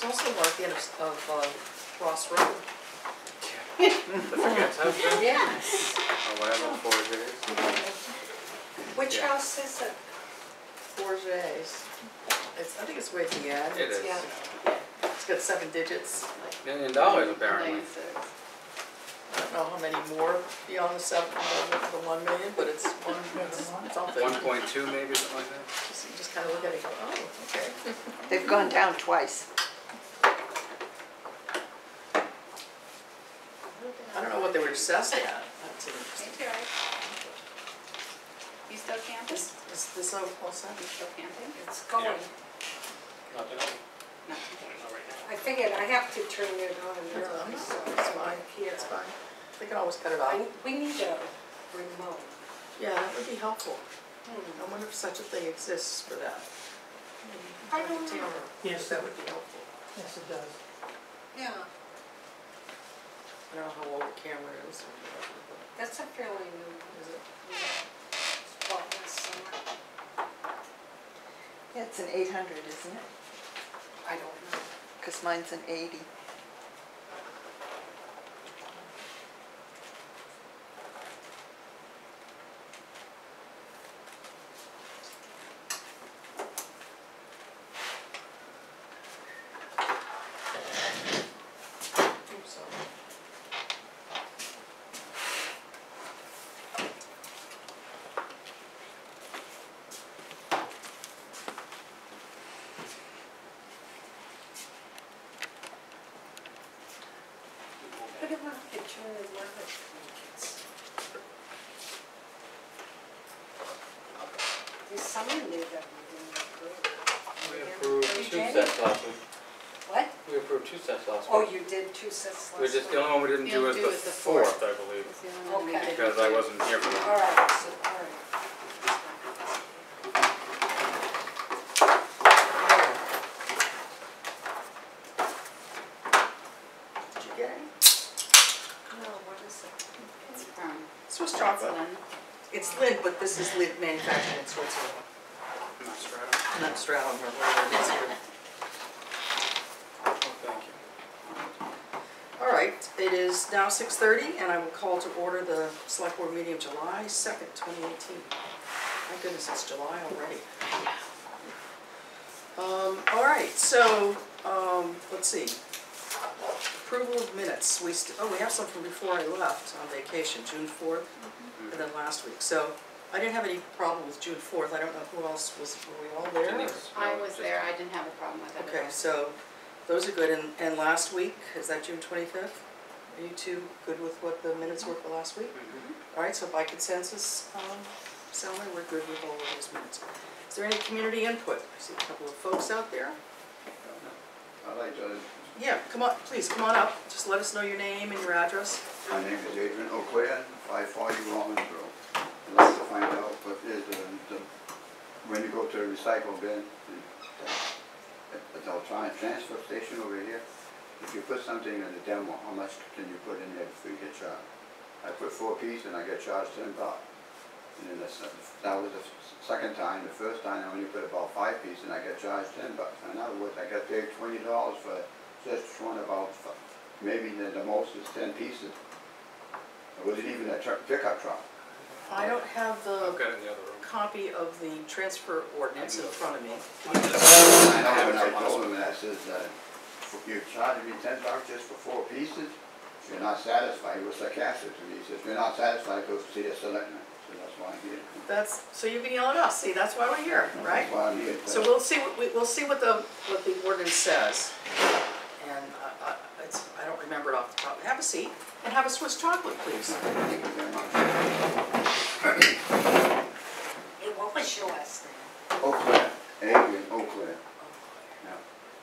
There's also one at the end of Ross Road. The Forget's house there? Yes. Or whatever, Forget's. Which Yeah. house is it? Forget's. I think it's way at the end. It is. Yeah. It's got 7 digits. $1 million apparently. I don't know how many more beyond the 7, the 1 million, but it's one. It's all 1.2 maybe, something like that. Just kind of look at it and go, oh, okay. They've gone down twice. I don't know what they were assessed at. That's Hey interesting. Terry. You still camping? Is this all set? You still camping? It's going. Not today. I figured I have to turn it on early, It's so fine. here. It's fine. They can always cut it off. We need a remote. Yeah, that would be helpful. Hmm. I wonder if such a thing exists for that. I don't know. Yes, that would be helpful. Yes, it does. Yeah, I don't know how old the camera is or whatever, but that's a fairly new one. is it? Yeah. Bought this summer. Yeah, it's an 800, isn't it? I don't know. Because mine's an 80. Oops, sorry. Put him on a picture and one of the kids. There's someone there that we didn't approve. We approved 2 Jenny? sets last week. What? We approved 2 sets last Oh, week. you did 2 sets last We just, the week. only one we didn't We do don't was do the it the 4th, I believe. That's the only one we Okay. did. Because I wasn't here for that. All right, so, all right. Did you get any? No, what is it? It's from Swiss chocolate. Lynn. It's Lid, but this is Lid manufactured in Switzerland. Not Stratum. Not Stratum or whatever it is here. Oh, thank you. All right, it is now 6:30, and I will call to order the Select Board meeting of July 2nd, 2018. My goodness, it's July already. All right, so, let's see. Approval of minutes. We have some from before I left on vacation, June 4th, and then last week. So I didn't have any problem with June 4th. I don't know who else was, were we all there? Denise, I no, was just- there, I didn't have a problem with it at Okay, all. so those are good. And last week, is that June 25th? Are you two good with what the minutes were for last week? Mhm. All right, so by consensus, Sally, we're good with all of those minutes. Is there any community input? I see a couple of folks out there. I'd like to, Yeah, come on, please, come on up. Just let us know your name and your address. my name is Adrian O'Clair, 540 Rollins Road. I'd like to find out what is when you go to the recycle bin, at the electronic transfer station over here, if you put something in the demo, how much can you put in there before you get charged? I put 4 pieces and I get charged $10. And then that was the second time. The first time I only put about 5 pieces and I get charged $10. In other words, I got paid $20 for just one about, maybe the most is 10 pieces. Or was it even a pickup truck? I don't have I've the got it in the other room. copy of the transfer ordinance in front of me. I know when I told him that, I says, you're charging me $10 just for 4 pieces? If you're not satisfied, he was sarcastic to me. He says, if you're not satisfied, go see the selectman. So that's why I'm here. So you can yell at us. See, that's why we're here, right? That's why I'm here. So we'll see what the ordinance says. And I don't remember it off the top. Have a seat and have a Swiss chocolate, please. Thank you very much. Hey, what was your last name? O'Clair, Adrian O'Clair. Yeah.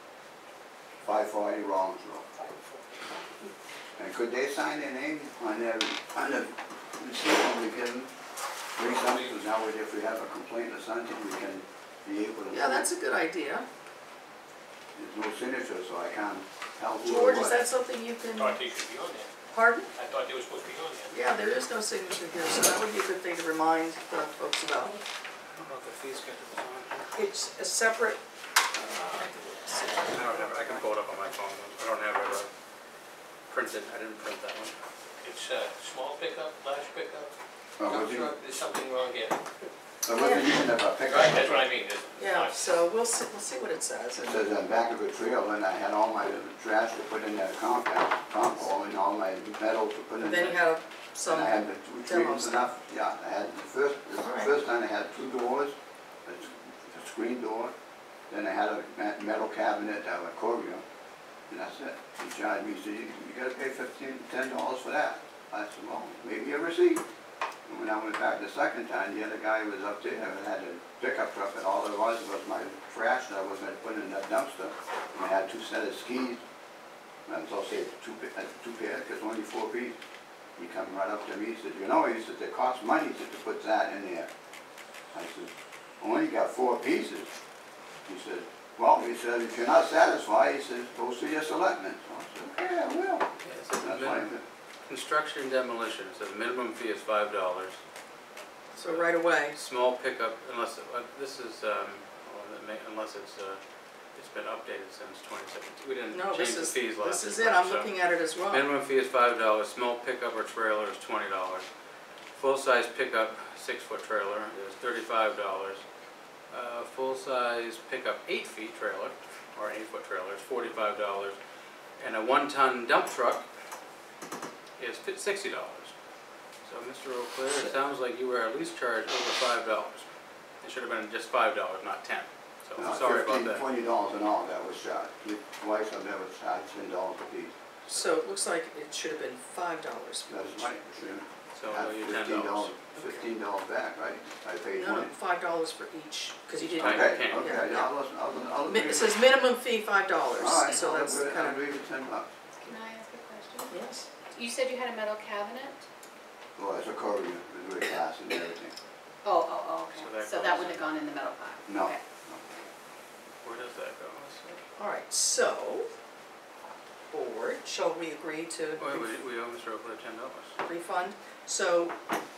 540 Rollins Road. And could they sign their name on the receipt when we give them? Bring something, because now if we have a complaint or something, we can be able to. Yeah, that's a good idea. There's no signature, so I can't tell who it George, is was. that something you can, Thought they should be on there. pardon? I thought they were supposed to be on there. Yeah, there is no signature here, so that would be a good thing to remind the folks about. I don't know if the fee schedule is on here. It's a separate, I don't have it. I can can pull it up on my phone. I don't have it printed. I didn't print that one. It's small pickup, large pickup, Well, dump was you, truck, there's something wrong here. so wasn't even a pickup. Right, that's what I mean. Yeah, so we'll see what it says. It says on the back of a trailer, and I had all my trash to put in that compound, and all my metals to put in And there. then you have And some, I had the two demo trees stuff. enough, yeah, I had the Alright. first time I had 2 doors, a screen door, then I had a metal cabinet, a accordion, and that's it. He charged me, he said, you gotta pay $10 for that. I said, well, maybe a receipt. And when I went back the second time, the other guy was up there, and had a pickup truck, and all there was my trash that I was gonna put in that dumpster. And I had 2 sets of skis, and I was also saying 2 pairs, because only 4 pieces. He come right up to me, he said, you know, he said, it costs money to put that in there. I said, only got 4 pieces. He said, well, he said, if you're not satisfied, he says, go see your selectmen. So I said, okay, I will. Yeah, it says That's why I did. construction and demolition. It says minimum fee is $5. so right away. Small pickup, unless, this is, unless it's been updated since 2017. We didn't No, change this the is, fees last this is year, it, I'm so- looking at it as well. Minimum fee is $5, small pickup or trailer is $20. Full-size pickup, 6-foot trailer is $35. Full-size pickup 8-feet trailer, or 8-foot trailer is $45. And a 1-ton dump truck is $60. So Mr. O'Clair, it sounds like you were at least charged over $5. It should have been just $5, not 10. So No, sorry about that. $15, $20 and all that was charged. Twice I've never charged $10 a piece. So it looks like it should have been $5 for That's each. right, sure. So That's you're $15, $10. $15 back, right? I paid No, 20. $5 for each, because you didn't. Right. Okay, can. okay, Yeah. I'll agree. It says minimum fee $5, All right, so I'll that's agree, kind I'll of, agree with $10. Can I ask a question? yes. You said you had a metal cabinet? Well, it's a accordion, it's very fast and everything. Okay. So that So goes that wouldn't in. have gone in the metal pile? No. Okay. Where does that go? Let's see. All right, so, board, shall we agree to Wait, we owe Mr. O'Clair $10. refund? So,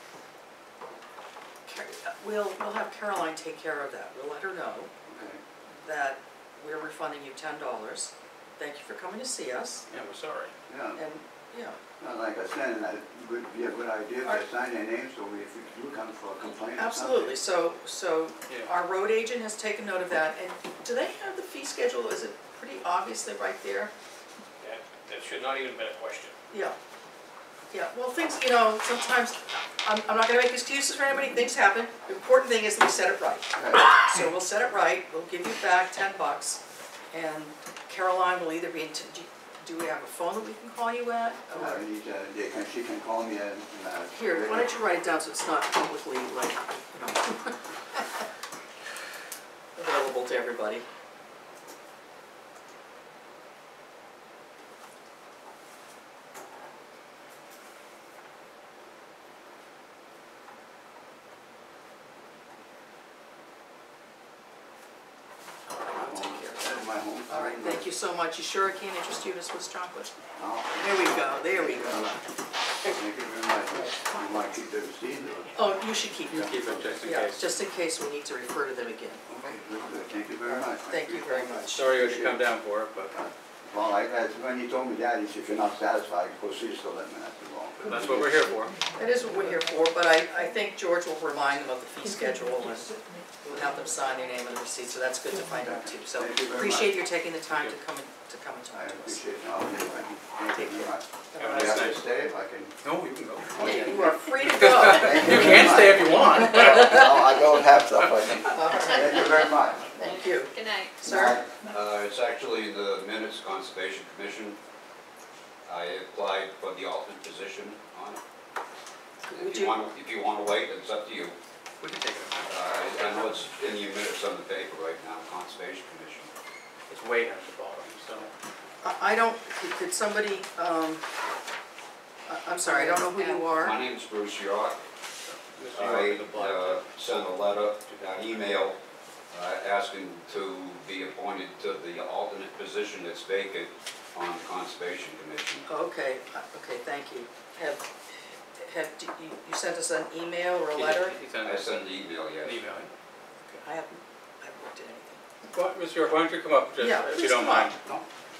we'll have Caroline take care of that. We'll let her know Okay. that we're refunding you $10. Thank you for coming to see us, Yeah, we're sorry. Yeah, and, yeah, like I said, and that would be a good idea Alright. to sign their name, so if we do come for a complaint or something. absolutely. So Yeah. our road agent has taken note of that, and do they have the fee schedule? Is it pretty obviously right there? That should not even been a question. Yeah. Yeah, well, things, you know, sometimes, I'm not gonna make excuses for anybody, things happen. The important thing is that we set it right. Okay. So we'll set it right, we'll give you back $10, and Caroline will either be in, do we have a phone that we can call you at? Or- She can call me and. Here, why don't you write it down so it's not publicly, like, you know, available to everybody. All right, I'll take care of that. That's my home. All right, thank you so much. You sure it can't interest you, to Swiss chocolate? Oh, There we go, there we go. thank you very much. You want to keep the receipt or? Oh, you should keep You it. keep it just in Yeah, case. just in case we need to refer to them again. Okay, good. Thank you very much. Thank you very much. Sorry you had to come down for it, but Well, when he told me that, he said, if you're not satisfied, go see the selectmen. I said, well. that's what we're here for. That is what we're here for, but I think George will remind them of the fee schedule and we'll have them sign their name on the receipt, so that's good to find out too. So Thank you very appreciate you taking the time to come and I talk to us. appreciate it. Thank you Take very care. much. Have a Have a Do nice you have day. to stay if I can? No, you can go. You are free to go. Thank You very can much. stay if you want. No, I don't have stuff, I think. All right, Thank you very much. thank you. Good night. Sir? It's actually the Minutes Conservation Commission. I applied for the alternate position on it. Would If you- you want to wait, it's up to you. We can take it. I know it's in your minutes on the paper right now, Conservation Commission. It's way down at the bottom, so. I don't, could somebody, I'm sorry, I don't know who you My are. name's Bruce York. Mr. York I is applied. sent a letter, an email, asking to be appointed to the alternate position that's vacant on the Conservation Commission. Okay, okay, thank you. You sent us an email or a letter? He sent I us sent an email, an yes. email. I haven't looked at anything. Well, Mr. York, why don't you come up, just, Yeah, if please you don't come mind? up.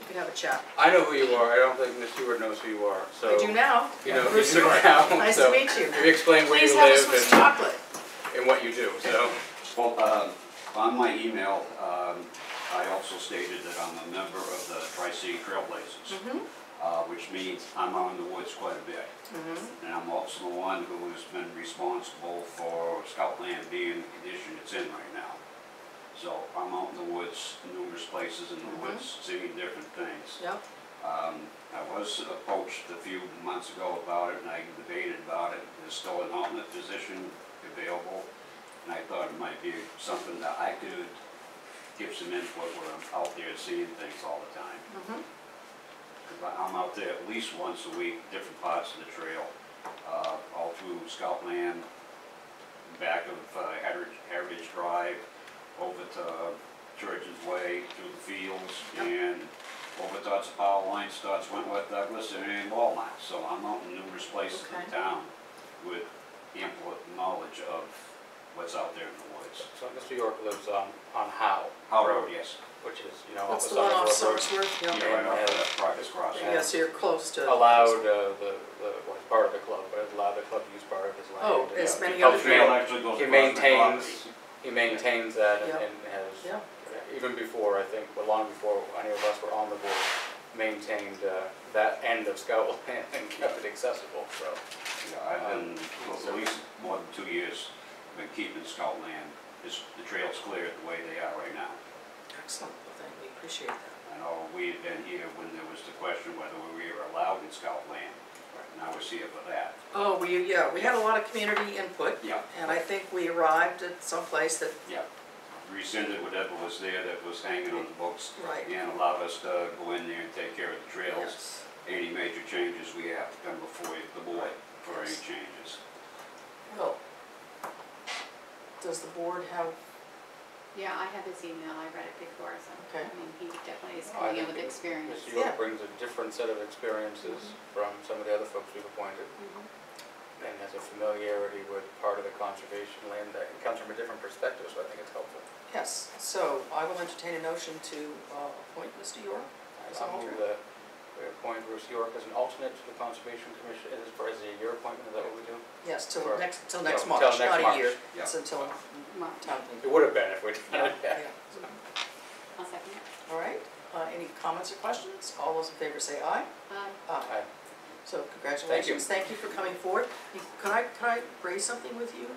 We can have a chat. I know who you are, I don't think Ms. Stewart knows who you are, so. I do now. You know, Bruce you do Stewart. now, Nice so to meet you. Maybe explain where Please you have a live Swiss and, chocolate. and what you do, so. Well, on my email, I also stated that I'm a member of the Tri-City Trailblazers, which means I'm out in the woods quite a bit. And I'm also the one who has been responsible for Scoutland being the condition it's in right now. So I'm out in the woods, numerous places in the woods, seeing different things. Yep. I was approached a few months ago about it, and I debated about it. There's still an alternate position available, and I thought it might be something that I could give some input where I'm out there seeing things all the time. 'Cause I'm out there at least once a week, different parts of the trail, all through Scoutland, back of Heritage Drive, over to Church's Way, through the fields, and over towards the power line, starts Wentworth Douglas and Walmart. So I'm out in numerous places in town with ample knowledge of what's out there in the woods. So Mr. York lives on Howe. Howe Road, yes. Which is, you know, That's off the one off Somersworth Road. Somersworth, yeah. Yeah, right off and of that Progress Crossing. Yeah, so you're close to. Allowed, well, he's part of the club, but has allowed the club to use part of his land. Oh, as He many helps other The trail ma- actually goes He across my maintains, he maintains that and Yep. and has, Yeah. even before, I think, but long before any of us were on the board, maintained that end of Scoutland and kept it accessible, so. Yeah, I've been, well, at least more than 2 years, been keeping Scoutland, the trails clear the way they are right now. Excellent, well, thank you, appreciate that. I know we had been here when there was the question whether we were allowed in Scoutland. Now we're here for that. Oh, we had a lot of community input, Yeah, and I think we arrived at some place that, yeah. Rescinded whatever was there that was hanging on the books right, and allowed us to go in there and take care of the trails. yes. Any major changes, we have to come before the board for any changes. Well, does the board have, Yeah, I have his email, I read it before, so, Okay. I mean, he definitely is I coming in think with experience. Mr. York brings a different set of experiences from some of the other folks we've appointed, and has a familiarity with part of the conservation land that comes from a different perspective, so I think it's helpful. yes, so I will entertain a notion to appoint Mr. York as an I'll move alternate. that we appoint Bruce York as an alternate to the Conservation Commission. Is it a year appointment, is that what we do? Yes, till Or- next till March, next not a March. year, Yeah. it's until March. town It meeting. would have been if we'd done it, Yeah. I'll second it. All right, any comments or questions? All those in favor say aye. Aye. Aye. So congratulations, thank you for coming forward. Could I raise something with you?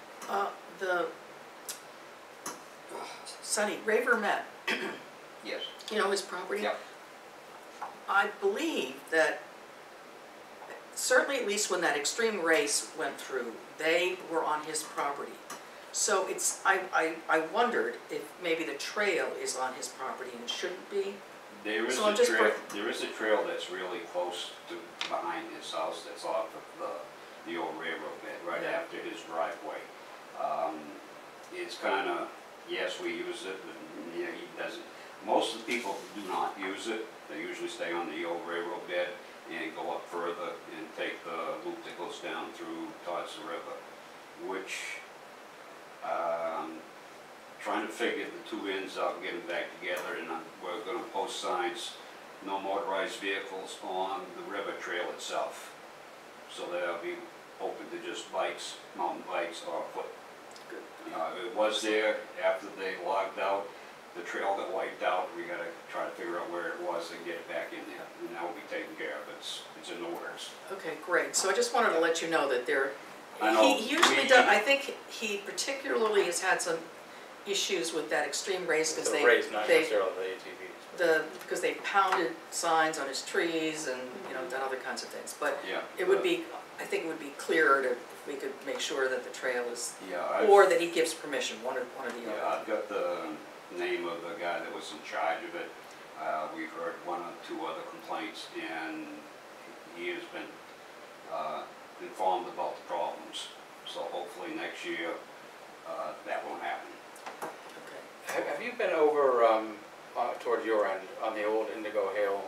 Sonny, Ray Vermette, Yes. you know his property? Yep. I believe that, certainly at least when that extreme race went through, they were on his property. So I wondered if maybe the trail is on his property and it shouldn't be. There is So I'm a just trail, there is a trail that's really close to behind his house, that's off of the old railroad bed, right Yeah. after his driveway. It's kinda, yes, we use it, but yeah, he doesn't. Most of the people do not use it, they usually stay on the old railroad bed and go up further and take the loop that goes down through towards the river, which, trying to figure the two ends out, get them back together, and we're gonna post signs, no motorized vehicles on the river trail itself. So that'll be open to just bikes, mountain bikes, or foot. Good. It was there after they logged out, the trail got wiped out, we gotta try to figure out where it was and get it back in there, and that will be taken care of, it's in the works. Okay, great, so I just wanted to let you know that there, I know, he usually we- does, I think he particularly has had some issues with that extreme race because The they, race, not they, necessarily the ATVs. because they pounded signs on his trees and, you know, done other kinds of things. But Yeah. it would be, I think it would be clearer to, if we could make sure that the trail is, Yeah, or that he gives permission, one or the Yeah, other. I've got the name of the guy that was in charge of it. We've heard one or two other complaints, and he has been informed about the problems. So hopefully next year, that won't happen. Okay. Have you been over towards your end on the old Indigo Hill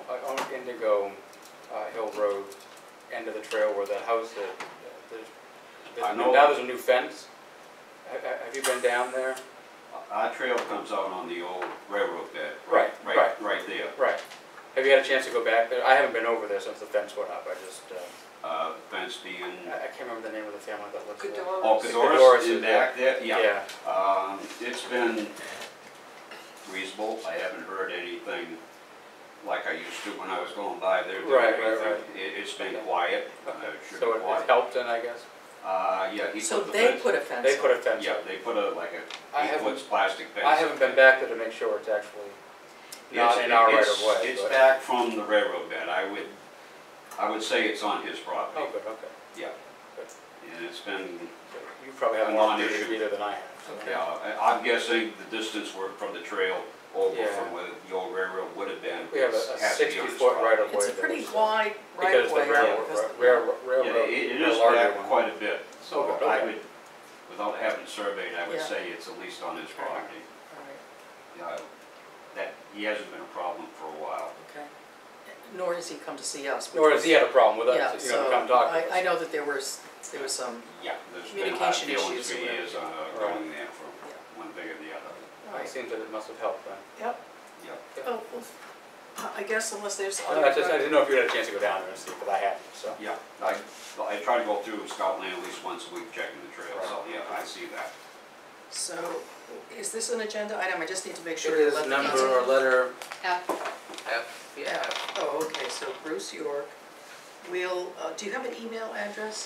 Road end of the trail where that house I know. now there's a new fence? Have you been down there? Our trail comes out on the old railroad bed. Right. Right there. Right. Have you had a chance to go back there? I haven't been over there since the fence went up, I just, Fence being, I can't remember the name of the family that lives there. oh, Cadoras Cadoras is in back there, yeah. Yeah, It's been reasonable, I haven't heard anything like I used to when I was going by there. Right, right. It's been quiet, okay, should so be it quiet. helped then, I guess? Yeah, he So put the they fence. put a fence They up. put a fence Yeah, up. they put a, like I a haven't- 8-foot plastic fence. I haven't been back there to make sure it's actually not in our right of way. It's but- back from the railroad bed, I would say it's on his property. Oh, good, okay. Yeah. Good. And it's been, You probably have A more non-issue. to do than I have, so. Okay. yeah, I'm guessing the distance from the trail over Yeah. from where the old railroad would have been. We have a has to be on his 60-foot right property. of way. It's a there, pretty so- wide right Because of the way. railroad, Yeah, it the is larger back one. quite a bit, so Oh, good, I okay. would, without having surveyed, I would Yeah. say it's at least on his property. Yeah, that, he hasn't been a problem for a while. Okay. Nor has he come to see us. which Nor has was- he had a problem with Yeah, us, you know, so to come talk to us. I know that there was some, Yeah, there's been Communication hard feelings issues for or whatever. years going there for one thing or the other. It seems that it must have helped then. yep. Yeah. Oh, well, I guess unless there's No, other. I didn't know if you had a chance to go down there and see, but I hadn't, so. Yeah, I try to go through Scotland at least once a week checking the trail, so yeah, I see that. So, is this an agenda item? I just need to make It sure. to is let the number council- or letter F. F, yeah. Yeah, oh, okay, so Bruce York. We'll, do you have an email address?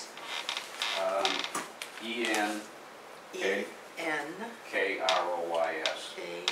ENKROYS. E-N-K-R-O-Y-S.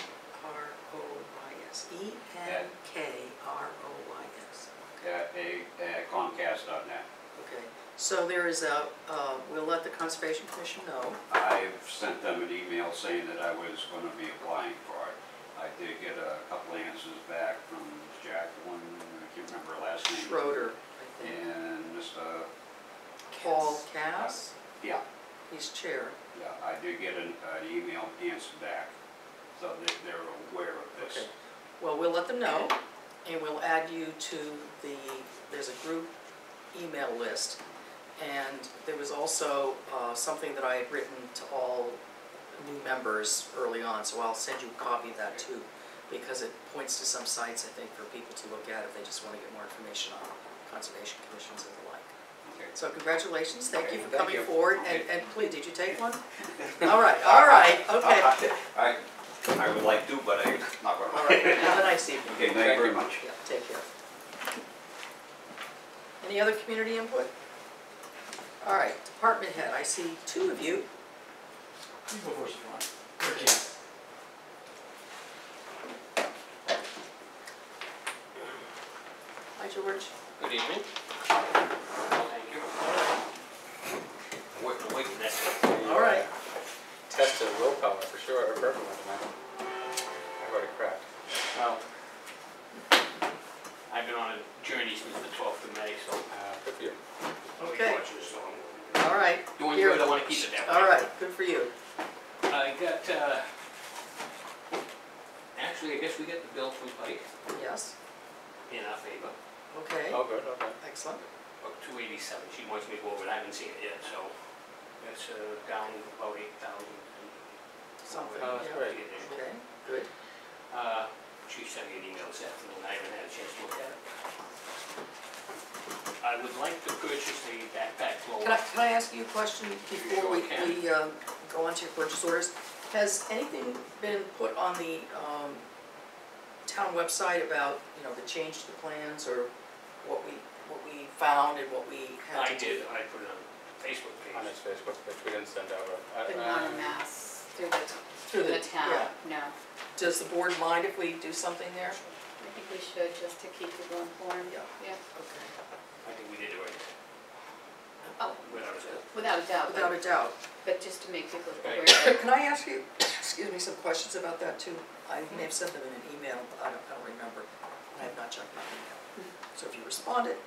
E-N-K-R-O-Y-S. At Comcast.net. Okay, so there is a, we'll let the Conservation Commission know. I've sent them an email saying that I was going to be applying for it. I did get a couple answers back from Jacqueline, I can't remember her last name. Schroeder, I think. And Mr. Paul Cass, Yeah, he's chair. yeah, I did get an email answer back, so they're aware of this. Okay. Well, we'll let them know, and we'll add you to there's a group email list. And there was also something that I had written to all new members early on, so I'll send you a copy of that too, because it points to some sites, I think, for people to look at if they just want to get more information on conservation commissions and the like. Okay. So congratulations, thank you for Thank coming you. forward, and please, did you take one? All right, okay. I would like to, but I'm not going to. All right, have a nice evening. Okay, thank you very much. Yeah, take care. Any other community input? All right, department head, I see two of you. Hi, George. Good evening. Thank you. Working away from that. All right. Tested willpower for sure, or perfect tonight. I've already cracked. Well, I've been on a journey since the 12th of May, so. Good for you. Okay. So All right. doing Here. good, I want to keep it that way. All right, good for you. I got, actually, I guess we got the bill from Pike Yes, in our favor, okay, Oh, good, okay. excellent. about $287. She wants me to go over it, I haven't seen it yet, so it's down about 8,000. Something, Oh, that's yeah. great. Okay, good. She sent me an email this afternoon, I haven't had a chance to look at it. I would like to purchase a backpack blower. Can I ask you a question before we, Sure can. we go on to your purchase orders? Has anything been put on the town website about, you know, the change to the plans or what we found and what we had I to do? did, I put it on Facebook On page. his Facebook page, we didn't send out a. But not a mass through the town, yeah. no. Does the board mind if we do something there? I think we should, just to keep people informed. Yeah. Yeah. Okay. I think we did it right, Oh, without a doubt. without a doubt, Without a doubt. but just to make people Right. aware. Can I ask you, excuse me, some questions about that too? I may have sent them in an email, but I don't remember. I have not checked my email. So if you responded.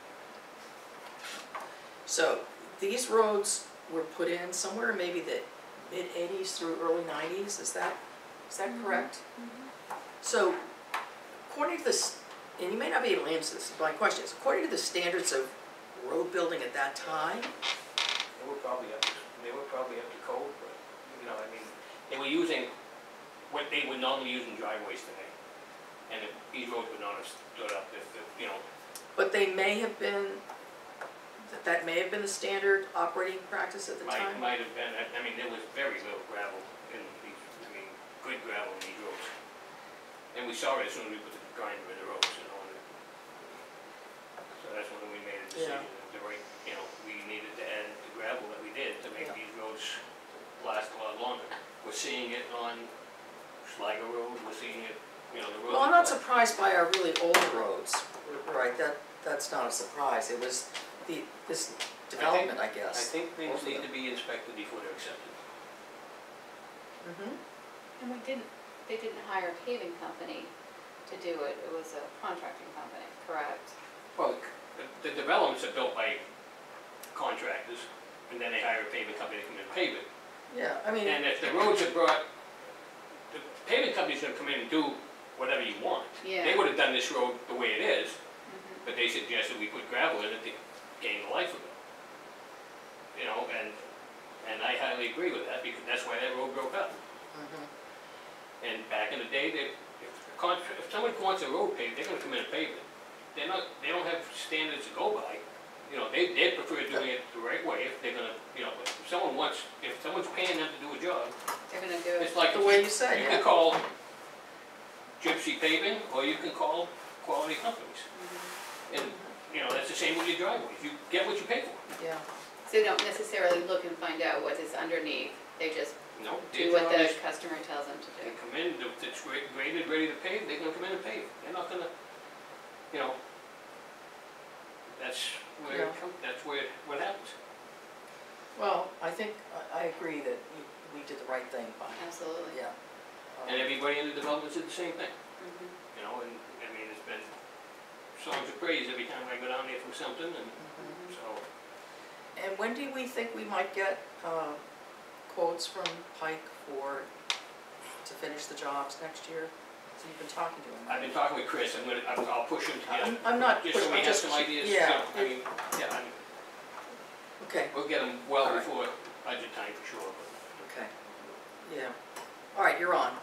So these roads were put in somewhere maybe the mid-80s through early 90s, is that correct? So according to this, and you may not be able to answer this, my question is, according to the standards of road building at that time, They were probably up to code, but, you know, I mean, they were using what they would normally use in driveways today. And these roads would not have stood up if, you know, But they may have been, that may have been the standard operating practice at the time? might have been, I mean, there was very little gravel in these, I mean, good gravel in these roads. And we saw it as soon as we put the grinder in the roads, you know, and so that's when we made a decision, the right, you know, we needed to add the gravel that we did to make Yeah. these roads last a lot longer. We're seeing it on Sligo Road, we're seeing it, you know, the roads. Well, I'm not surprised by our really old roads, right, that's not a surprise, it was this development, I I guess. think things Both of need them. to be inspected before they're accepted. Mm-hmm. And they didn't hire a paving company to do it, it was a contracting company, correct? Well, the developments are built by contractors, and then they hire a paving company to come in and pave it. Yeah, I mean, And if the roads are brought, the paving company's gonna come in and do whatever you want. Yeah. They would've done this road the way it is, Mhm. but they suggested we put gravel in it to gain the life of it. You know, and I highly agree with that, because that's why that road broke up. mhm. And back in the day, if somebody wants a road paved, they're gonna come in and pave it. They don't have standards to go by. You know, they prefer doing it the right way if they're gonna, you know, if someone's paying them to do a job, They're gonna do it. it's like. The way you said, You yeah. can call Gypsy Paving, or you can call quality companies. Mhm. And, you know, that's the same with your driveways, you get what you pay for. Yeah, So they don't necessarily look and find out what is underneath, they just No, do their what job the is, customer tells them to they do. come in, if it's graded, ready to pave, they're gonna come in and pave. They're not gonna, you know, that's where, Yeah. that's where, what happens. well, I think, I agree that we did the right thing by, Absolutely. yeah. And everybody in the development did the same thing, Mhm. you know, and, I mean, it's been songs of praise every time I go down there for something, and Mhm. so, And when do we think we might get quotes from Pike to finish the jobs next year? So you've been talking to him. I've been talking with Chris, I'll push him to get, I'm not, just so we I'm have just, some ideas, you know, yeah, I mean, yeah, I mean, okay, we'll get them well All right. before budget time for sure, but. okay, yeah. All right, you're on.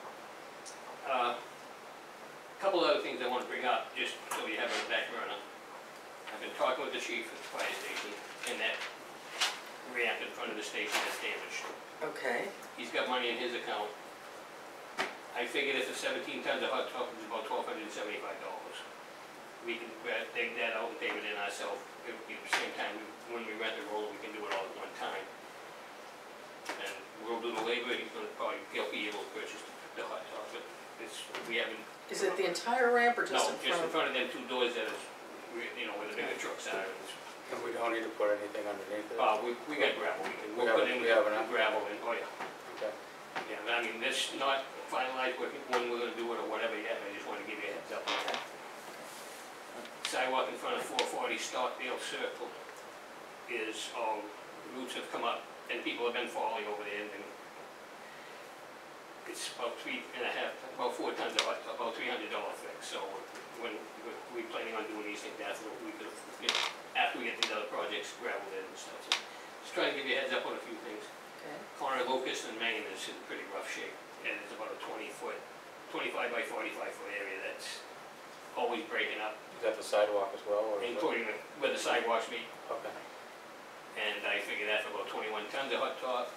Couple other things I want to bring up, just so you have it on the back burner. I've been talking with the chief at the fire station, and that ramp in front of the station is damaged. Okay, He's got money in his account. I figured if it's 17 tons of hot top, it's about $1,275. We can dig that out and pave it in ourselves. At the same time, when we rent the roller, we can do it all at one time. And we'll do the labor, he'll be able to purchase the hot top, but we haven't. is it the entire ramp or No, just in just in front of? front of them two doors that is, you know, where the bigger trucks are. And we don't need to put anything underneath it? We got gravel, we'll have- put in we have enough? gravel and, oh yeah. Okay. Yeah, but I mean, this not finalized when we're gonna do it or whatever yet, I just wanna give you a heads up. Okay. Sidewalk in front of 440 Stockdale Circle is, roots have come up and people have been falling over there and it's about 4 tons of hot top, about $300 fix. So when we're planning on doing these things, that's what we could, you know, after we get these other projects gravelled in and stuff. So just trying to give you a heads up on a few things. Okay, Corner of Locust and Main is in pretty rough shape, and it's about a 25 by 45 foot area that's always breaking up, Is that the sidewalk as well, or is it? including where the sidewalks meet. Okay. And I figured that for about 21 tons of hot top.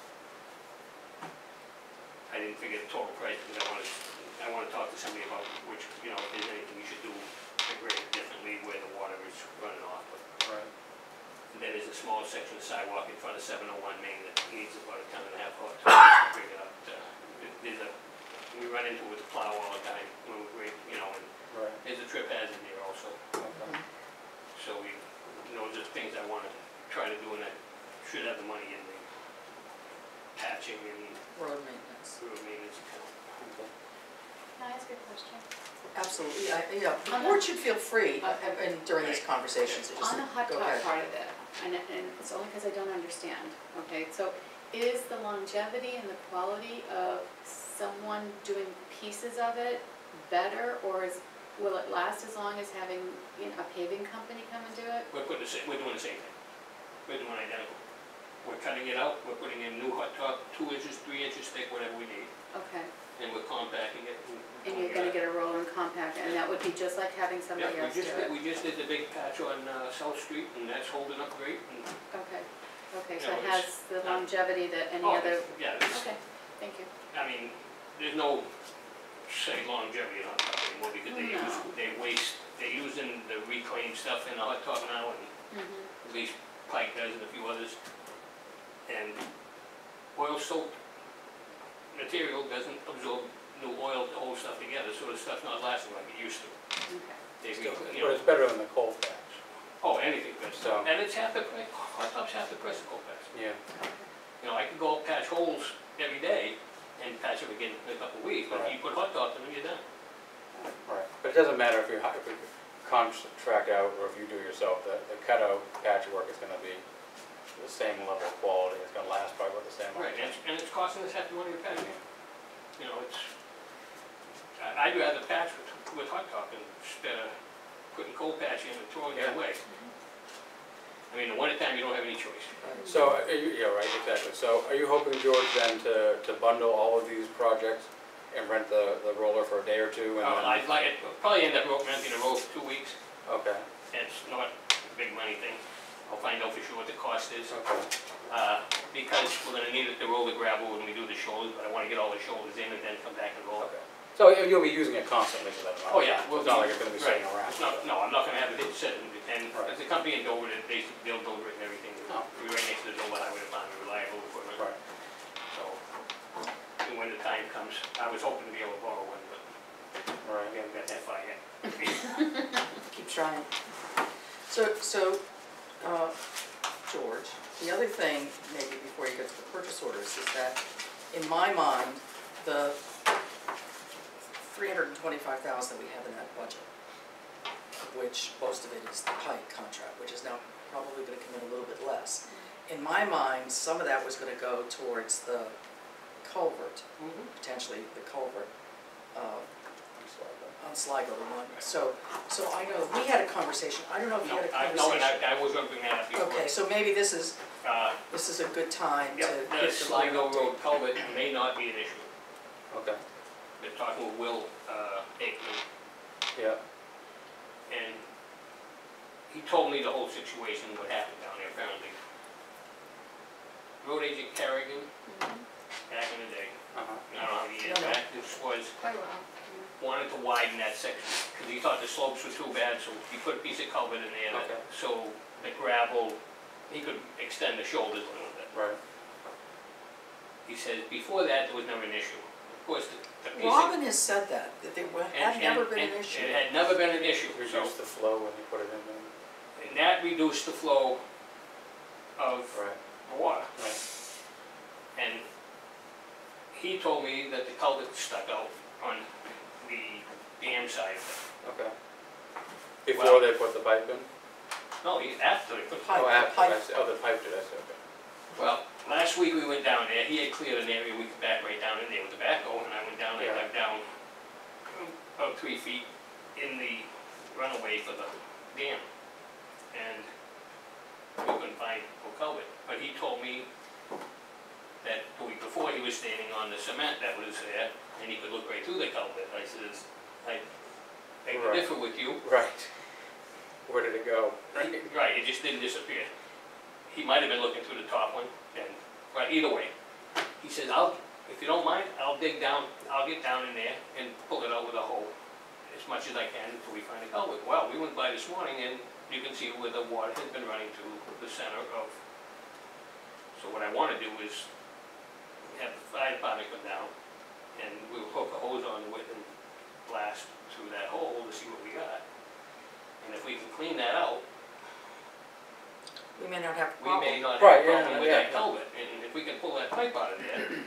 I didn't figure the total price because I want to talk to somebody about which, you know, if there's anything you should do to grade it differently where the water is running off. But Right. and then there's a small section of sidewalk in front of 701 Main that needs about a ton and a half hot top to bring it up. We run into it with the plow all the time when we grade, you know, and Right. there's a trip hazard there also. Okay. So those are things I want to try to do, and I should have the money in the patching and road maintenance, road maintenance account. Okay. Can I ask you a question? absolutely, yeah, the On board the- should feel free, Okay. and during these conversations, to just On the hot go top ahead. part of it, and it's only because I don't understand, okay, so is the longevity and the quality of someone doing pieces of it better, or will it last as long as having, you know, a paving company come and do it? We're doing the same thing. We're doing identical. We're cutting it out, we're putting in new hot top, 2 inches, 3 inches thick, whatever we need, Okay, and we're compacting it. and you're gonna get a roller and compact, and that would be just like having somebody Yeah, else do it? we just did the big patch on South Street, and that's holding up great, and, Okay, okay, You so know, it has the longevity that any other, yeah, it's, okay, thank you. I mean, there's no, say, longevity on top anymore, because No. they're using the reclaimed stuff in the hot tub now, and Mhm. at least Pike does and a few others. And oil soaked material doesn't absorb new oil to hold stuff together, so the stuff's not lasting like it used to. Okay. They Still, you but know, it's better than the cold patch. oh, anything good. So- And it's half the price, hot tub's half the price of cold patch. Yeah. You know, I could go out patch holes every day and patch them again in a couple of weeks, but if you put hot top in them, you're done. Right, but it doesn't matter if you contract out or if you do it yourself, the cutout patchwork is gonna be the same level of quality, it's gonna last probably about the same amount. Right, and it's costing us half the money to patch. You know, I'd rather patch with hot top instead of putting cold patch in and throwing it Yeah. away. I mean, in the wintertime, you don't have any choice. So, yeah, right, exactly. So are you hoping, George, then to bundle all of these projects and rent the roller for a day or two and then? I'd like, it probably end up renting a roll for 2 weeks. Okay, It's not a big money thing. I'll find out for sure what the cost is. okay, Because we're gonna need it to roll the gravel when we do the shoulders, but I wanna get all the shoulders in and then come back and roll. okay. So you'll be using it constantly for that amount? Oh, yeah. It's not like it's gonna be sitting Right. around? It's not, no, I'm not gonna have it sitting, and Right. it's a company in Dover that they'll Dover it and everything. Oh. We're right next to the Dover Highway Department, reliable equipment. Right. So, and when the time comes, I was hoping to be able to borrow one, but we Right. haven't got that far yet. Keep trying. So, George, the other thing, maybe before you get to the purchase orders, is that in my mind, the $325,000 that we have in that budget, of which most of it is the Pike contract, which is now probably gonna come in a little bit less. In my mind, some of that was gonna go towards the culvert, potentially the culvert, on Sligo one. So I know, we had a conversation, I don't know if you No, had a I conversation. was gonna bring that up before. Okay, so maybe this is Uh, a good time to yeah, give the them Sligo an update. Road culvert may not be an issue. Okay, Been talking with Will, Aikman, yeah, and he told me the whole situation, what happened down there apparently. Road agent Kerrigan, back in the day, uh-huh, I don't know how many years No, no. back, this was, Quite a while. wanted to widen that section, because he thought the slopes were too bad, so he put a piece of culvert in there, Okay. so the gravel, he could extend the shoulders a little bit. right, He says, before that, there was never an issue. Of course, the piece of. Robin has said that there had and- never been and- an issue. It had never been an issue, so, reduce the flow when you put it in there, and that reduced the flow of right, water. right, And he told me that the culvert stuck out on the dam side of it. okay. Before Well- they put the pipe in? No, after they put. Pipe, Oh, the after, pipe. I see, oh, the pipe did, I see, okay. Well, last week we went down there, he had cleared an area, we could back right down in there with the backhoe, and I went down there, Yeah. dug down about 3 feet in the runaway for the dam. And we couldn't find a culvert, but he told me that the week before he was standing on the cement that was there, and he could look right through the culvert. I says, I beg to Right. differ with you. Right. Where did it go? Right, it just didn't disappear. He might have been looking through the top one, but either way, he says, if you don't mind, I'll dig down, I'll get down in there and pull it out with a hoe as much as I can until we find a culvert. Well, we went by this morning and you can see where the water has been running to the center of. So what I wanna do is have the fire department come down and we'll hook a hose onto it and blast through that hole to see what we got. And if we can clean that out, We may not have a we problem. may not have Right, a yeah, problem with yeah, that yeah. culvert, and if we can pull that pipe out of there, and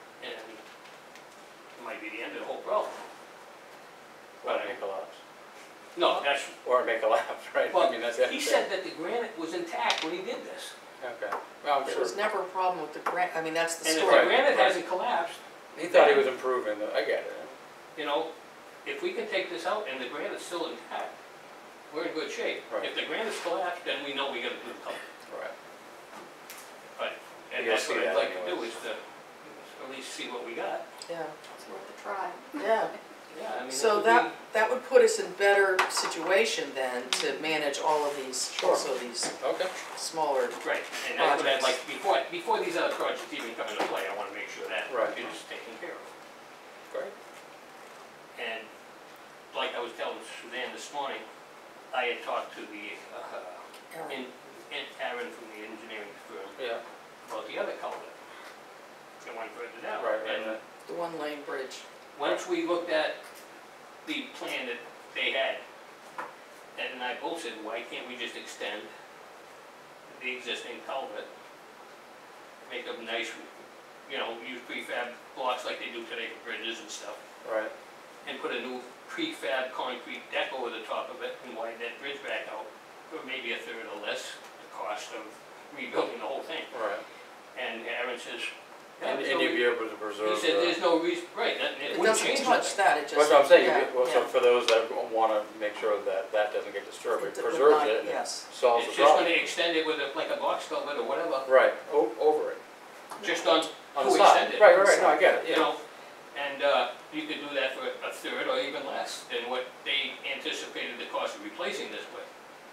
it might be the end of the whole problem. Or it may collapse. No, that's, Or it may collapse, right? I well, mean, that's the he end said that the granite was intact when he did this. Okay, well, I'm There sure, was never a problem with the grant, I mean, that's the And if the story. granite right. hasn't collapsed, he thought he was improving, I get it. you know, if we can take this out and the granite's still intact, we're in good shape. Right. If the granite's collapsed, then we know we gotta do the culvert. Right. And You'll that's what see I'd that like to do, anyways. is to at least see what we got. Yeah, It's worth a try. yeah. Yeah, I mean. So would that would put us in better situation then to manage all of these, Sure. also these Okay. smaller, be- Right, and that's what I'd projects. like, before these other projects even come into play, I wanna make sure that Right. is taken care of. Great. And like I was telling Suzanne this morning, I had talked to the, Aaron from the engineering firm Yeah, about the other culvert. The one further down. right, right, And right. the one lane bridge. once we looked at the plan that they had, Ed and I both said, why can't we just extend the existing culvert? Make them nice, use prefab blocks like they do today for bridges and stuff, Right, and put a new prefab concrete deck over the top of it and widen that bridge back out for maybe a third or less the cost of rebuilding the whole thing. right. And Aaron says, yeah, And so you'd be able to preserve he said, the. there's no reason, right, that, it It wouldn't doesn't change touch nothing. that, it just. That's what I'm saying, yeah, well, so yeah. for those that wanna make sure that that doesn't get disturbed, it It would preserves not- it and it Yes, solves It's the just problem. gonna extend it with like a box culvert or whatever, Right, over it, just on on the who side, extended. right, no, I get it, You yeah. know, and you could do that for a third or even less than what they anticipated the cost of replacing this with.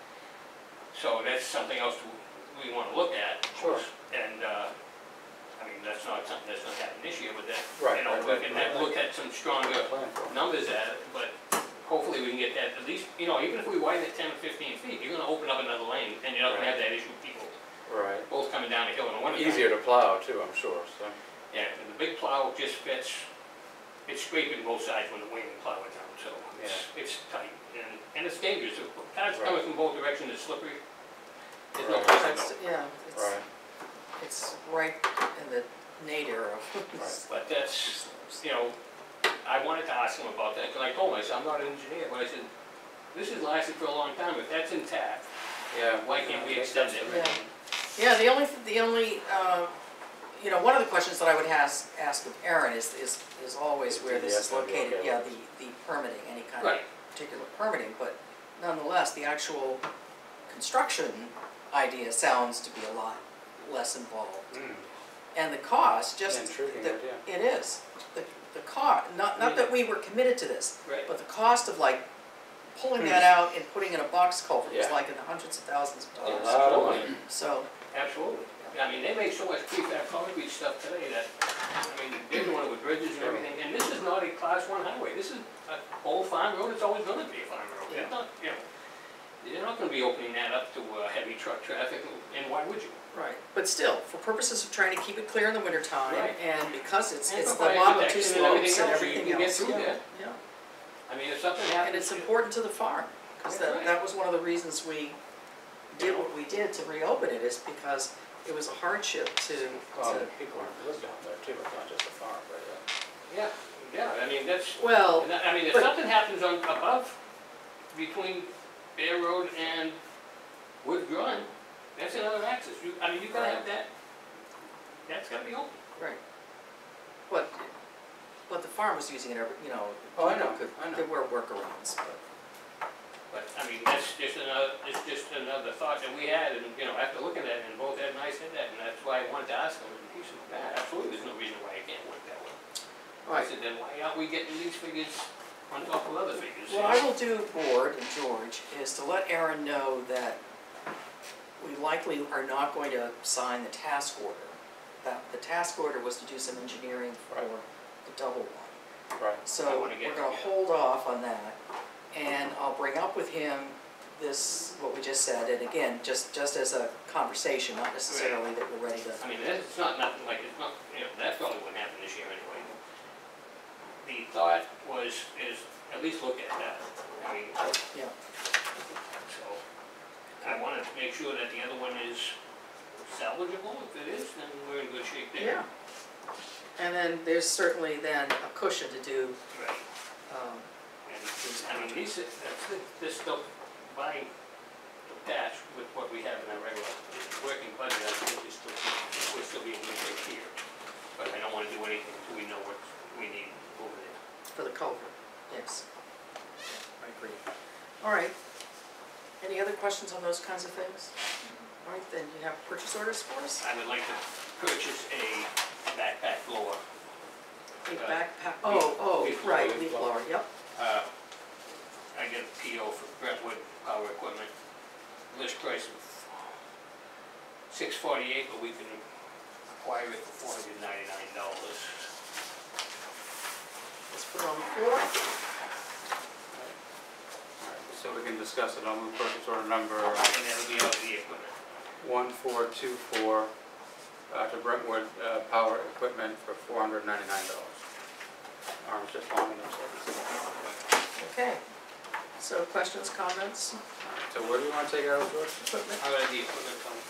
So that's something else we wanna look at. of Sure. course. And, I mean, that's not something that's gonna happen this year, but that, Right, we right, can right. look at some stronger Plan for it. numbers at it, but hopefully we can get that at least, even if we widen it 10 or 15 feet, you're gonna open up another lane, and you're not gonna have that issue of people Right, both coming down the hill in the winter. easier to plow too, I'm sure, so. Yeah, and the big plow just fits, it's scraping both sides when the wing plow it down, so it's tight, and it's dangerous. If cars Right. coming from both directions, it's slippery. There's no Right. place to that's, go. yeah, it's, Right, it's right in the nadir of. Right. But that's, I wanted to ask him about that, because I told him, I said, I'm not an engineer, but I said, this has lasted for a long time, if that's intact, yeah. why can't we Yeah, extend that's it? the- Yeah, the only, one of the questions that I would ask of Aaron is always where this is Yeah, located, okay. yeah, the permitting, any kind of Right, particular permitting, but nonetheless, the actual construction idea sounds to be a lot less involved. Mm, And the cost, just, Intriguing the- idea. it is, the cost, not that we were committed to this, right. but the cost of like pulling that out and putting in a box culvert was Yeah. like in the hundreds of thousands of A dollars. lot of money. So, Absolutely. I mean, they make so much prefab concrete stuff today that, they're doing it with bridges and everything, and this is not a class 1 highway, this is an old farm road, it's always gonna be a farm road. Yeah. It's not, you're not gonna be opening that up to heavy truck traffic, and why would you? right, but still, for purposes of trying to keep it clear in the wintertime, Right. and because it's And the provide bottom of two protection and slopes and so you everything can get else, through yeah, there. yeah. I mean, if something happens. And it's important to the farm, because That's right. that was one of the reasons we did what we did to reopen it, is because it was a hardship to, Well, people live down there too, it's not just a farm, but Yeah, I mean, that's, well, I mean, if but- something happens on, above, between Bear Road and Wood Run, that's another access, you gotta have that, that's gotta be open. right. But the farm was using it every, Oh, I people know, could, I know. there were workarounds, but. But, that's just another thought that we had, and, after looking at it, and both Ed and I said that, and that's why I wanted to ask him, and he said, yeah, absolutely, there's no reason why it can't work that way. I said, then why aren't we getting these figures on top of other figures? What I will do, Board and George, is to let Aaron know that we likely are not going to sign the task order. That the task order was to do some engineering for Right. the double one. right. I So wanna get we're gonna that. hold off on that, and I'll bring up with him this, what we just said, and again, just as a conversation, not necessarily that we're ready to. I mean, it's not nothing like, it's not, that probably wouldn't happen this year anyway. The thought is at least look at that, I mean, Yeah. so, I wanna make sure that the other one is salvageable, if it is, then we're in good shape there. Yeah. And then there's certainly then a cushion to do, Right, these and, this stuff, buying the patch with what we have in our regular working budget, I think we're still being good shape here. But I don't wanna do anything until we know what we need over there. for the culvert, yes. I agree. All right. Any other questions on those kinds of things? All right, then you have purchase orders for us? I would like to purchase a backpack blower. A Uh, backpack, leaf right, leaf leaf blower. blower, yep. for Brentwood Power Equipment. List price of $648, but we can acquire it for $499. Let's put it on the floor. So we can discuss it. I'll move purchase order number And that'll be out of the equipment. 1424 to Brentwood Power Equipment for $499. Arm's just long enough, so. Okay. So questions, comments, So where do you want to take it out of, George? equipment? Out of the equipment fund.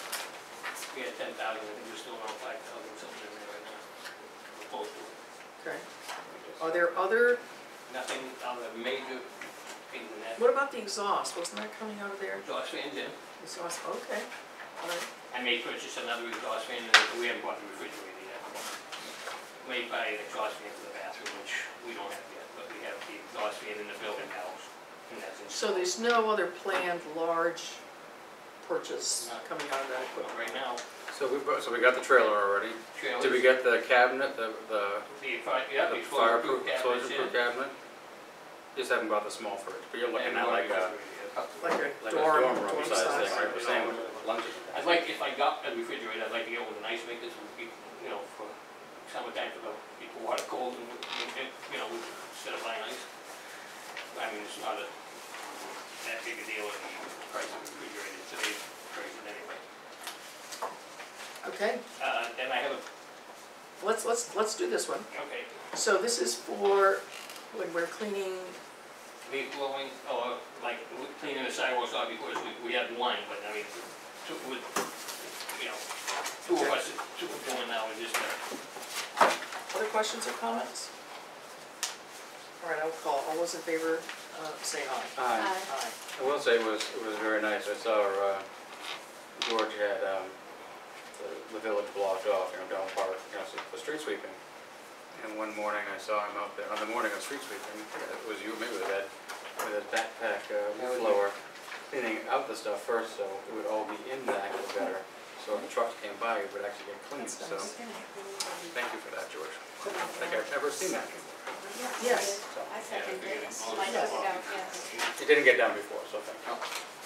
We had 10,000, I think we're still around 5,000 something in there right now. Close to it. Okay. Are there other, Nothing on the major things in that. what about the exhaust? Wasn't that coming out of there? Exhaust fans in. Exhaust, okay. All right. I may purchase another exhaust fan, and we haven't bought the refrigerator yet. May buy an exhaust fan for the bathroom, which we don't have yet, but we have the exhaust fan in the building house. And that's in. So there's no other planned large purchase coming out of that But equipment? right now, So we got the trailer already. trailers. Did we get the cabinet, the Yeah, the the fireproof, cabinets explosion-proof in. cabinet? Just haven't bought the small fridge, but you're looking And at one like a Like a dorm dorm room size size? thing, right, for sandwiches, lunches. I'd like, if I got a refrigerator, I'd like to get one of the nice makers, would be, you know, for summertime, for the people water cold, and, you know, instead of buying ice. I mean, it's not that big a deal in the price of a refrigerator, today's prices anyway. Okay, Then I have a, let's do this one. okay, So this is for when we're cleaning, leaf blowing, or like cleaning the sidewalks off, because we had one, but I mean, two, with, you know, two of us, two are doing now, and just, other questions or comments? All right, I'll call. All those in favor, say aye. Aye. Aye. I will say it was very nice. I saw George had the village blocked off, Donald Park, for street sweeping. And one morning I saw him out there, on the morning of street sweeping, it was you, maybe with Ed, with his backpack blower, cleaning out the stuff first, so it would all be in the actual gutter. So when the trucks came by, it would actually get cleaned, That's so nice. thank you for that, George. I don't think I've ever seen that before. Yes. I second it. Yes. I took it out, yes. It didn't get done before, so thank you.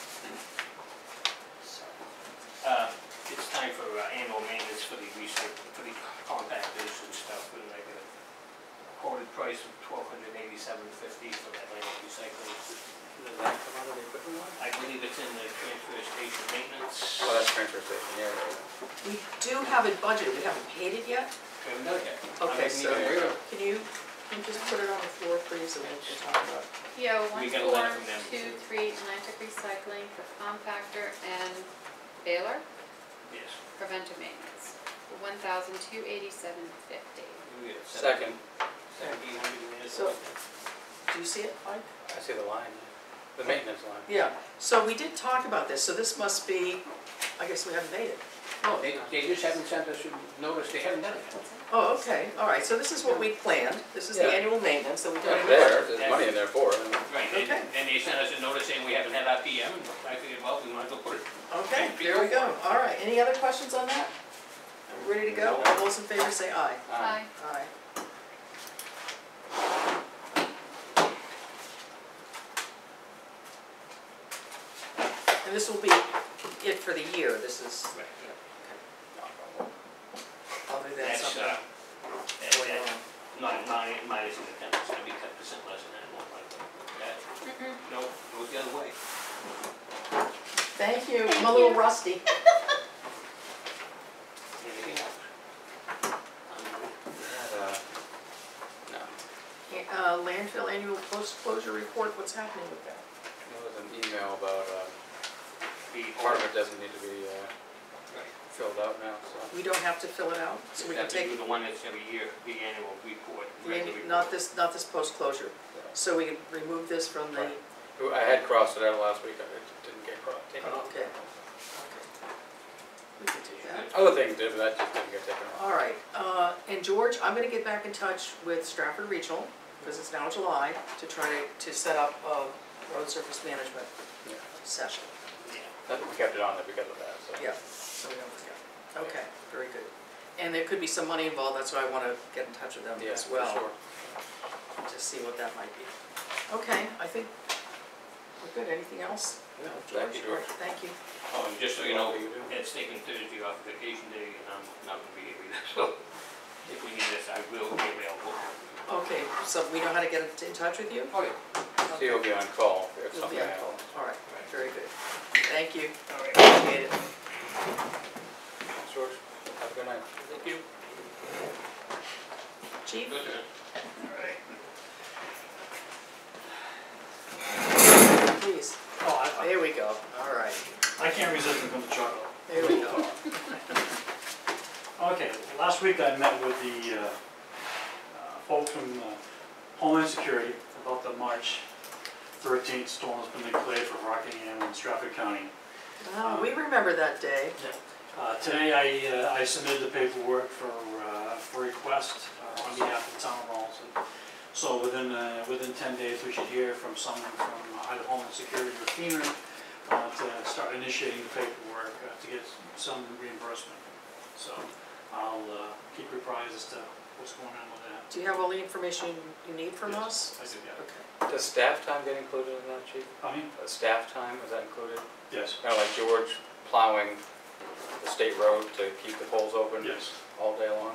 it's time for annual maintenance for the for the compactors and stuff, and I got a quoted price of $1,287.50 for that land recycling. Does that come out of the equipment line? I believe it's in the transfer station maintenance. Oh, that's transfer station, yeah. We do have it budgeted. We haven't paid it yet. We haven't done it yet. Okay, I so haven't either. can you just put it on the floor, please, and we'll talk about it. PO We got a letter from them. 1423 Atlantic Recycling for compactor and baler, Yes. preventive maintenance, for $1,287.50. We get Second, 1,700 minutes. So- Do you see it, Mike? I see the line, the maintenance line. Yeah, so we did talk about this, so this must be, I guess we haven't made it. No, they just haven't sent us a notice, they haven't done it yet. Oh, okay, all right, so this is what we planned. This is the Yeah. annual maintenance that we It's got in the there, budget. there's money in there for it. Right, Okay. and they sent us a notice saying we haven't had our PM, and I figured, well, we might as well put it. Okay, there we go. All right, any other questions on that? Are we ready to go? All those in favor say aye. Aye. Aye. And this will be it for the year, this is, Right. other than That's, something. that's not minus in the 10%, it'd be 10% less than that, not like that. No, goes the other way. Thank you, I'm a little rusty. Anything else? No, Landfill annual post-closure report, what's happening with that? there was an email about, The part of it doesn't need to be Right. filled out now, so. We don't have to fill it out, so we can Have to take, do the one that's every year, the annual report. regular not report. this post-closure. So we can remove this from the, I had crossed it out last week, and it didn't get taken off. okay. We can do that. Other things did, but that just didn't get taken off. All right, and George, I'm gonna get back in touch with Stratford Regional, because it's now July, to try to set up a road surface management Yeah. session. Yeah. We kept it on there because of that, so. Yeah, so we don't forget. Okay, very good. And there could be some money involved, that's why I wanna get in touch with them Yeah, as for well, sure. to see what that might be. Okay, I think good, anything else? No, George? thank you, George. Thank you. Oh, and just so you know, What do you do? Ed's taking Thursday off vacation day, and I'm not gonna be here either, so if we need this, I will be available. Okay, so we know how to get in touch with you? Okay. So you'll be on call if You'll be something on happens. call. All right, very good. Thank you. All right. Appreciate it. Thanks, George. Have a good night. Thank you. Chief? Good night. Please. Oh, There we go. All right. I can't resist from the chuckle. There we go. Okay, last week I met with the folks from Homeland Security about the March 13th storm that's been declared for Rockingham and Stratford County. Oh, we remember that day. Today I submitted the paperwork for request on behalf of the town of Rollinsford. So within 10 days we should hear from someone from either Homeland Security or FEMA to start initiating the paperwork to get some reimbursement. So I'll keep you apprised as to what's going on with that. Do you have all the information you need from us? I do, yeah. Okay. Does staff time get included in that, Chief? I mean, Staff time, is that included? yes, Kind of like George plowing the state road to keep the poles open yes. all day long?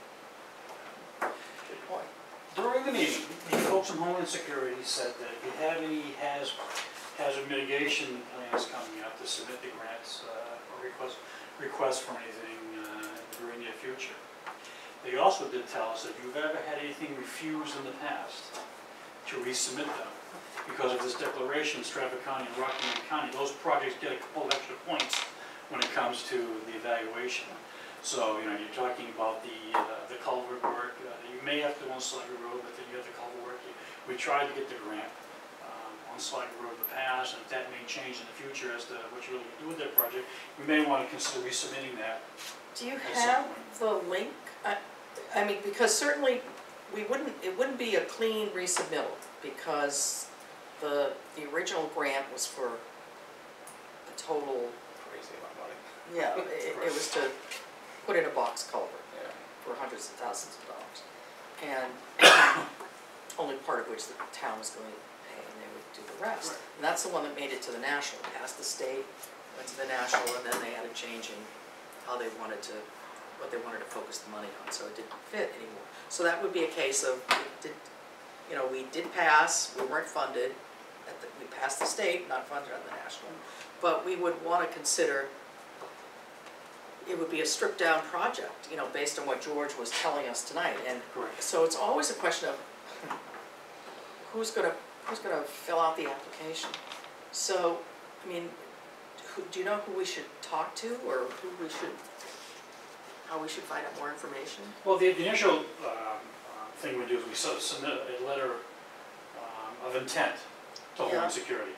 Good point. During the meeting, the folks from Homeland Security said that if you have any hazard mitigation plans coming up, to submit the grants or requests for anything in the very near future. They also did tell us that if you've ever had anything refused in the past, to resubmit them. Because of this declaration, Stratford County and Rockingham County, those projects get a couple of extra points when it comes to the evaluation. So, you know, you're talking about the culvert work. You may have to on Sligo Road, but then you have the culvert work. We tried to get the grant on Sligo Road in the past, and if that may change in the future as to what you really do with that project, we may want to consider resubmitting that. Do you At have some point. the link? I mean, because certainly it wouldn't be a clean resubmittal because the original grant was for a total, Crazy amount of money. yeah, it was to put in a box culvert Yeah. for hundreds of thousands of dollars. And only part of which the town was going to pay and they would do the rest. Right. And that's the one that made it to the national, passed the state, went to the national, and then they had a change in how they wanted to, what they wanted to focus the money on, so it didn't fit anymore. So that would be a case of, we did pass, we weren't funded, we passed the state, not funded on the national, but we would want to consider, it would be a stripped down project, based on what George was telling us tonight, and Correct. so it's always a question of who's gonna fill out the application. So, I mean, do you know who we should talk to, or how we should find out more information? Well, the initial thing we do is we submit a letter of intent to Yeah. Homeland Security.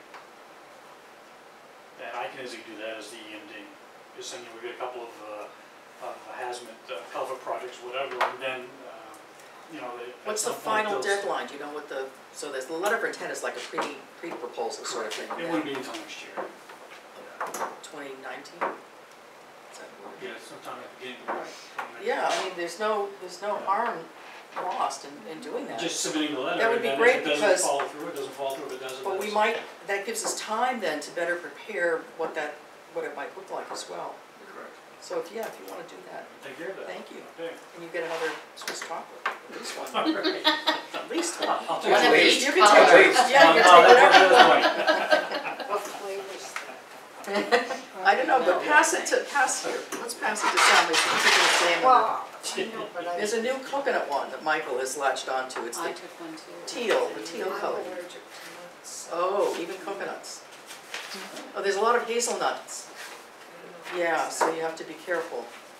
And I can easily do that as the EMD. Just saying, we get a couple of hazmat culvert projects, whatever, and then, at What's the some point final they'll- deadline? Do you know what so there's the letter of intent is like a pre-proposal sort of thing. It wouldn't be until next year. 2019? Is that what it Yeah, is? sometime at the beginning. of Yeah, I mean, there's no harm lost in doing that. Just submitting the letter. That would be and then great if it doesn't because- follow through, it doesn't fall through, if it doesn't. But we that's- that gives us time then to better prepare what it might look like as well. Correct. So if you want to do that, Take care of that. thank you. Okay. And you get another Swiss chocolate, at least one. All right. At least one. I'll take One it. of least. each You can color. take it. Yeah, you can take whatever you want. What flavors? I don't know, but pass here. Let's pass it to Sally, so we can examine it. Well, I know, but I. There's a new coconut one that Michael has latched onto. It's I the took one too. teal color. I'm allergic to nuts. Oh, even coconuts. Oh, there's a lot of hazelnuts. Yeah, so you have to be careful.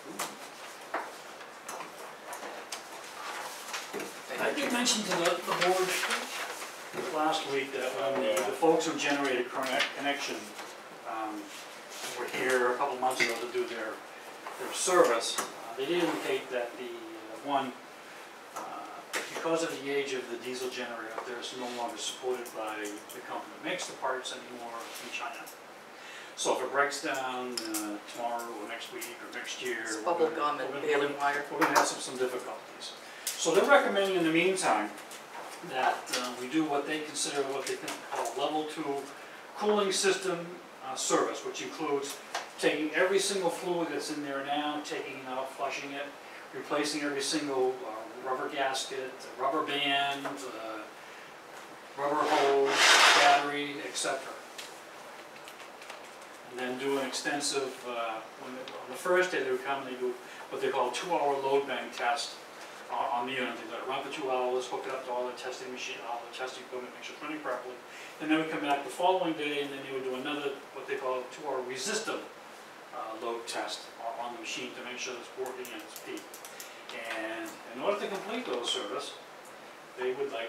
I did mention to the board last week that when the folks who generated Connection were here a couple months ago to do their service, they did indicate that because of the age of the diesel generator out there, it's no longer supported by the company that makes the parts anymore in China. So if it breaks down tomorrow or next week or next year, It's bubble gum and baling wire. we're going to have some difficulties. So they're recommending in the meantime that we do what they consider what they call level 2 cooling system service, which includes taking every single fluid that's in there now, taking it out, flushing it, replacing every single rubber gasket, rubber band, rubber hose, battery, etc. And then do an extensive, on the first day they would come and they do what they call a 2-hour load bank test on the unit. They let it run for 2 hours, hook it up to all the testing machine, all the testing equipment, make sure it's running properly. And then we come back the following day and then they would do another, what they call a 2-hour resistive load test on the machine to make sure it's working at its peak. And in order to complete those service, they would like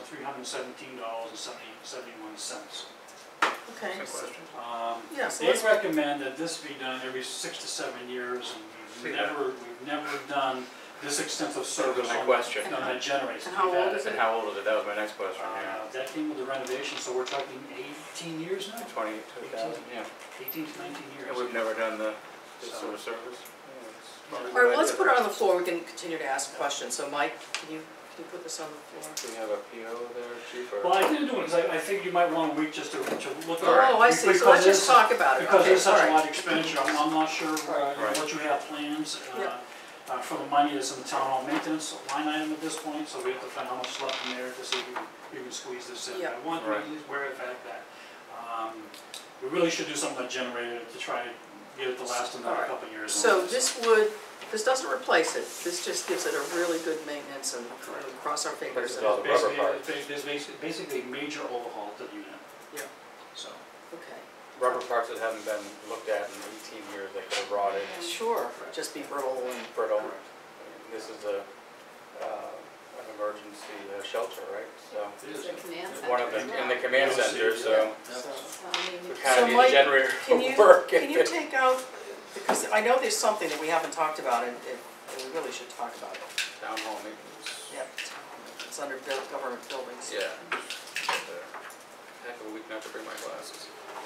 $2,317.71. Okay. Good question. Yeah, so They let's, recommend that this be done every 6 to 7 years, and See we've never done this extensive service My on question. that generator. And how old is And how old is it? That was my next question, yeah. That came with the renovation, so we're talking 18 years now? 22,000, yeah. 18 to 19 years. And we've never done this sort of service. Yeah, it's probably a all right, good well, let's idea. put it on the floor, we can continue to ask questions. So Mike, can you put this on the floor? Do we have a PO there, chief, or? Well, I didn't do it, because I think you might want a week just to look at it. Oh, I see, so let's just talk about it. Because Okay, there's such all a right. large expenditure, I'm not sure Right. what you have plans Yeah. for the money that's in the town hall maintenance line item at this point, so we have to find how much is left in there to see if we can squeeze this in. Yeah. I want Right. to where it back that. We really should do something with generator to try to get it to last another All right. couple of years. So this doesn't replace it, this just gives it a really good maintenance and we cross our fingers. Places all the rubber parts. There's basically a major overhaul to the unit. Yeah. So. Okay, Rubber parts that haven't been looked at in 18 years, they could have rotted and sure, just be brittle and, brittle. This is an emergency shelter, right? So, It's a command it's center. one of the, in the command Yeah. center, so so. I mean, we So kind of need Mike, a generator Can to you, work. can you take out, because I know there's something that we haven't talked about and we really should talk about it. Town hall maintenance. Yep, it's under government buildings. Yeah. Heck of a week not to bring my glasses.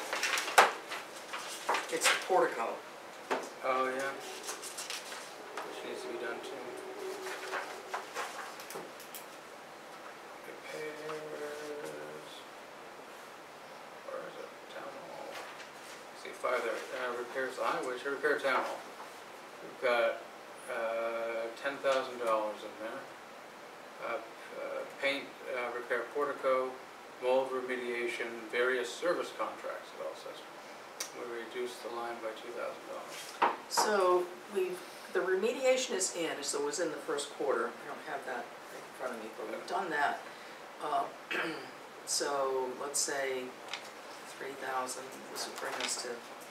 It's the portico. Oh, yeah. Which needs to be done too. Repairs. Where is it? Town hall. See, 5 there. Repairs the highway, should repair town hall. We've got $10,000 in there. Paint, repair portico, mold remediation, various service contracts, it all says. We reduced the line by $2,000. So the remediation is in, so it was in the first quarter. I don't have that in front of me, but we've done that. So let's say 3,000, this would bring us to,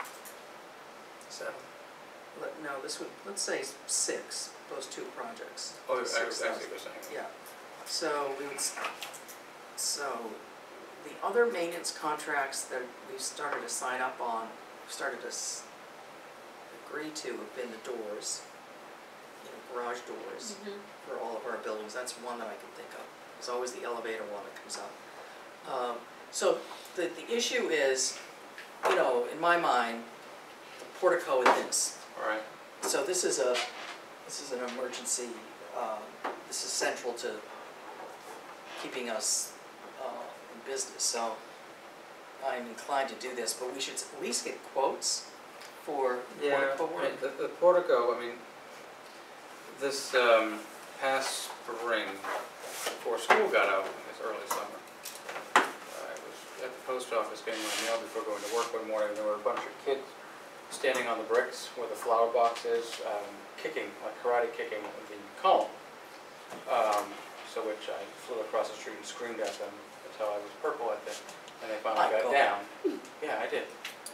7. no, this would, let's say 6, those 2 projects. Oh, I see what 6,000. you're saying. Yeah, so so the other maintenance contracts that we started to sign up on, started to agree to have been the doors, garage doors for all of our buildings. That's one that I can think of. There's always the elevator one that comes up. So the issue is, in my mind, the portico and this. All right. So this is an emergency, this is central to keeping us in business, so I'm inclined to do this, but we should at least get quotes for Yeah, portico work. the portico, this past spring, before school got out, this early summer, I was at the post office getting my mail before going to work one morning, and there were a bunch of kids standing on the bricks where the flower box is, kicking, like karate kicking the column. So which I flew across the street and screamed at them until I was purple at them, and they finally got down. Yeah, I did.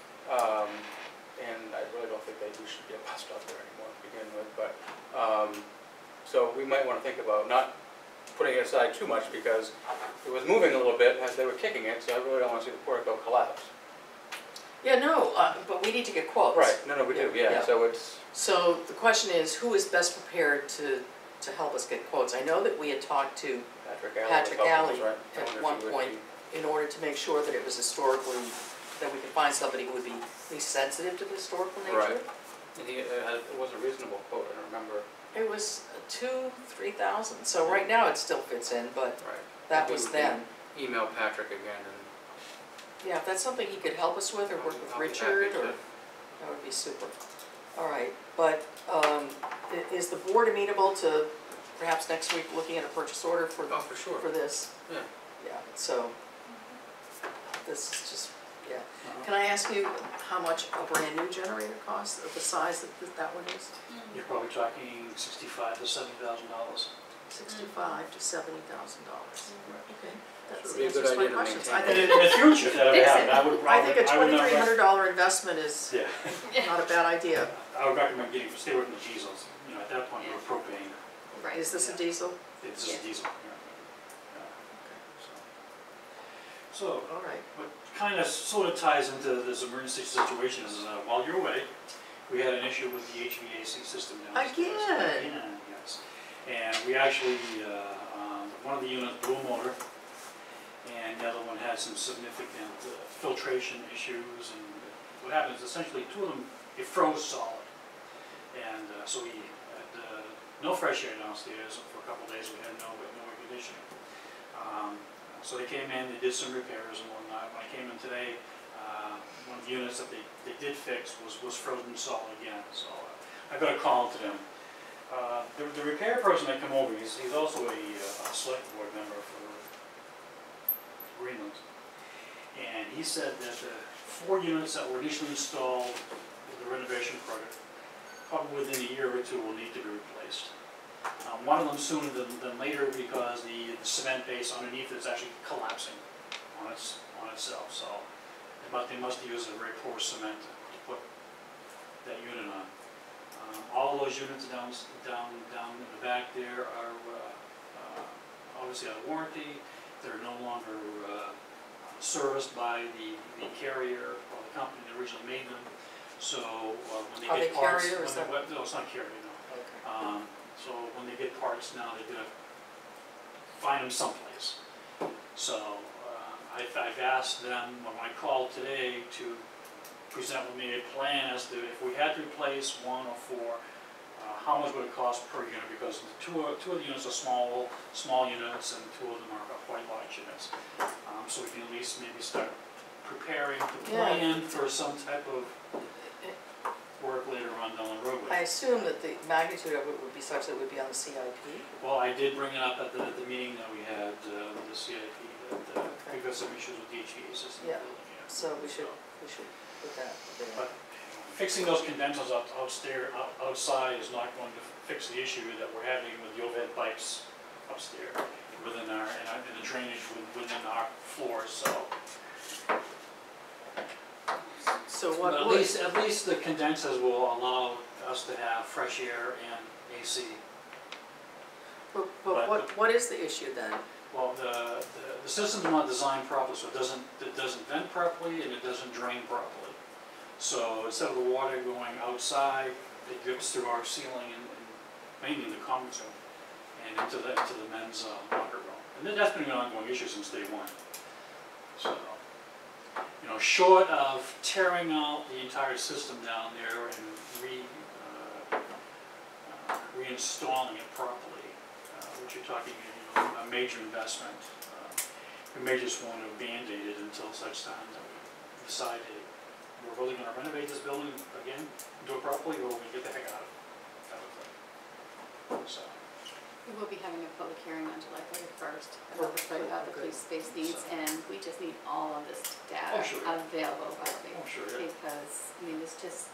And I really don't think we should be a bus stop there anymore to begin with, but, so we might want to think about not putting it aside too much because it was moving a little bit as they were kicking it, so I really don't want to see the portico collapse. Yeah, no, but we need to get quotes. Right, no, we do, yeah, Yeah. so it's, So the question is, who is best prepared to help us get quotes? I know that we had talked to Patrick Alley, right? I at wonder if one he would point be- in order to make sure that it was historically, that we could find somebody who would be at least sensitive to the historical nature. Right. And it was a reasonable quote, I remember. It was 2,000-3,000, so right now it still fits in, but Right. that Maybe was we can then. Email Patrick again and Yeah, if that's something he could help us with or work with I'll be happy Richard, to. or, that would be super. All right, but is the board amenable to perhaps next week looking at a purchase order for, Oh, for sure. for this? Yeah. Yeah, so, this is just, yeah. Uh-huh. Can I ask you how much a brand new generator costs, of the size that one is? You're probably talking $65,000 to $70,000. $65,000 to $70,000. Okay, that Sure, be a answers good my idea to questions. maintain. I And think, in the future, if that ever Fix it. happened, I think a I would not $2,300 investment is Yeah, not a bad idea. I would recommend stay away from the diesels, you know, at that point, you're propane, Right. Is this a diesel? it's just Yeah. diesel, yeah. So, All right. what kind of sort of ties into this emergency situation is, while you're away, we had an issue with the HVAC system downstairs. Again? Yes. And we actually, one of the units blew a motor, and the other one had some significant filtration issues, and what happened is essentially two of them, it froze solid. And so we had no fresh air downstairs for a couple of days, we had no air conditioning. So they came in, they did some repairs and whatnot. When I came in today, one of the units that they did fix was frozen solid again, so I got a call to them. The repair person that come over, he's also a select board member for Greenland. And he said that the 4 units that were initially installed with the renovation project, probably within a year or two will need to be replaced. One of them sooner than later because the cement base underneath is actually collapsing on itself. So they must use a very poor cement to put that unit on. All those units down in the back there are obviously out of warranty. They're no longer serviced by the carrier or the company that originally made them. So when they Are get they parts, Carrier or when something? no, it's not carrier, no. Okay. So when they get parts now, they're gonna find them someplace. So I've asked them, when I called today, to present with me a plan as to if we had to replace 1 or 4, how much would it cost per unit? Because two of the units are small units, and 2 of them are quite large units. So we can at least maybe start preparing to plan for some type of work later on down the road. I assume that the magnitude of it would be such that it would be on the CIP? Well, I did bring it up at the meeting that we had with the CIP, that we've got some issues with the HVA system. Yeah. in the building, yeah. So we should put that there. But fixing those condensers outside is not going to fix the issue that we're having with the overhead pipes upstairs within in the drainage within our floors, so. So what But would? at least the condensers will allow us to have fresh air and AC. But what is the issue then? Well, the system's not designed properly, so it doesn't vent properly and it doesn't drain properly. So instead of the water going outside, it drips through our ceiling and mainly the conference room and into the men's locker room. And that's been an ongoing issue since day one. So, you know, short of tearing out the entire system down there and reinstalling it properly, which you're talking, you know, a major investment. We may just want to band-aid it until such time that we decide, hey, we're really going to renovate this building again, do it properly, or we get the heck out of it. Kind of thing. So, We will be having a public hearing on July 31st Oh, about the good. police space needs, and we just need all of this data Oh, sure. available readily. oh, sure, yeah. Because, I mean, this just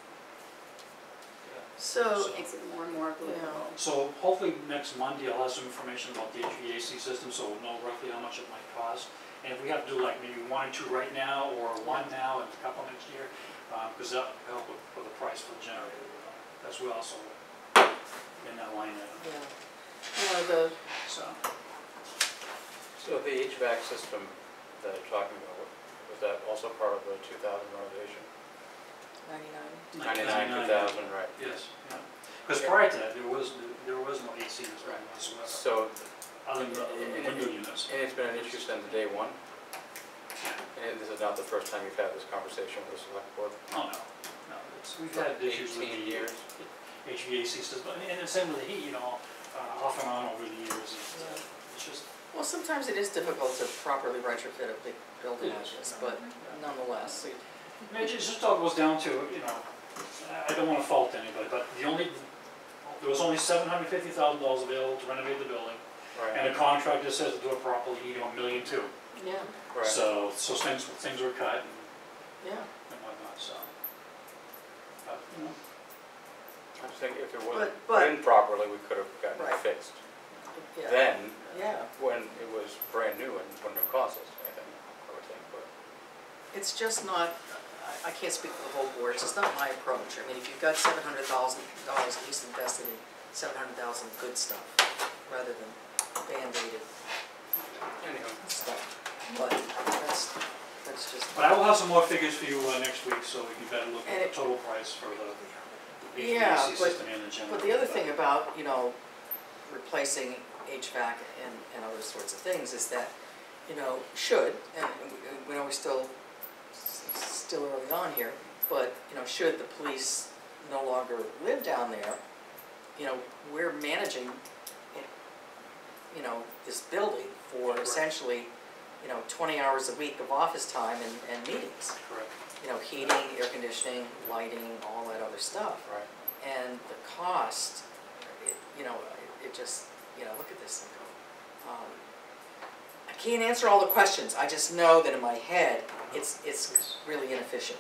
So, makes it more and more believable. So hopefully next Monday I'll have some information about the HVAC system, so we'll know roughly how much it might cost. And if we have to do like maybe 1 or 2 right now, or 1 now and a couple next year, because that'll help with the price for the generator as well, so in that line item. yeah. So, So the HVAC system that you're talking about, was that also part of the 2000 renovation? 99. 99, 2000, right. yes, yeah. Because prior to that, there was no AC whatsoever. So, Other than the window units. and it's been an issue since day one? And this is not the first time you've had this conversation with the select board? Oh, no, we've had issues with 18 the years. HVAC system, and the same with the heat, you know, off and on over the years. It's just, Well, sometimes it is difficult to properly retrofit a big building like this, but nonetheless. It just all goes down to, you know, I don't wanna fault anybody, but there was only $750,000 available to renovate the building. And the contractor says to do it properly, you need $1.2 million. Yeah. Right. So things were cut Yeah. and whatnot, so. But, you know, I just think if it wasn't But- put in properly, we could have gotten it Right. fixed. Yeah. Then, Yeah, when it was brand new and wouldn't have cost us anything, I would think, but. it's just not, I can't speak for the whole board, it's just not my approach. I mean, if you've got $700,000 at least invested in 700,000 good stuff, rather than Band-Aided Anyhow. stuff. But that's just. But I will have some more figures for you next week, so we can better look And at it- the total price for the Yeah, HVAC system and the generator. But the other thing about, you know, replacing HVAC and other sorts of things is that, you know, should, and we know we're still early on here, but, you know, should the police no longer live down there, you know, we're managing, you know, this building for essentially, you know, 20 hours a week of office time and meetings. Correct. You know, heating, air conditioning, lighting, all that other stuff. Right. And the cost, you know, it just, you know, look at this and go. I can't answer all the questions, I just know that in my head, it's really inefficient.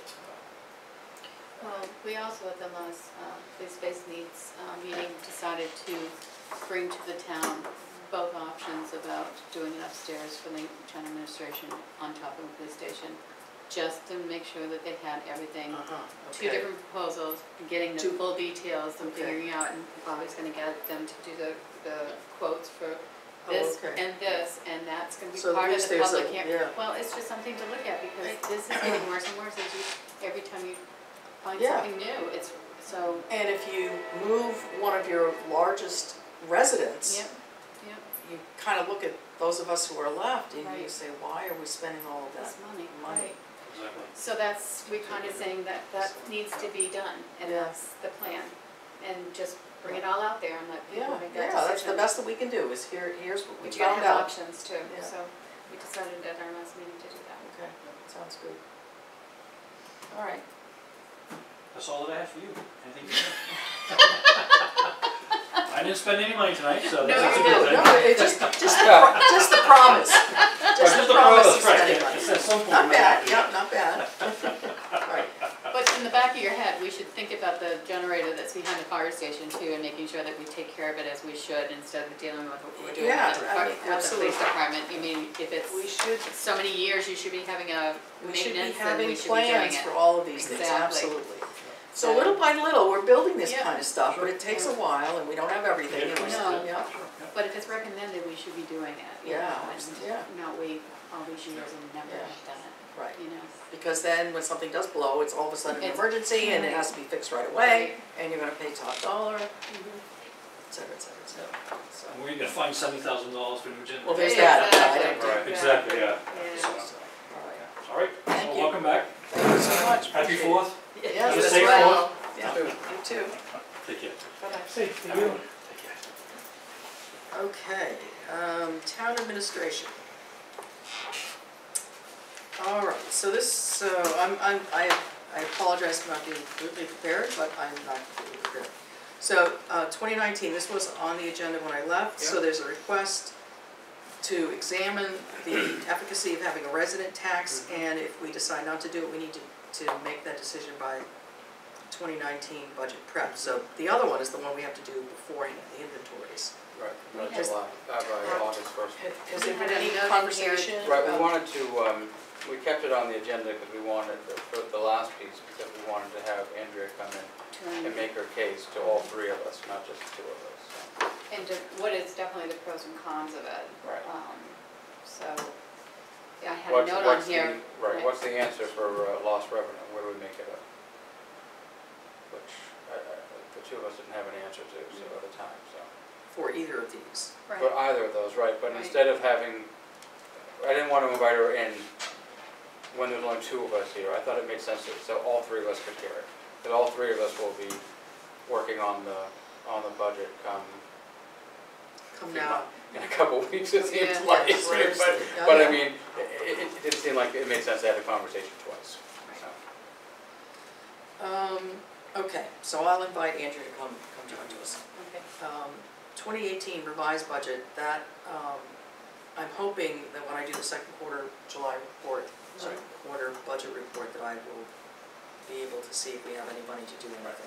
We also at the last police base needs meeting decided to bring to the town both options about doing it upstairs for the town administration on top of the police station, just to make sure that they had everything. Two Okay. different proposals, getting the Two- full details and Okay. figuring out, and Bobby's gonna get them to do the quotes for Oh, this okay. and this, and that's gonna be So at part of least the there's a- public hearing. yeah. Well, it's just something to look at, because this is getting worse and worse as you, every time you find Yeah. something new, it's, so, And if you move one of your largest residents, yep, you kind of look at those of us who are left, and you Right. say, why are we spending all of that this money, money? right. Exactly. So that's, we're kind of saying that needs to be done, and Yeah. that's the plan. And just bring it all out there and let people Yeah, make that yeah, decision. that's the best that we can do, is here's what we But you gotta found have out. options too, Yeah. so we decided at our last meeting to do that. Okay, sounds good. All right. That's all that I have for you. Anything you I didn't spend any money tonight, so No, that's a you good didn't. thing. No, it's just the promise. Just the promise of right, spending yeah, money. it's at some point. Not we bad, have to do yeah, that. not bad. Right, But in the back of your head, we should think about the generator that's behind the fire station too, and making sure that we take care of it as we should, instead of dealing with what we're doing Yeah, with the, I mean, with the absolutely. police department. You mean, if it's we should, so many years, you should be having a we should be maintenance, and having we should be doing plans it. for all of these things, Exactly. absolutely. So little by little, we're building this Yeah. kind of stuff, but it takes a while, and we don't have everything, and we're No. still, yeah. But if it's recommended, we should be doing it. you Yeah, know, and yeah. not wait all these years and never Yeah. have done it, Right, you know? because then when something does blow, it's all of a sudden an It's- emergency, and it right. has to be fixed right away, and you're gonna pay top dollar, et Mhm. cetera, et cetera, et cetera. So, And we're gonna find $70,000 for new generator. well, there's that, I don't Exactly. Right. Exactly, yeah. Yeah. So, all right. all right, Thank well, you. welcome back. Thank you so much. Happy Appreciate it. 4th. Yes, Have a as safe well. one. Yeah, you too. Take care. Bye-bye. Safe to you. Take care. Okay, town administration. All right, so this, I apologize for not being completely prepared, but I'm not completely prepared. So, 2019, this was on the agenda when I left, so there's a request to examine the efficacy of having a resident tax, and if we decide not to do it, we need to make that decision by 2019 budget prep. So the other one is the one we have to do beforehand, the inventories. Right, not Has- July, by August 1st. Has there We been had a any note in here. conversation Right, we about- wanted to, we kept it on the agenda because we wanted, for the last piece, because we wanted to have Andrea come in and make her case to all three of us, not just the two of us. So, And to, what is definitely the pros and cons of it. Right. So, yeah, I had a note on here. Right, what's the answer for lost revenue? Where do we make it up? Which, the two of us didn't have an answer to, so at the time, so. For either of these? Right. For either of those, right, but Right. instead of having, I didn't want to invite her in when there's only two of us here. I thought it made sense that, so all three of us could hear it. Because all three of us will be working on the budget come. Come now, in a couple of weeks, it seems Yeah. like. Yeah, seriously. Oh, But I yeah. mean, it didn't seem like it made sense to have the conversation twice, so. Okay, so I'll invite Andrew to come talk to us. Okay. 2018 revised budget, that, I'm hoping that when I do the second quarter July report, second quarter budget report, that I will be able to see if we have any money to do anything.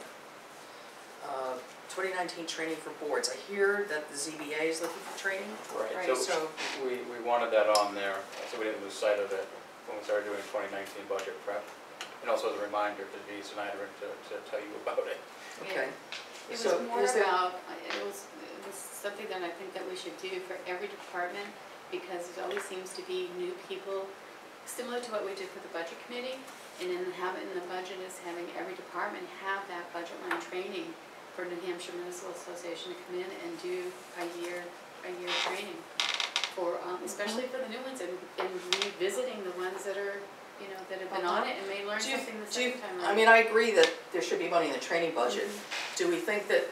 2019 training for boards, I hear that the ZBA is looking for training, Right, So so, we wanted that on there, so we didn't lose sight of it when we started doing 2019 budget prep. And also as a reminder to Dee Snyder to tell you about it. okay. It was So more is there- about, it was something that I think that we should do for every department, because there always seems to be new people, similar to what we did for the budget committee, and then having the budget is having every department have that budget line training for New Hampshire Municipal Association to come in and do a year training for, especially for the new ones, and revisiting the ones that are, you know, that have been on it and may learn Do you- something the do you- second time I around. mean, I agree that there should be money in the training budget. Do we think that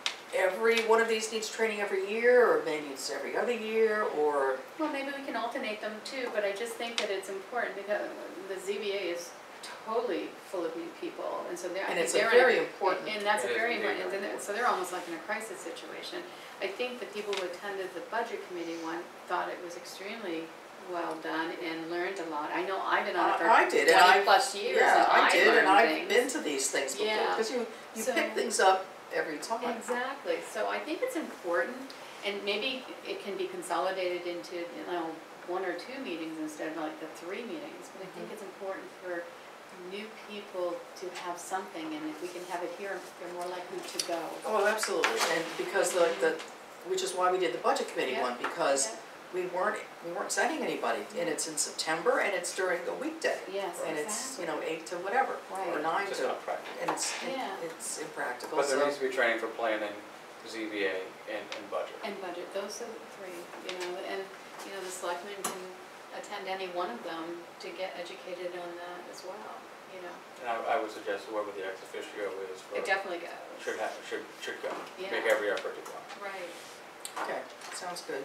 every one of these needs training every year, or maybe it's every other year, or? Well, maybe we can alternate them too, but I just think that it's important because the ZBA is totally full of new people, and so they're, I And think it's a they're in very important. And that's a It is very indeed important, very and so they're almost like in a crisis situation. I think the people who attended the budget committee one thought it was extremely well done and learned a lot. I know I've been on it for I did, and 20 plus years, and Yeah, I I did, and learned I've things. been to these things before, Yeah. because you So- pick things up every time. Exactly, so I think it's important, and maybe it can be consolidated into, you know, 1 or 2 meetings instead of like the 3 meetings, but I think it's important for new people to have something, and if we can have it here, they're more likely to go. Oh, absolutely, and because which is why we did the budget committee Yeah. one, because Yeah. we weren't sending anybody, and it's in September, and it's during the weekday. Yes, And it's, exactly. 8 to whatever, or Right. 9 Just to, not practical. and it's Yeah. impractical, But there so. needs to be training for planning, ZBA, and budget. And budget, those are the 3, you know, and, you know, the selectmen can attend any one of them to get educated on that as well, you know. And I would suggest whoever the ex officio is It definitely goes. should go, Yeah. make every effort to go. Right. Okay, sounds good.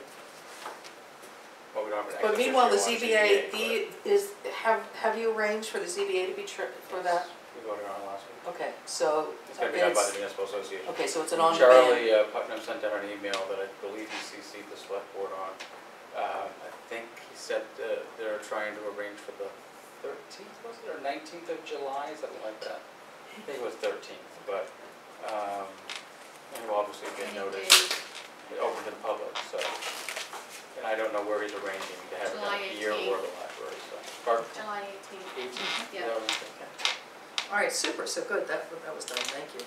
Well, we don't have an ex But meanwhile, the officio on ZBA, have you arranged for the ZBA to be for that? We voted on it last week. Okay, so. It's gonna be done by the municipal association. Okay, so it's an on-demand. Charlie Putnam sent out an email that I believe he CC'd the select board on. I think he said they're trying to arrange for the 13th, was it, or 19th of July, something like that. I think it was 13th, but, and it will obviously get noticed, open to the public, so. And I don't know where he's arranging to have it done July here or the library, so. Pardon? July 18th. 18th? Yeah. All right, super, so good, that was done, thank you.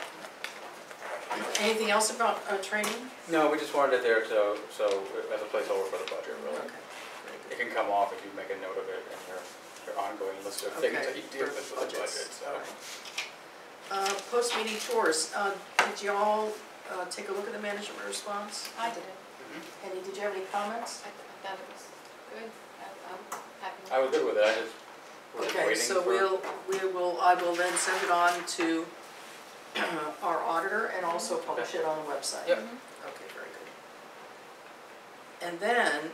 Anything else about training? No, we just wanted it there to, so, as a placeholder for the budget, really. Okay, It can come off if you make a note of it in your ongoing list of things Okay, that you deal with for the budget, budgets, so. all right. Post-meeting tours, did you all take a look at the management response? I did it. Penny, did you have any comments? I thought it was good. I'm happy. I was good with it, I just was Okay, waiting so for. I will then send it on to our auditor and also publish it on the website. Yep. Mhm. Okay, very good. And then,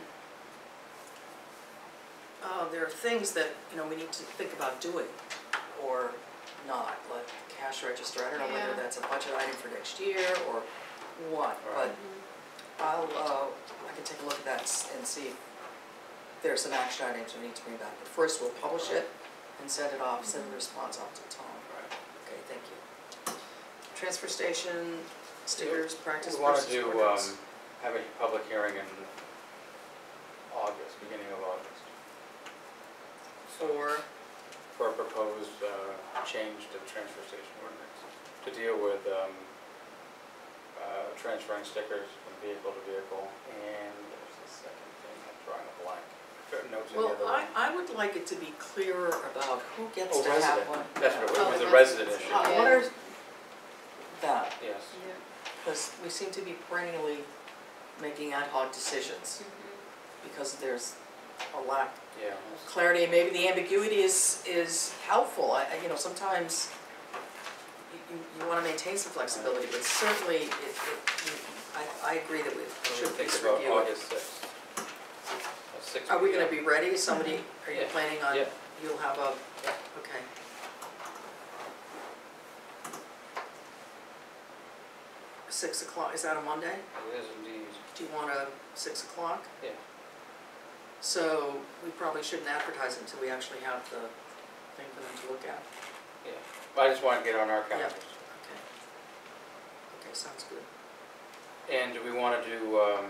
there are things that, we need to think about doing or not, like cash register. I don't know whether Yeah. that's a budget item for next year or what, but Mhm. I can take a look at that and see if there's some action items we need to bring back. But first, we'll publish it and send it off, send the response off to Tom. Okay, thank you. Transfer station, stickers, practice We wanted versus to ordinance. have a public hearing in August, beginning of August, for a proposed change to the transfer station ordinance to deal with transferring stickers from vehicle to vehicle, and there's the second thing, I'm drawing a blank. Certain notes in the Well, other one. I would like it to be clearer about who gets Oh, to have resident. one. That's what it Oh, was, the a resident residents. issue. Yeah. What are that? Yes. Yeah. Because we seem to be perennially making ad hoc decisions Mhm. because there's a lack Yeah. of clarity, and maybe the ambiguity is helpful. Sometimes you want to maintain some flexibility, but certainly I agree that we should Think please about review it. August 6th. At 6 Are we gonna p.m. be ready? Somebody, are you Yeah. planning on, Yeah. you'll have a, okay. Six o'clock, is that a Monday? It is indeed. Do you want a 6 o'clock? Yeah. So we probably shouldn't advertise until we actually have the thing for them to look at. Yeah. I just want to get on our calendars. Okay. Okay, sounds good. And do we want to do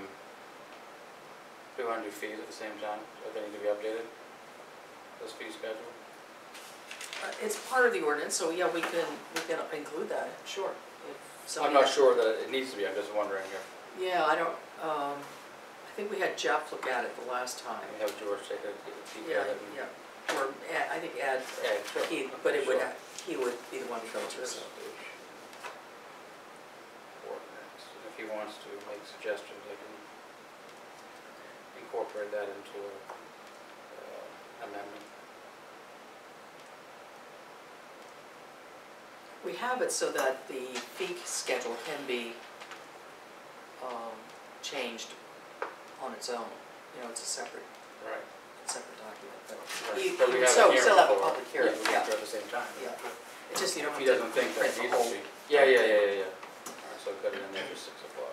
fees at the same time? Are they need to be updated? This fee schedule? It's part of the ordinance, so yeah, we can include that, sure. If I'm somebody not has- sure that it needs to be, I'm just wondering if Yeah, I don't, I think we had Jeff look at it the last time. we have George take a peek Yeah, at it. yeah, or Ed, I think Ed, Yeah, sure. but it would, Sure. he would be the one to go through it. Ordinance. If he wants to make suggestions, I can incorporate that into a amendment. We have it so that the fee schedule can be changed on its own. You know, it's a separate Right. document, but Right. you But we have a still hearing have a for- public hearing, Yeah, we yeah. can do it at the same time. Yeah. It's just you don't If have he to doesn't think that print it the needs whole. to be. Yeah. All right, so put it in there for 6 o'clock.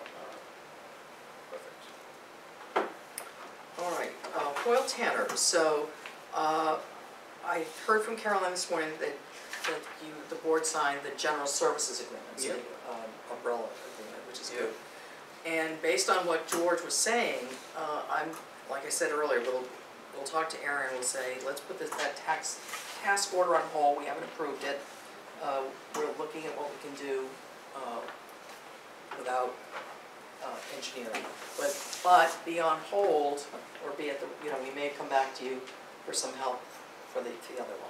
All right. Perfect. All right, Hoyle Tanner, so, I heard from Carolyn this morning that the board signed the general services agreement, the umbrella agreement, which is good. And based on what George was saying, like I said earlier, we'll talk to Aaron, we'll say, let's put that task order on hold, we haven't approved it. We're looking at what we can do, without engineering, but be on hold, or be at the, we may come back to you for some help for the other one.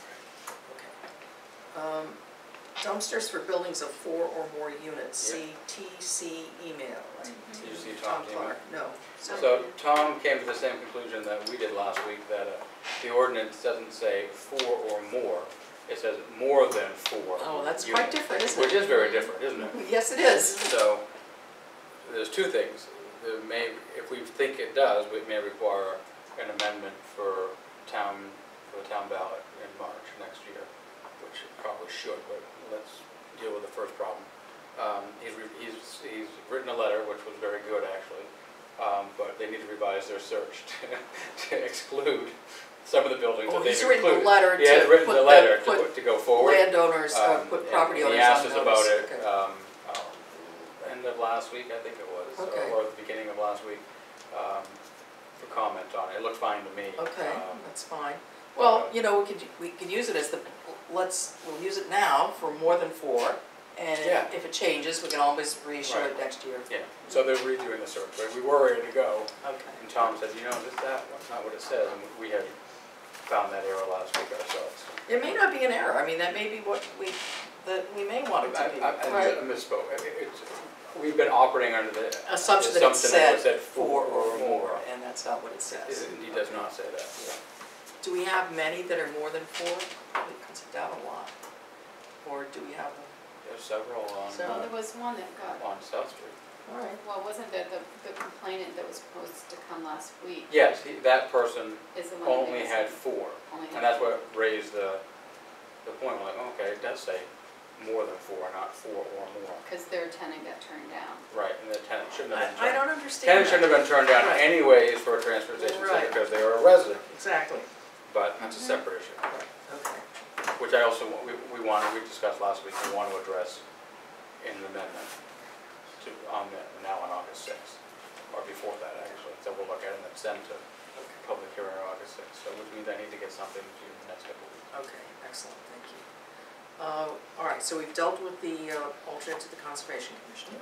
Okay. Dumpsters for buildings of 4 or more units, Yeah. CTC email. Did you see Tom's email? Clark, no. So Tom came to the same conclusion that we did last week, that the ordinance doesn't say 4 or more, it says more than 4. Oh, that's quite units, different, isn't Which it? is very different, isn't it? Yes, it is. So, there's two things. There may, if we think it does, we may require an amendment for the town ballot in March next year, which it probably should, but let's deal with the first problem. He's written a letter, which was very good actually, but they need to revise their search to exclude some of the buildings Oh, that they've he's included. written the letter He has to written put the the- letter put to go forward. Landowners, put property And owners he asked on us about notice. it, Okay. end of last week, I think it was, Okay. or the beginning of last week, for comment on it. It looked fine to me. Okay, that's fine. Well, we could use it as we'll use it now for more than 4, and Yeah. if it changes, we can always reissue it next year. Yeah, so they're redoing the search, but we were ready to go, Okay. and Tom said, that's not what it says, and we had found that error last week ourselves. It may not be an error, I mean, that may be what we may want it to be, I right? misspoke. We've been operating under the Assumption that it assumption said 4 or more. and that's not what it says. It indeed does not say that. Do we have many that are more than 4? It cuts it down a lot. Or do we have them? There's several Well, there was one that got, on South Street. All right. well, wasn't there the complainant that was supposed to come last week Yes, that person is the one that only was- had 4. only had And that's 4. what raised the point, we're like, okay, it does say more than 4, not 4 or more. Because their tenant got turned down. Right, and the tenant shouldn't have been I turned. don't understand Tenant shouldn't have been turned down Right. anyways for a transfer station Right. because they are a resident, Exactly. but that's a separate issue. Right, okay. Which I also, we discussed last week, we want to address in an amendment now on August 6th, or before that actually. So we'll look at it and then send to public hearing on August 6th, so which means I need to get something to you in the next couple of weeks. Okay, excellent, thank you. All right, so we've dealt with the alternate to the Conservation Commission.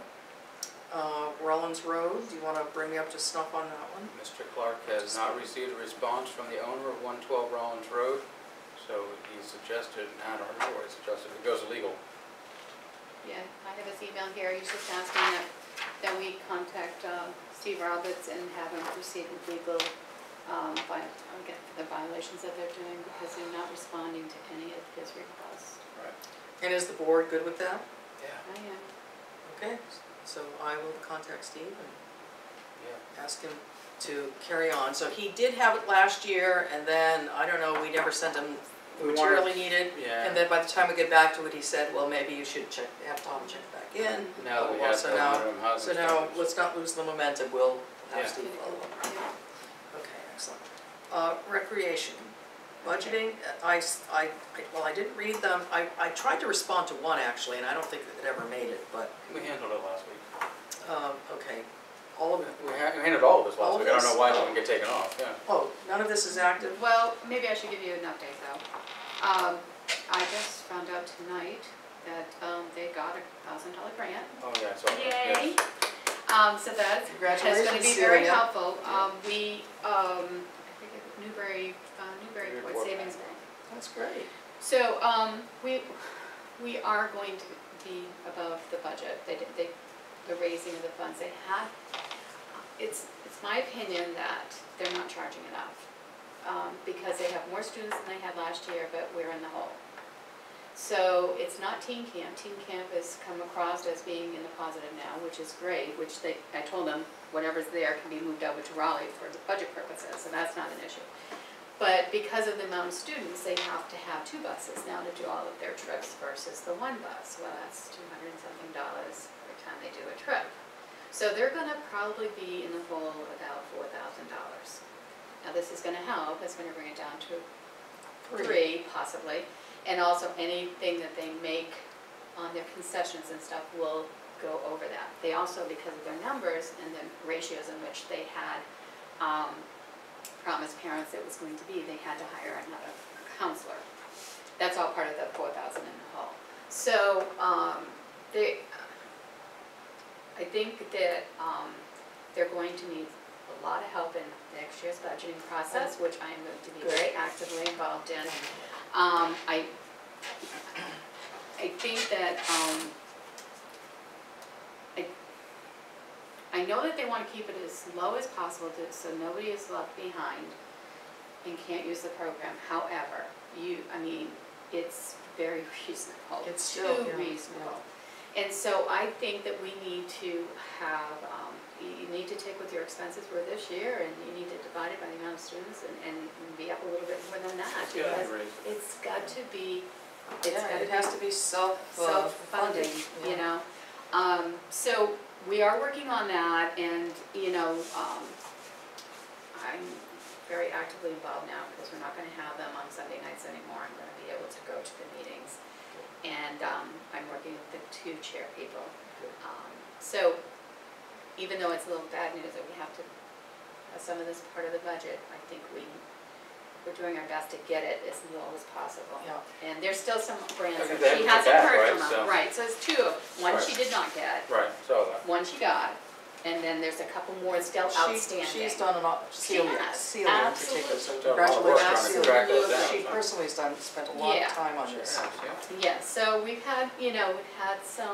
Rollins Road, do you want to bring me up to snuff on that one? Mr. Clark has not received a response from the owner of 112 Rollins Road, so he suggested, I don't remember what he suggested, it goes illegal. Yeah, I have his email here, he's just asking that we contact Steve Roberts and have him proceed with legal, again, for the violations that they're doing, because they're not responding to any of his requests. Right. And is the board good with that? Yeah. I am. Okay, So I will contact Steve and Yeah. ask him to carry on. So he did have it last year, and then, I don't know, we never sent him the We material wanted- he needed. Yeah. And then by the time we get back to it, he said, well, maybe you should have Tom check back in. Now that we Well, have so the now- minimum housing So now, standards. let's not lose the momentum, we'll have Yeah. Steve follow up. Okay, excellent. Recreation, budgeting, well, I didn't read them, I tried to respond to one actually, and I don't think that it ever made it, but, We handled it last week. okay. All of it, We handled all of this All last of week. I don't this? know why it Oh. didn't get taken off, yeah. oh, none of this is active? Well, maybe I should give you an update though. I just found out tonight that they got $1,000 grant. Oh, yeah, so. Yay! So that's Congratulations, gonna be very Celia. helpful. We, I think it Newburyport Newburyport Savings Bank. Bank. That's great. So, we are going to be above the budget. The raising of the funds they had, it's my opinion that they're not charging enough. Because they have more students than they had last year, but we're in the hole. So it's not teen camp. Teen camp has come across as being in the positive now, which is great, I told them whatever's there can be moved over to Raleigh for the budget purposes, so that's not an issue. But because of the amount of students, they have to have 2 buses now to do all of their trips versus the 1 bus. Well, that's $200 and something every time they do a trip. So they're gonna probably be in the hole about $4,000. Now this is gonna help, it's gonna bring it down to 3 possibly. And also anything that they make on their concessions and stuff will go over that. They also, because of their numbers and the ratios in which they had promised parents it was going to be, they had to hire another counselor. That's all part of the 4,000 in the hole. So I think that they're going to need a lot of help in next year's budgeting process, which I am going to be very actively involved in. I think that, I know that they want to keep it as low as possible so nobody is left behind and can't use the program. However, it's very reasonable. It's still, Too yeah, reasonable. And so I think that we need to have, you need to take what your expenses were this year and you need to divide it by the amount of students and be up a little bit more than that. Yeah, Because raise it. it's got to be, Yeah, it has to be self-funding, self-funding. you know? So we are working on that and, I'm very actively involved now because we're not gonna have them on Sunday nights anymore. I'm gonna be able to go to the meetings. And I'm working with the 2 chair people. So even though it's a little bad news that we have to, some of this part of the budget, I think we're doing our best to get it as low as possible. Yeah. And there's still some grants Okay, that they she haven't hasn't come back, heard right? from them. So- Right, so it's 2 of them. One Right. she did not get, Right, saw that. one she got, and then there's a couple more still outstanding. She's done an awful, Celia has, in particular, so absolutely. Done a lot of work trying to congratulations, track those Celia. down, She so. personally has spent a lot Yeah. of time on Sure this. has, yeah. Yeah, so we've had some,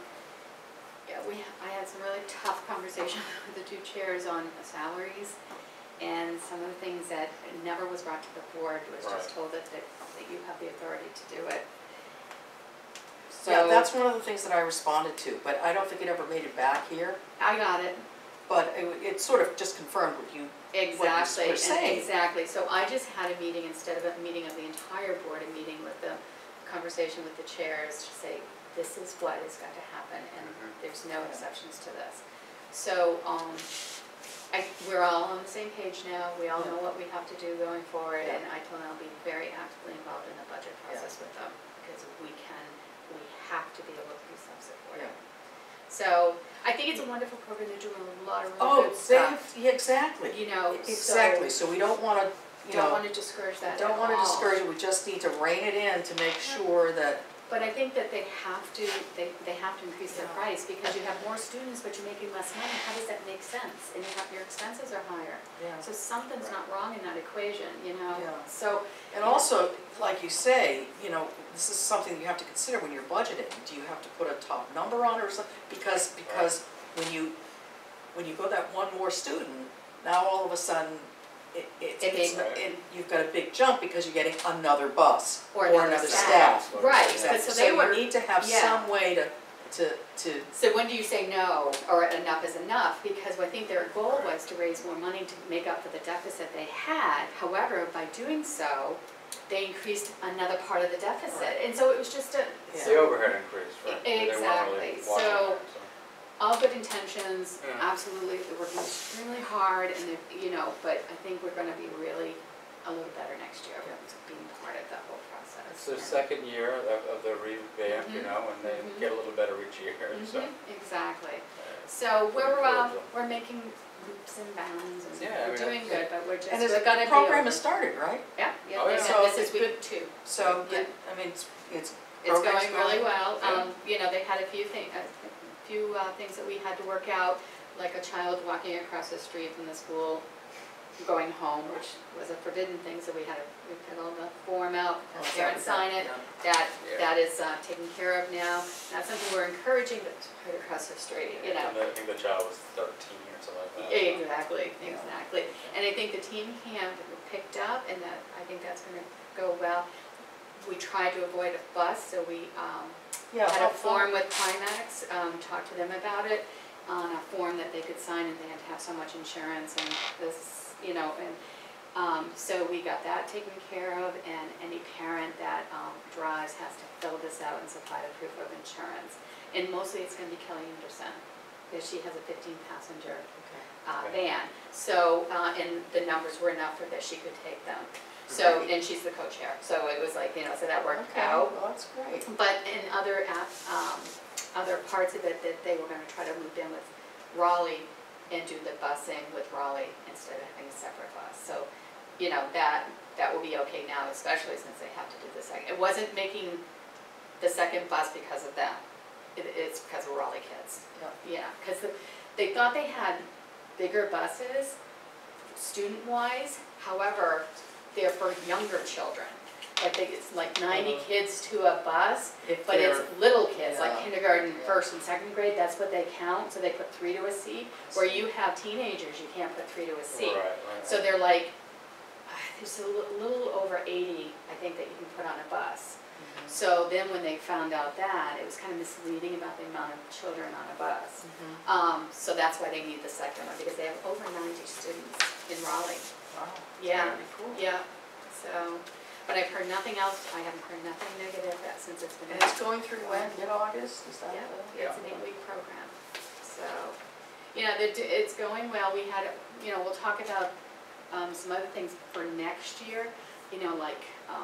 I had some really tough conversations with the 2 chairs on salaries and some of the things that never was brought to the board, was just Right. told that you have the authority to do it. Yeah, So, that's one of the things that I responded to, but I don't think it ever made it back here. I got it, But it sort of just confirmed what you, exactly, were and saying. exactly. So I just had a meeting, instead of a meeting of the entire board, a meeting with the conversation with the chairs to say, this is what is going to happen and there's no exceptions to this. So, we're all on the same page now, we all know what we have to do going forward, and I told them I'll be very actively involved in the budget process with them, because we have to be able to be self-supporting. So, I think it's a wonderful program, they're doing a lot of really good stuff, yeah, exactly. you know, Exactly, so so we don't wanna, we don't want to discourage that at all. don't wanna discourage it, we just need to rein it in to make sure that, But I think that they have to increase their Yeah. price, because you have more students, but you're making less money, how does that make sense? And your expenses are higher. So something's not wrong in that equation, you know? Yeah. So, and also, like you say, this is something you have to consider when you're budgeting. Do you have to put a top number on it or something? Because when you go that one more student, now all of a sudden, you've got a big jump because you're getting another bus or or another another staff. staff. Right, Exactly. so they were, you need to have yeah. some way to to, So when do you say no, or enough is enough? Because I think their goal was to raise more money to make up for the deficit they had. However, by doing so, they increased another part of the deficit. And so it was just a, Yeah. The overhead increase, right? They weren't really Exactly. watching So- it, all good intentions, Yeah. absolutely, they're working extremely hard and they're, you know, but I think we're gonna be really a little better next year, being part of the whole process. It's their second year of the revamp, you Mhm. know, and they Mhm. get a little better each year, so. Mhm, exactly. uh, So Pretty cordial. we're making leaps and bounds and Yeah, I we're mean, doing that's- good, but we're just, and we're the gonna be program over. has started, right? Yeah, yeah, Oh, yeah. and So this is it's week 2. So, Yeah. I mean, it's It's program's going really well. Yeah. You know, they had a few things that we had to work out, like a child walking across the street from the school going home, which was a forbidden thing, so we put all the form out, Oh, have parents sign it. yeah. That is taken care of now. That's something we're encouraging, but right across the street, you know. And I think the child was 13 or something like that. Exactly, exactly. And I think the team camp picked up, and that, I think that's gonna go well. We tried to avoid a bus, so we Yeah, had how a form with Primex, talked to them about it, on a form that they could sign, and they had to have so much insurance and this, you know, and so we got that taken care of, and any parent that drives has to fill this out and supply the proof of insurance. And mostly it's gonna be Kelly Anderson, because she has a 15-passenger Okay. van. So, and the numbers were enough for that she could take them. So, and she's the co-chair, so it was like, you know, so that worked Okay, out. well, that's great. But in other parts of it, that they were gonna try to loop in with Raleigh and do the busing with Raleigh instead of having a separate bus. So, you know, that will be okay now, especially since they have to do the second. It wasn't making the second bus because of them. It's because of Raleigh kids. Yeah. Yeah, because they thought they had bigger buses, student-wise, however, they're for younger children. Like it's like 90 kids to a bus, If but it's they're- little kids, like yeah, kindergarten, yeah. first and second grade, that's what they count, so they put 3 to a seat. Where you have teenagers, you can't put 3 to a seat. Right, right. So they're like, there's a little over 80, I think, that you can put on a bus. Mhm. So then when they found out that, it was kind of misleading about the amount of children on a bus. Mhm. So that's why they need the second one, because they have over 90 students in Raleigh. Wow. Yeah, Very cool. yeah, so, but I've heard nothing else, I haven't heard nothing negative since it's been. And it's going through when, mid-August, is that? Yeah, it's an 8-week program, so, you know, it's going well. We had, you know, we'll talk about some other things for next year, you know, like,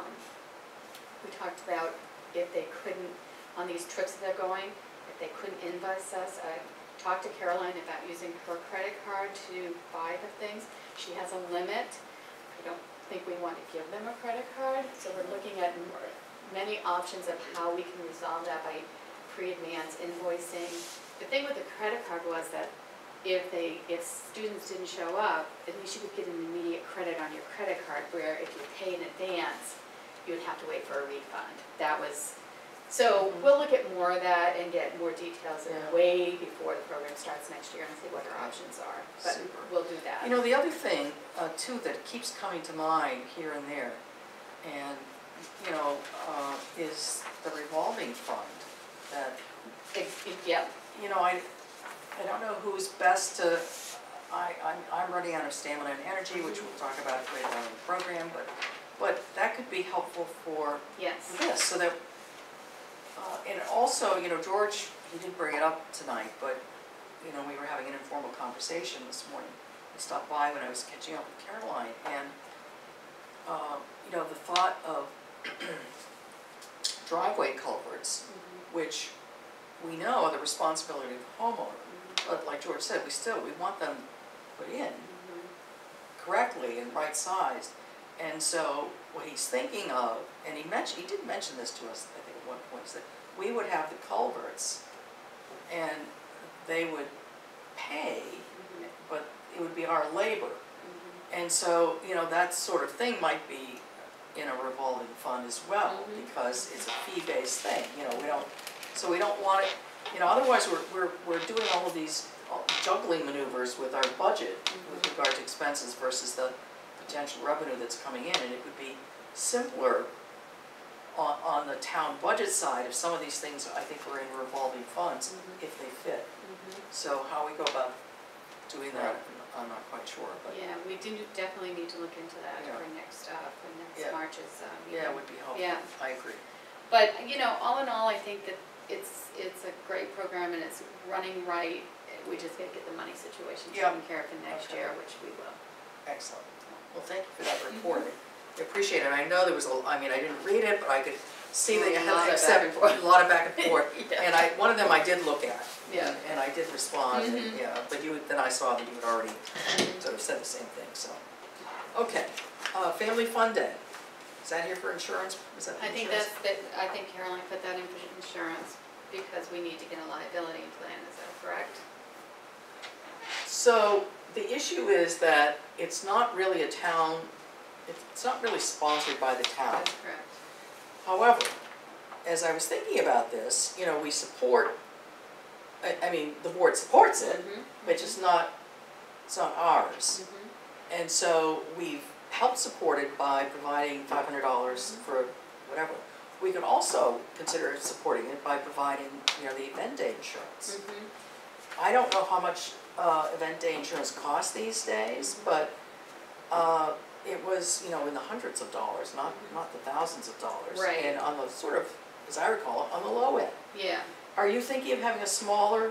we talked about if they couldn't, on these trips that they're going, if they couldn't invoice us. I talked to Caroline about using her credit card to buy the things. She has a limit. I don't think we want to give them a credit card, so we're looking at many options of how we can resolve that by pre-advance invoicing. The thing with the credit card was that if students didn't show up, at least you could get an immediate credit on your credit card, where if you pay in advance, you would have to wait for a refund. That was, so we'll look at more of that and get more details Yeah. way before the program starts next year and see what our options are. But Super. we'll do that. You know, the other thing, too, that keeps coming to mind here and there, and, you know, is the revolving fund that, Yep. you know, I don't know who's best to, I'm running out of stamina and energy, which we'll talk about later on in the program, but that could be helpful for Yes. this, so that, and also, you know, George, he didn't bring it up tonight, but, you know, we were having an informal conversation this morning. He stopped by when I was catching up with Caroline, and, you know, the thought of driveway culverts, which we know are the responsibility of the homeowner, but like George said, we want them put in correctly and right-sized. And so what he's thinking of, and he did mention this to us, I think at one point, is that we would have the culverts and they would pay, but it would be our labor. And so, you know, that sort of thing might be in a revolving fund as well, because it's a fee-based thing, you know, we don't want it, you know, otherwise we're doing all of these juggling maneuvers with our budget with regard to expenses versus the potential revenue that's coming in, and it would be simpler on the town budget side, if some of these things, I think, are in revolving funds, Mhm. if they fit. Mhm. So how we go about doing that, I'm not quite sure, but Yeah, we do definitely need to look into that Yeah. for next Yeah. March's meeting. yeah, it would be helpful. Yeah. I agree. But, all in all, I think that it's a great program and it's running right. We just gotta get the money situation Yeah. taken care of for next Okay. year, which we will. Excellent. Well, thank you for that report. I appreciate it. I know there was I didn't read it, but I could see that you A had lot to of accept back and forth. a lot of back and forth. Yeah. And one of them I did look at. Yeah. And I did respond, and, Mhm. yeah, but then I saw that you had already sort of said the same thing, so. Okay, Family Fun Day. Is that here for insurance? Is that for I think insurance? I think Caroline put that in for insurance because we need to get a liability plan, is that correct? So the issue is that it's not really a town, it's not really sponsored by the town. That's correct. However, as I was thinking about this, we support, I mean, the board supports it, Mhm. but it's not ours. Mhm. And so we've helped support it by providing $500 for whatever. We could also consider supporting it by providing, the event day insurance. Mhm. I don't know how much event day insurance costs these days, but it was, in the hundreds of dollars, not the thousands of dollars. Right. And on the sort of, as I recall, on the low end. Yeah. Are you thinking of having a smaller,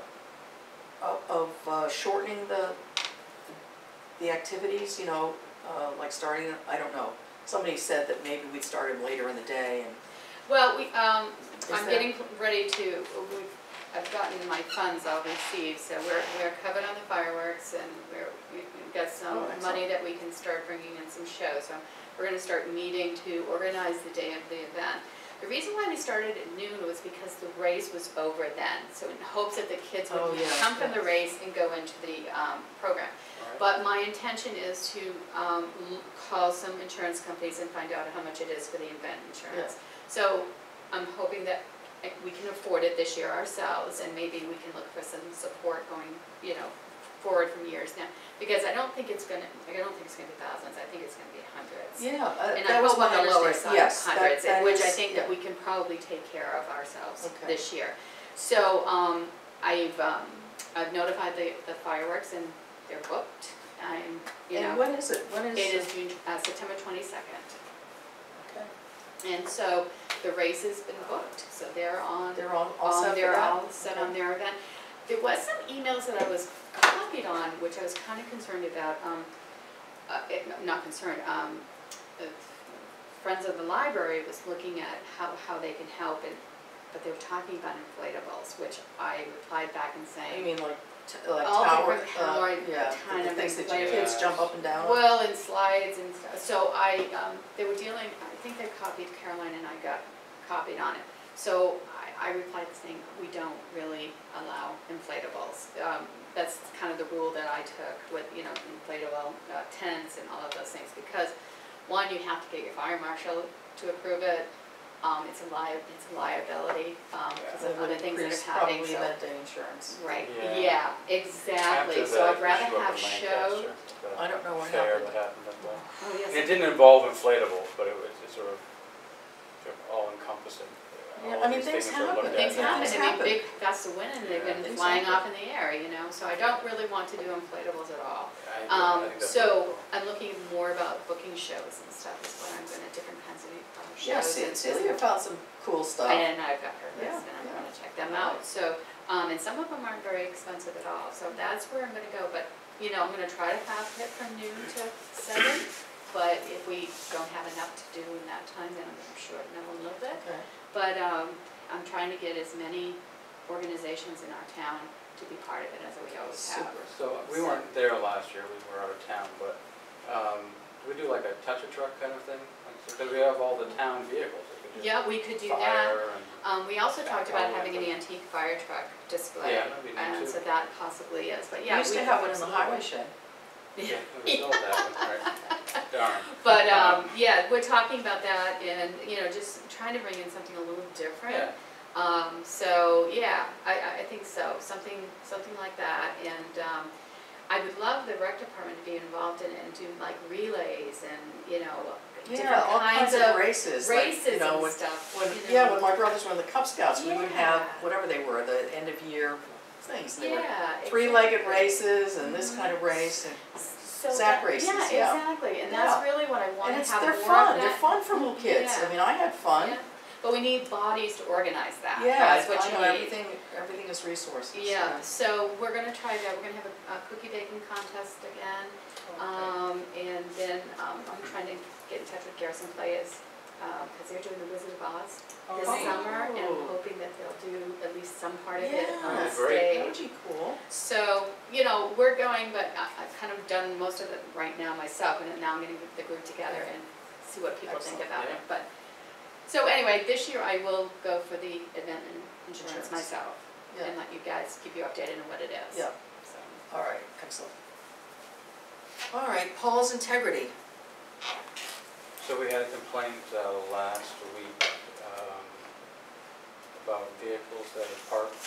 shortening the activities, like starting, I don't know. Somebody said that maybe we'd start them later in the day and. Well, I'm that- getting ready to, I've gotten my funds all received, so we're covered on the fireworks and we've got Oh, some excellent. money that we can start bringing in some shows. So we're gonna start meeting to organize the day of the event. The reason why we started at noon was because the race was over then, so in hopes that the kids Oh, would yeah, come from yeah. the race and go into the program. Alright. But my intention is to call some insurance companies and find out how much it is for the event insurance. So I'm hoping that we can afford it this year ourselves, and maybe we can look for some support going, forward from years now. Because I don't think it's gonna be thousands, I think it's gonna be hundreds. Yeah, And I that was hope my on the lower understanding. side Yes, of hundreds, that which I is- think yeah. that we can probably take care of ourselves Okay. this year. So, I've notified the fireworks and they're booked. I'm, And when is it? it is September 22nd. Okay. And So the race has been booked, so they're on, they're all set for they're that? all set on their event. There was some emails that I was copied on, which I was kind of concerned about, not concerned, Friends of the Library was looking at how they can help, but they were talking about inflatables, which I replied back and You saying, mean like all tower, different tower yeah, kind the of things that inflatables. kids jump up and down? well, and slides and stuff. So they were dealing, I think they copied Caroline and I got copied on it. So I replied saying, we don't really allow inflatables. That's kind of the rule that I took with, inflatable tents and all of those things, because one, you have to get your fire marshal to approve it. It's a liability, because It of would other things that increase are happening, probably so. event day insurance. Right, Yeah. yeah, exactly, so I'd rather have show. I don't know what Fair happened. that happened at the. Oh, yes. It didn't involve inflatables, but it's sort of all encompassing. Yeah, I mean, things happen. Things happen, Things I mean, happen. big gusts of wind and they've been Things flying happen. off in the air, so I don't really want to do inflatables at all. I think that's So wonderful. I'm looking more about booking shows and stuff, is what I'm gonna, different kinds of Yeah, shows. and- Celia found some cool stuff. And I've got her Yeah, list and I'm yeah. gonna check them out, so, and some of them aren't very expensive at all, so that's where I'm gonna go, but, I'm gonna try to have it from noon to 7, but if we don't have enough to do in that time, then I'm gonna shorten them a little bit. Okay. But I'm trying to get as many organizations in our town to be part of it as we always have. Super. So we weren't there last year, we were out of town, but do we do like a touch a truck kind of thing? Because we have all the town vehicles. that could just Yeah, we could do that. fire and- We also talked about Backhoe having an and- antique fire truck display. Yeah, that'd be neat And too. so that possibly is, but We yeah. used to have one in the highway shed. Yeah, we sold that one, right? Darn. But, yeah, we're talking about that and, just trying to bring in something a little different. Yeah. So, yeah, I think so, something like that, and, I would love the rec department to be involved in it and do like relays and, Yeah, all kinds of races, like, you races know, and when, stuff. when, you know. yeah, when my brothers were in the Cub Scouts, we would have, Yeah. whatever they were, the end of year things. They were Yeah. three-legged exactly. races and this kind of race and, So sack that- races, Yeah, yeah. exactly, and Yeah. that's really what I want and to it's, have more they're of fun, that. they're fun for little kids. Yeah. I mean, I had fun. Yeah. But we need bodies to organize that. Yeah, That's what I you know, need. everything is resources. Yeah, so we're gonna try that, we're gonna have a cookie baking contest again. And then, I'm trying to get in touch with Garrison Players, cause they're doing the Wizard of Oz this Oh. summer, and I'm hoping that they'll do at least some part of it on Yeah, the great. that would stage. be cool. So, you know, we're going, but I've kind of done most of it right now myself, and now I'm gonna get the group together and see what people think Excellent, about yeah. it, but. So anyway, this year I will go for the event and insurance Insurance. myself, Yeah, and let you guys keep you updated on what it is. yeah, So. all right, excellent. All right, Paul's integrity. So we had a complaint last week about vehicles that are parked,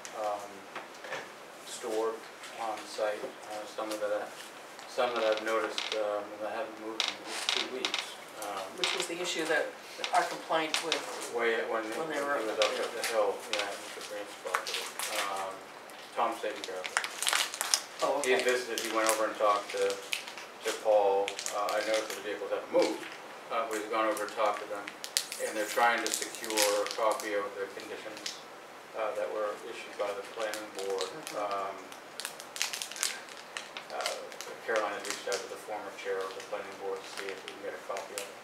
stored on site. Some that I've noticed that haven't moved in at least 2 weeks. Which was the issue that our complaint with, When When he they were was up up at the hill, yeah, Mr. Green's property. Tom's taking care of it. oh, He had okay, visited, he went over and talked to Paul. I noticed that the vehicles haven't moved. We've gone over and talked to them, and they're trying to secure a copy of the conditions that were issued by the planning board. Caroline had reached out to the former chair of the planning board to see if we can get a copy of it.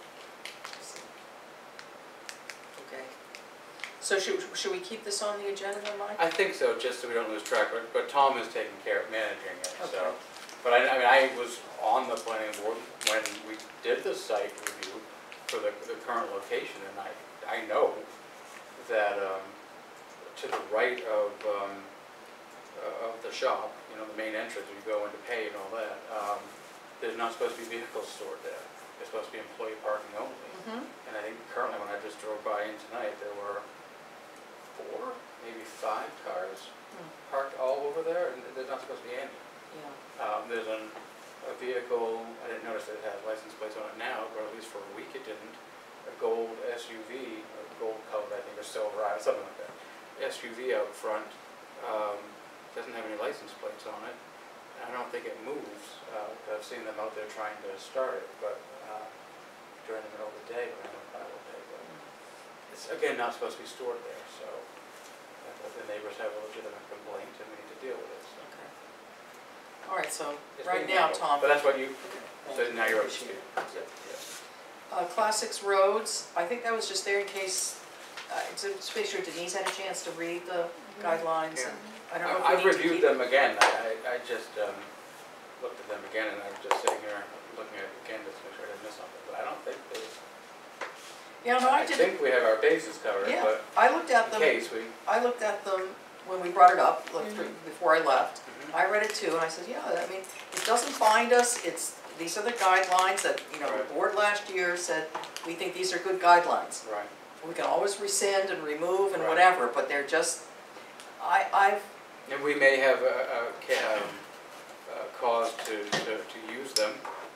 okay. So should we keep this on the agenda then, Mike? I think so, just so we don't lose track, but Tom is taking care of managing it, Okay. so. But I mean, I was on the planning board when we did the site review for the current location, and I know that to the right of the shop, you know, the main entrance, you go in to pay and all that, there's not supposed to be vehicles stored there. It's supposed to be employee parking only. Mm-hmm. And I think currently, when I just drove by in tonight, there were 4, maybe 5 cars parked all over there, and there's not supposed to be any. Yeah, There's a vehicle, I didn't notice that it had license plates on it now, but at least for a week it didn't. A gold SUV, or gold colored, I think, or silver, something like that. SUV out front, doesn't have any license plates on it. And I don't think it moves. I've seen them out there trying to start it, but during the middle of the day, when I went by all day. But it's, again, not supposed to be stored there, so the neighbors have a legitimate complaint and we need to deal with it, so. okay. All right, so It's right being now, handled. Tom. But that's what you, Okay. so now you're up to Appreciate speed. it. Yeah. Classics Roads, I think that was just there in case, to make sure Denise had a chance to read the guidelines. Yeah. And I don't know if I've we need to reviewed keep. them again, I just looked at them again, and I'm just sitting here looking at it again just to make sure I didn't miss something, but I don't think they, Yeah, no, I I did, think we have our bases covered, yeah, but I looked at in them, case we. I looked at them when we brought it up, looked through, before I left. Mhm. I read it too, and I said, yeah, I mean, it doesn't bind us, these are the guidelines that, you know, the Right. board last year said, we think these are good guidelines. Right. We can always rescind and remove and Right. whatever, but they're just, I've, And we may have a cause to use them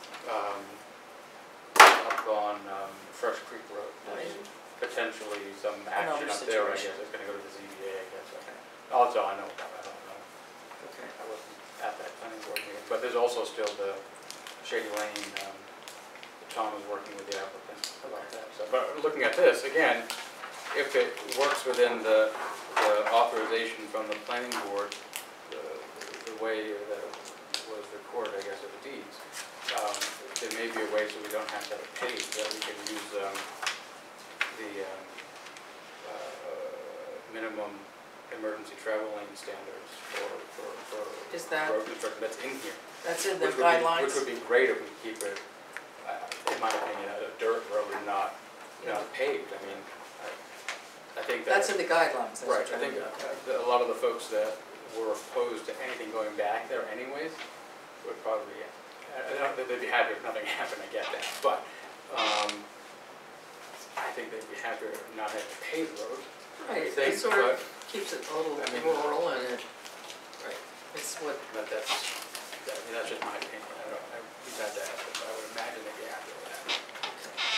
up on Fresh Creek Road. There's potentially some action Another up there, I situation. guess, it's gonna go to the ZBA, I guess. Okay. Also, I know about, I don't know. okay, I wasn't at that planning board meeting, but there's also still the Shady Lane, Tom is working with the applicant about that, so, but looking at this, again, if it works within the authorization from the planning board, the way that it was recorded, I guess, of the deeds, there may be a way so we don't have to have a page, that we can use, the, minimum emergency travel lane standards for Is that- road construction, that's in here. that's in the Which would be- guidelines. Which would be great if we keep it, in my opinion, a dirt road and not paved. I mean, I think that. That's in the guidelines. that's Right, what I think you're- a lot of the folks that were opposed to anything going back there anyways would probably, I don't think they'd be happy if nothing happened, I get that. But I think they'd be happier not having a paved road. Right, think, it sort of keeps it a little I mean- rural and it, right, it's what, But that's just my opinion. We've had that, but I would imagine they'd be happy with that.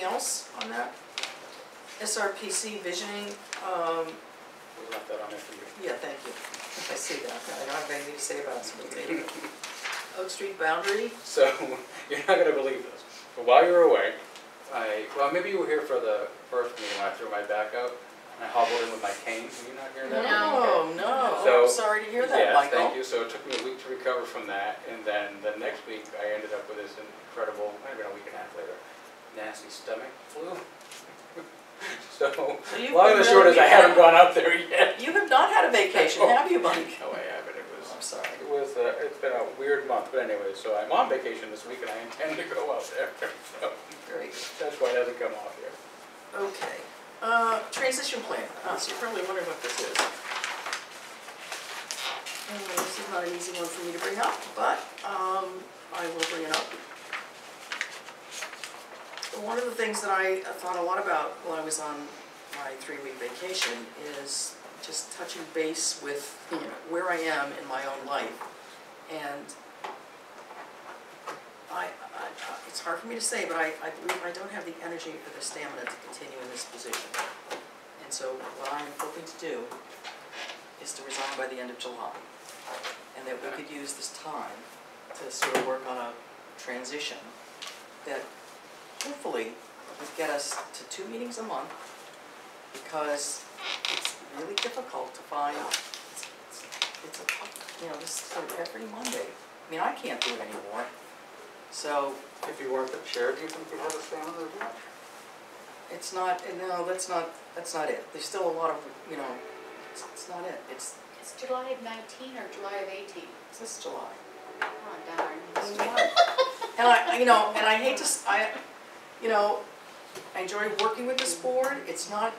anything else on that? SRPC visioning, We left that on there for you. yeah, thank you. I see that. I don't have anything to say about it. Oak Street boundary, So, you're not gonna believe this, but while you were away, well, maybe you were here for the first meeting when I threw my back out, and I hobbled in with my cane, were you not here then? no, no, So- I'm sorry to hear that, Yes, Michael. thank you, so it took me a week to recover from that, and then the next week, I ended up with this incredible, maybe a week and a half later, nasty stomach flu. So, you've long and the been short is I really- haven't gone up there yet. You have not had a vacation, have you, Mike? No, I haven't, I'm sorry. it's been a weird month, but anyway, so I'm on vacation this week and I intend to go out there, so Great. that's why it hasn't come off yet. Okay, transition plan. So you're probably wondering what this is. This is not an easy one for me to bring up, but I will bring it up. One of the things that I thought a lot about while I was on my 3-week vacation is just touching base with, you know, where I am in my own life. And it's hard for me to say, but I believe I don't have the energy or the stamina to continue in this position. And so what I'm hoping to do is to resign by the end of July. And that we could use this time to sort of work on a transition that hopefully would get us to 2 meetings a month, because it's really difficult to find, it's a tough, you know, this sort of every Monday. I mean, I can't do it anymore. So If you weren't the chair, do you think you'd have a stamina to do that? it's not, no, that's not it. There's still a lot of, you know, it's not it. It's July of 19 or July of 18? this July. Oh darn. And I hate to, you know, I enjoy working with this board. It's not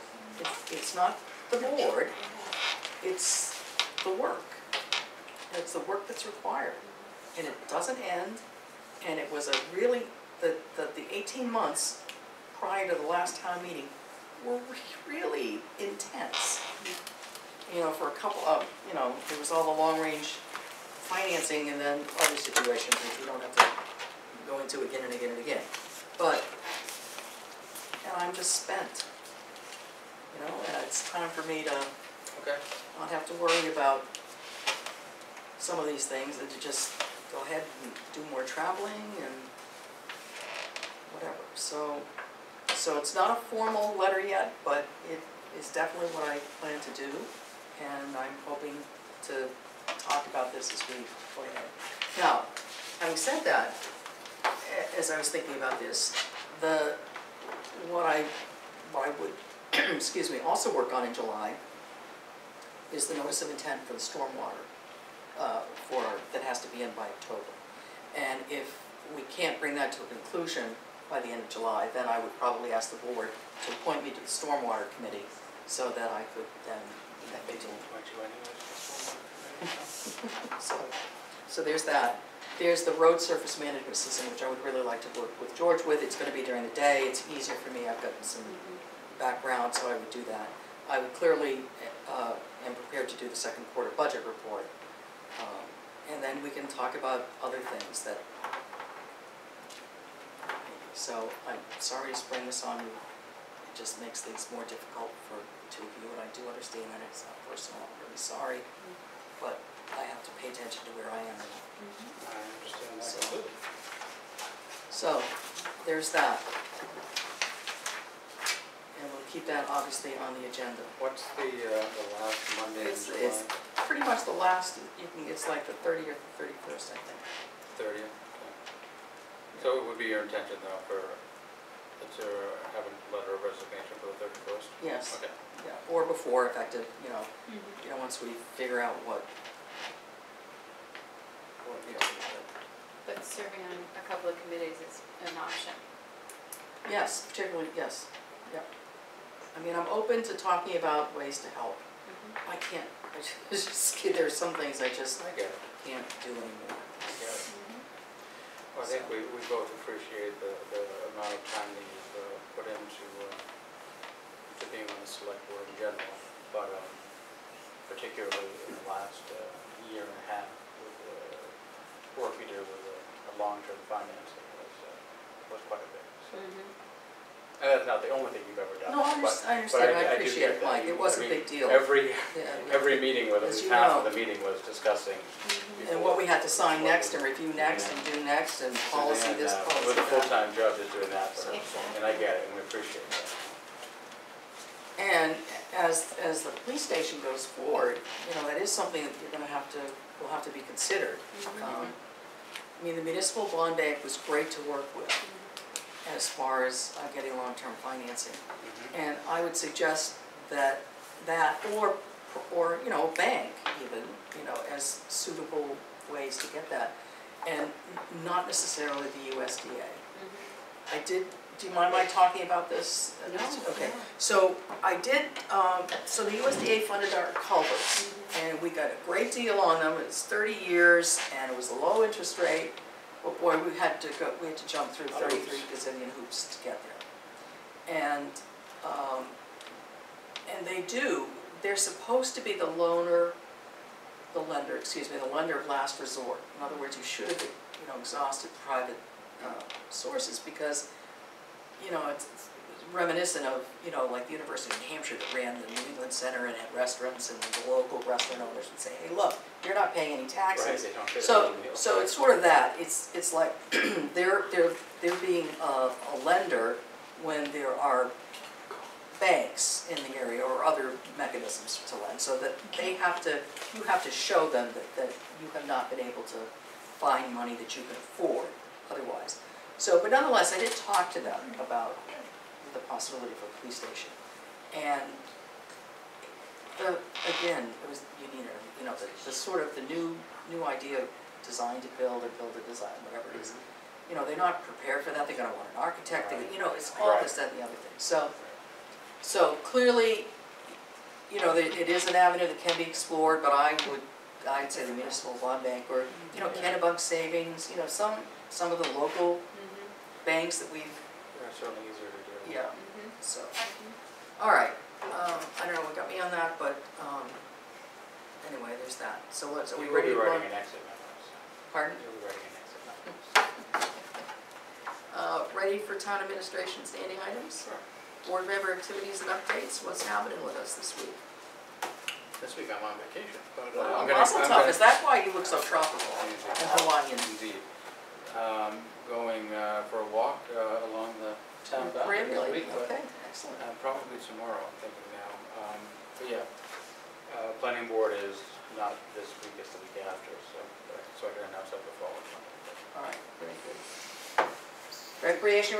the board, it's the work. It's the work that's required. And it doesn't end, and it was a really, the 18 months prior to the last town meeting were really intense. You know, for a couple of, you know, there was all the long-range financing and then other situations which we don't have to go into again and again and again. But, and I'm just spent, you know, and it's time for me to Okay. not have to worry about some of these things, and to just go ahead and do more traveling and whatever. So it's not a formal letter yet, but it is definitely what I plan to do, and I'm hoping to talk about this as we go ahead. Now, having said that, as I was thinking about this, what I would excuse me, also work on in July is the notice of intent for the stormwater that has to be in by October. And if we can't bring that to a conclusion by the end of July, then I would probably ask the board to appoint me to the stormwater committee so that I could then They don't want you anyways. So there's that. There's the road surface management system, which I would really like to work with George with. It's going to be during the day. It's easier for me. I've got some background, so I would do that. I would clearly am prepared to do the second quarter budget report. And then we can talk about other things that... So I'm sorry to spring this on you. It just makes things more difficult for two of you, and I do understand that it's not personal. I'm really sorry, but I have to pay attention to where I am. I understand that So- completely. So, there's that. And we'll keep that obviously on the agenda. What's the last Monday in It's July? pretty much the last, it's like the 30th or 31st, I think. 30th? Okay. So it would be your intention though to have a letter of resignation for the 31st? Yes, Okay. yeah, or before effective, you know, once we figure out what you know. But serving on a couple of committees is an option. Yes, particularly, yes, yep. I mean, I'm open to talking about ways to help. I can't, it's just, there's some things I just I get it. can't do anymore. I get it. Well, I think we both appreciate the amount of time that you've put into being on the select board in general, but particularly in the last year and a half with the work we did with the long-term financing was quite a bit. So That's not the only thing you've ever done. No, I but- understand, I do appreciate get it, that. Mike, it was a I mean, big deal. Yeah, Every meeting, whether it As was you half of know. the meeting was discussing. And what we had to sign next and review next and do next and policy Suzanne, this, It policy was a that. full-time job just doing that for us, Exactly. and I get it, and we appreciate that. And as the police station goes forward, you know, that is something that you're gonna have to, will have to be considered. I mean, the municipal bond bank was great to work with as far as getting long-term financing. And I would suggest that, or, you know, a bank even, you know, as suitable ways to get that. And not necessarily the USDA. I did, do you mind my talking about this? No, Okay, no. so I did, so the USDA funded our culverts, and we got a great deal on them, it's 30 years, and it was a low interest rate, but boy, we had to jump through 33 gazillion hoops to get there. And they're supposed to be the lender of last resort. In other words, you should have, you know, exhausted private sources, because, you know, it's reminiscent of, you know, like the University of New Hampshire that ran the New England Center and had restaurants, and the local restaurant owners would say, hey, look, you're not paying any Right, taxes. they don't fit So, in the deal. so it's sort of that, it's like, they're being a lender when there are banks in the area or other mechanisms to lend, so that you have to show them that you have not been able to find money that you can afford otherwise. So, but nonetheless, I did talk to them about the possibility for a police station. And again, it was, you know, the sort of the new idea of design to build or build to design, whatever it is. You know, they're not prepared for that, they're gonna want an architect, you know, it's all this, that, and the other thing. So clearly, you know, it is an avenue that can be explored, but I'd say the municipal bond bank, or, you know, Kennebunk Savings, you know, some of the local banks that we've, They're certainly easier to do. yeah, so. All right, I don't know what got me on that, but, anyway, there's that. So are we You will ready be to go? writing an exit memos. Pardon? You'll be writing an exit memos. Ready for town administration standing items? Sure. Board member activities and updates, what's happening with us this week? This week I'm on vacation, but Well, I'm gonna. Mazel tov, is that why you look so tropical and Hawaiian? Indeed. Going for a walk along the town boundary this Really? week, but Okay, excellent. probably tomorrow, I'm thinking now. But yeah, planning board is not this week, it's the week after, so I can announce that the following Monday. All right, very good. Recreation.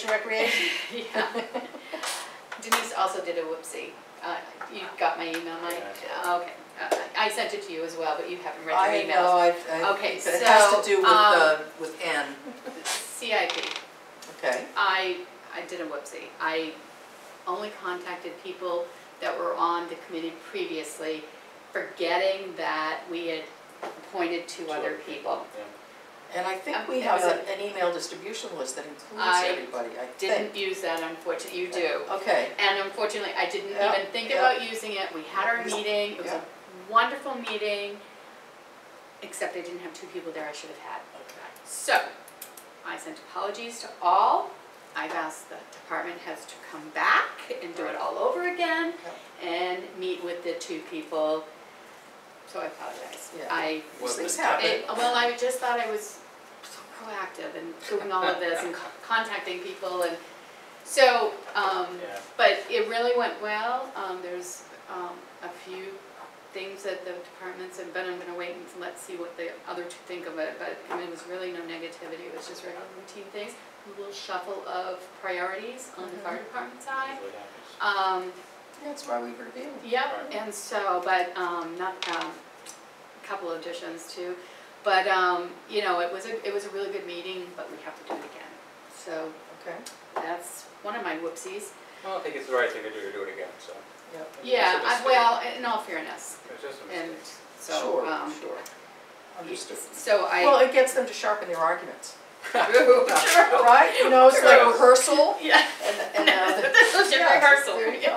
Yeah. Denise also did a whoopsie. You got my email, Mike? Yeah. Okay. I sent it to you as well, but you haven't read I your know, emails. Okay, it has so, to do with N. CIP. Okay. I did a whoopsie. I only contacted people that were on the committee previously, forgetting that we had appointed two other people. Yeah. And I think we It have was an email distribution list that includes I everybody, I think. Didn't use that, unfortunately. You do. Okay, And unfortunately, I didn't Yeah, even think yeah. about using it. We had our meeting, it was Yeah. a wonderful meeting, except I didn't have two people there I should have had. So, I sent apologies to all. I've asked the department heads to come back and do it all over again and meet with the two people. So I apologize. Yeah. these things Wasn't happen. Well, I just thought I was so proactive in doing all of this and contacting people, and so, Yeah. but it really went well. There's a few things that the departments have been, I'm gonna wait and let's see what the other two think of it, but I mean, it was really no negativity, it was just regular routine things. A little shuffle of priorities on the fire department side. Usually happens. That's why we reviewed. Yep, Right. and so, but, not, a couple of additions too. But, you know, it was a really good meeting, but we have to do it again. So Okay, that's one of my whoopsies. Well, I think it's the right thing to do it again, so. yep. Yeah, It's a mistake. well, in all fairness, It's just a and mistake. so, Sure, sure. Understood. so Well, I. it gets them to sharpen their arguments, True, true. right? You know, it's like True. rehearsal, Yeah, and this was your yeah, rehearsal. there you go.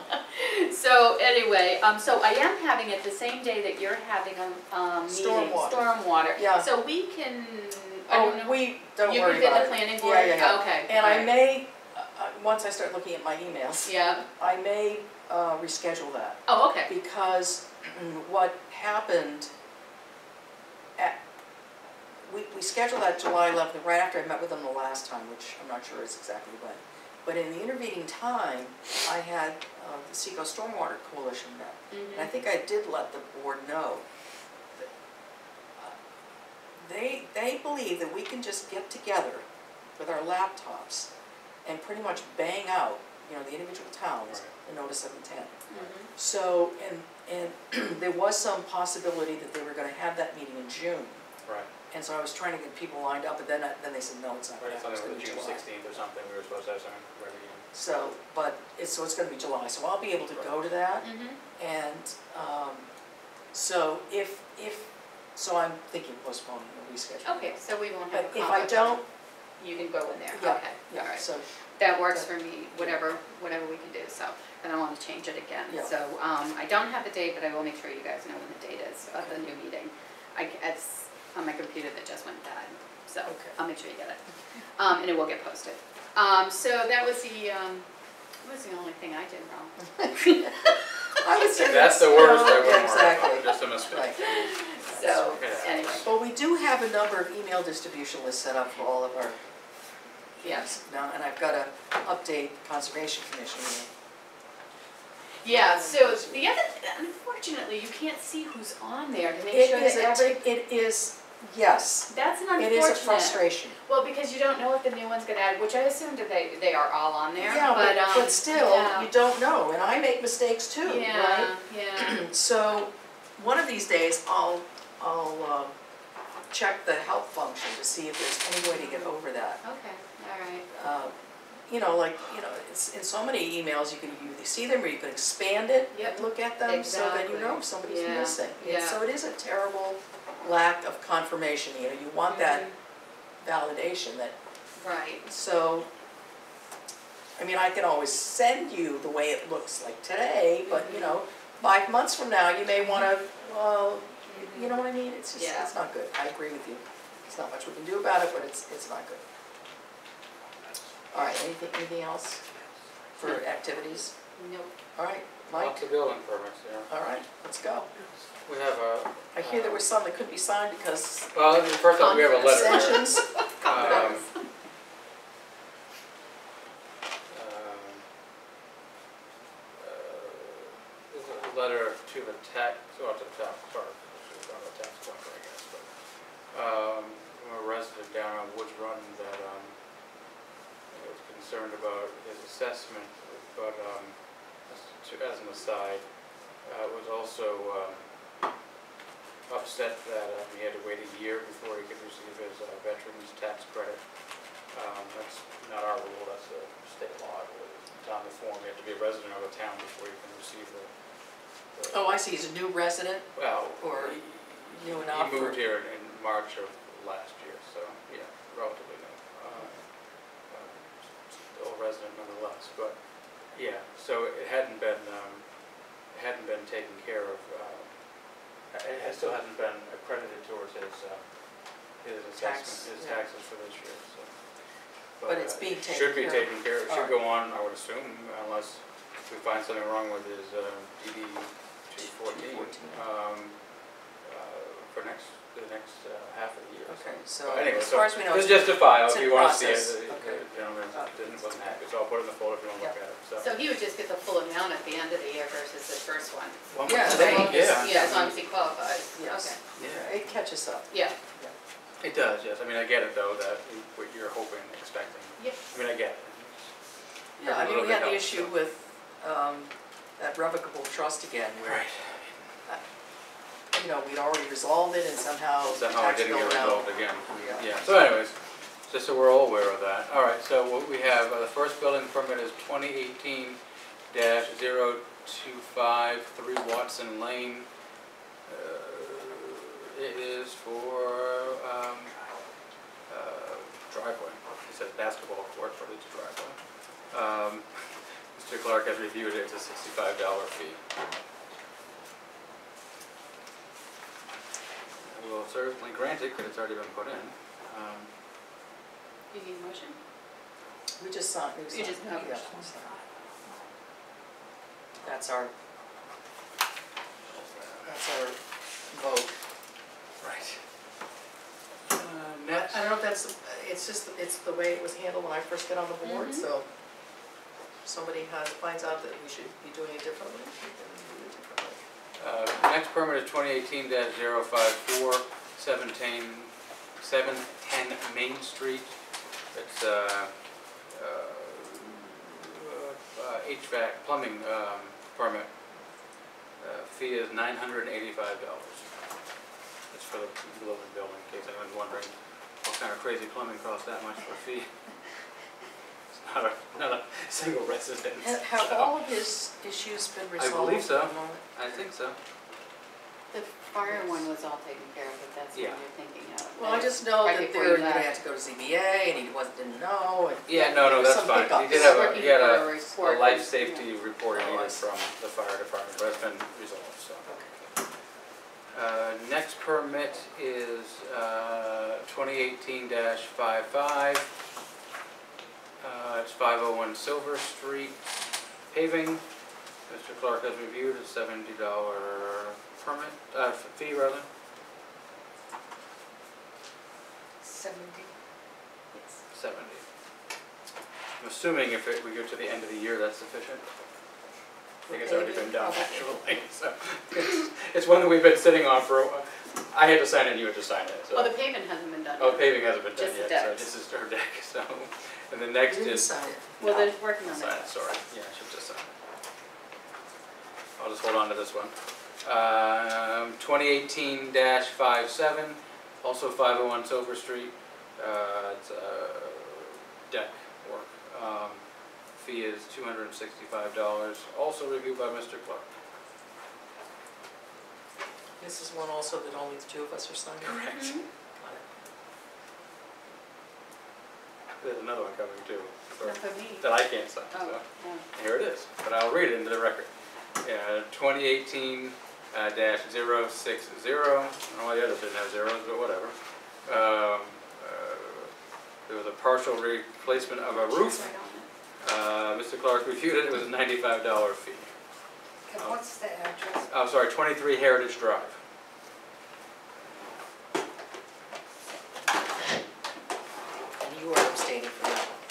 So anyway, so I am having it the same day that you're having a meeting. Stormwater. Stormwater. Yeah. So we can, I don't know. Oh, we, don't You worry can fit about the it. planning board? Yeah. Okay. And all I right. may, once I start looking at my emails, Yeah, I may reschedule that. oh, okay, Because what happened we scheduled that July 11th, right after I met with them the last time, which I'm not sure is exactly when. But in the intervening time, I had the Seacoast Stormwater Coalition met. And I think I did let the board know that they believe that we can just get together with our laptops and pretty much bang out, you know, the individual towns, the notice of intent. So, and there was some possibility that they were gonna have that meeting in June. Right. And so I was trying to get people lined up, but then they said, no, it's not Right, gonna it's happen, it's something gonna with be June July. 16th or something, we were supposed to have something ready. So, but it's gonna be July, so I'll be able to go to that. And, so so I'm thinking postponing or rescheduling. okay, so we won't have a But if I conflict. don't, You can go in there, yeah, okay, all yeah, right. so, That works for me, whatever we can do, so, I don't wanna change it again. Yeah. So, I don't have the date, but I will make sure you guys know when the date is of the new meeting. It's on my computer that just went bad, so Okay. I'll make sure you get it. And it will get posted. So that was the only thing I did wrong. I would say That's the worst no, ever, yeah, exactly. just a mistake. Right. So, Yeah. anyway, Well, we do have a number of email distribution lists set up for all of our, yes. now, and I've gotta update Conservation Commission. Yeah, so the other, unfortunately, you can't see who's on there to make It sure is, that every, it is, yes, that's an it unfortunate. is a frustration. Well, because you don't know if the new one's gonna add, which I assumed that they are all on there, Yeah, but still, yeah. you don't know, and I make mistakes too, right? Yeah, yeah, So, one of these days, I'll check the help function to see if there's any way to get over that. okay, all right. You know, like, it's in so many emails, you can either see them or you can expand it Yep, and look at them, so that you know exactly. if somebody's Yeah, missing. And yeah. so it is a terrible lack of confirmation, you want that validation that, Right, so, I mean, I can always send you the way it looks like today, but, 5 months from now, you may wanna, well, you know what I mean? It's just, Yeah. it's not good, I agree with you. There's not much we can do about it, but it's not good. All right, anything else for activities? nope. All right, Mike, Lots of building permits, yeah. all right, let's go. We have a. I hear there were some that couldn't be signed because Well, first off, we have a letter here. extensions. There's a letter to the tax, or to the tax clerk, which is on the tax collector, I guess, but, from a resident down on Woods Run that, was concerned about his assessment, but, as an aside, was also, upset that, he had to wait a year before he could receive his, veterans tax credit. That's not our rule, that's a state law, I believe. It's on the form, you have to be a resident of a town before you can receive the. Oh, I see, he's a new resident Well, or he new enough? he moved here in March of last year, so, yeah, relatively new. Still a resident nonetheless, but, yeah, so it hadn't been taken care of, still hasn't been accredited towards his assessment, his yeah. taxes for this year, so. But it's being taken Should be care of. taken care of, it should Alright. go on, I would assume, unless we find something wrong with his DD 214, for the next half of the year. Okay, so But anyway, as far as we know, It's just a file, it's if in you want to see it, process. the Okay. gentleman wasn't happy, so I'll put it in the folder if you want to look at it, so. So he would just get the full amount at the end of the year versus the first one? One Yeah, would they- think, yeah. Yeah, as long as he qualifies, yes, okay, Yeah, it catches up. yeah, it does, yes, I mean, I get it though, that what you're hoping, expecting, yep, I mean, I get it. Yeah, I Every mean, we little had the bit helps, issue so. with that revocable trust again, where, we'd already resolved it and somehow the Somehow it tax didn't bill get went out. resolved again. Yeah. Yeah, so anyways, just so we're all aware of that. All right, so what we have, the first building permit is 2018-025, 3 Watson Lane. It is for driveway. It says basketball court, but it's a driveway. Mr. Clark has reviewed it, it's a $65 fee. We'll certainly grant it, because it's already been put in. you need a motion? We just signed, we You signed. just- okay. Yeah. That's our vote. Right. I Next, don't know if that's, it's just, it's the way it was handled when I first got on the board, Mhm. so if somebody finds out that we should be doing it differently, we can do it differently. next permit is 2018-054, 710 Main Street. It's HVAC plumbing permit. Fee is $985. It's for the Logan building, in case anyone's wondering what kind of crazy plumbing costs that much for a fee. It's not a single residence. Have so. all of his issues been resolved? believe so. at the moment? I think so. The fire one was all taken care of, if that's what Yeah. you're thinking of. Well, I just know Right that before they're you gonna left. have to go to ZBA, and he didn't know, and. Yeah, no, there was that's some fine. He hiccups. did have Looking he had for a report life from- safety report he Oh, I needed see. from the fire department, but it's been resolved, so. Okay. Next permit is 2018-55. It's 501 Silver Street paving. Mr. Clark has reviewed a $70 permit, fee rather. 70. Yes. 70. I'm assuming if we go to the end of the year, that's sufficient. I think it's already been done, actually, so. It's one that we've been sitting on for, I had to sign it, and you had to sign it, so. Well, the pavement hasn't been done. Oh, yet. paving hasn't been done Just the yet, so decks. this is our deck, so. And the You next didn't is. sign it. Well, they're working on Sign it. it, sorry, yeah, I should just sign it. I'll just hold on to this one. 2018-57, also 501 Silver Street. It's deck work. Fee is $265, also reviewed by Mr. Clark. This is one also that only the two of us are signing? Correct. Mhm. Got it. There's another one coming too, Not for me. that I can't sign, Oh, so. yeah. Here it is, but I'll read it into the record. 2018-060, I don't know why the others didn't have zeros, but whatever. There was a partial replacement of a It's roof. right on it. Mr. Clark reviewed it, it was a $95 fee. Okay, what's the address? Oh, sorry, 23 Heritage Drive. And you are abstaining from that one.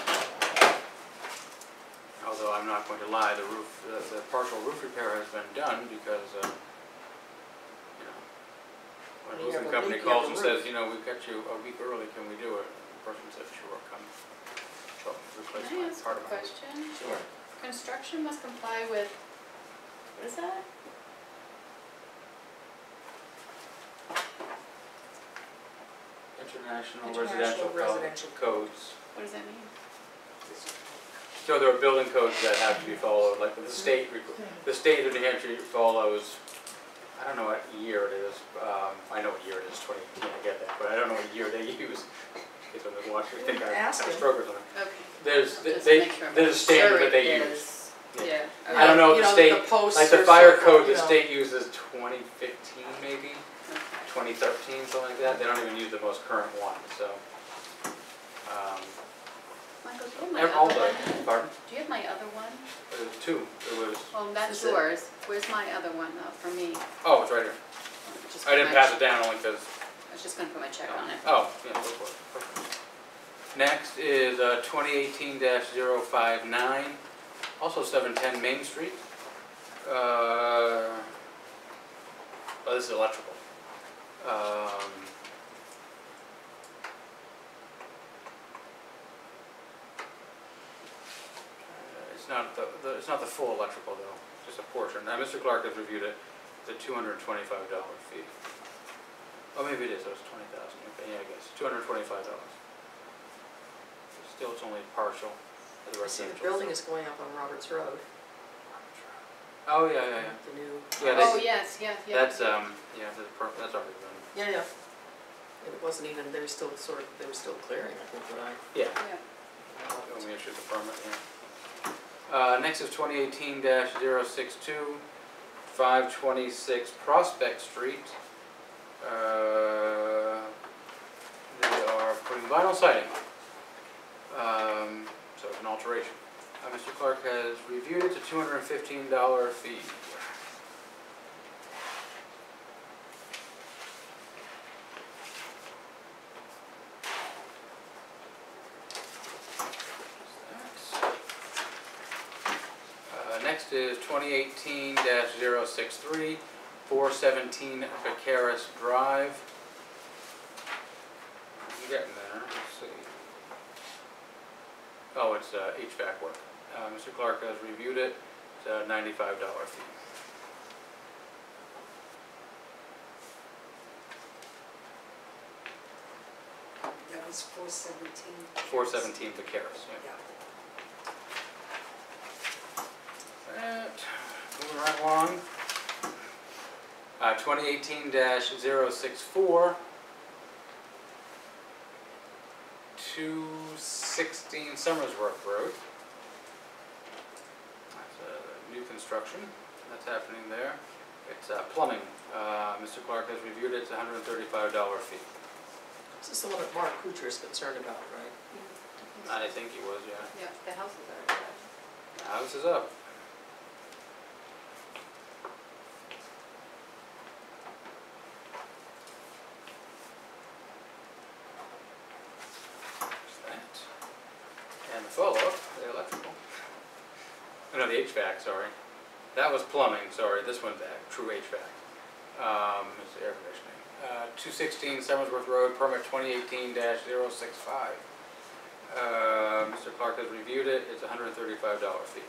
Although I'm not going to lie, the roof, the partial roof repair has been done because, you know, when a You have roofing a company leak, you have calls a and roof. says, you know, we've got you a week early, can we do it? The person says, sure, come. So, replace Can I my ask part a of my roof. question? Sure. Construction must comply with, what is that? International International residential residential codes. What does that mean? So there are building codes that have to be followed, like the state of New Hampshire follows, I don't know what year it is, I know what year it is, 2018, I get that, but I don't know what year they use. In case I'm watching, I think I Ask him. stroke or something. Okay. There's, Just they, make sure I'm there's a standard sure that they it use. is. Yeah. Yeah. I don't know You if the state, posts like the or fire something, code, you the know. state uses 2015 maybe, Okay. 2013, something like that. They don't even use the most current one, so. Michael, do you have my All other the, one? pardon? Do you have my other one? There was two. There was, Well, that's Is it- yours. Where's my other one though, for me? oh, it's right here. Just I put didn't my- pass it down only because. I was just gonna put my check on it. Oh, yeah, go for it. Perfect. Next is 2018-059, also 710 Main Street. Oh, this is electrical. It's not the full electrical though, just a portion. Now, Mr. Clark has reviewed it. It's a $225 fee. Oh, maybe it is. It was 20,000. Okay, yeah, I guess $225. Still, it's only partial. For the I see the residential. building is going up on Roberts Road, Oh yeah, yeah, yeah. the new. Yeah, Oh, they- yes, yeah, yeah. That's yeah, that's already done. Yeah, yeah. And it wasn't even, they were still clearing, I think, what I. Yeah. Yeah. When we issued the permit, yeah. Next is 2018-062, 526 Prospect Street. They are putting vinyl siding. So it's an alteration. Mr. Clark has reviewed it, it's a $215 fee. Next is 2018-063, 417 Vicaris Drive. I'm getting there, let's see. Oh, it's HVAC work. Mr. Clark has reviewed it, it's a $95 fee. That was 417. 417 Vicaris, yeah. Yeah. That, moving right along. 2018-064, 216 Summersworth Road. That's a new construction that's happening there. It's plumbing. Mr. Clark has reviewed it, it's a $135 fee. This is the one that Mark Kuchar is concerned about, right? I think he was, yeah. Yeah, the house is already up. The house is up. And the follow-up, the electrical. Oh, no, the HVAC, sorry. That was plumbing, sorry. This one's true HVAC. It's air conditioning. 216 Summersworth Road, permit 2018-065. Mr. Clark has reviewed it. It's a $135 fee.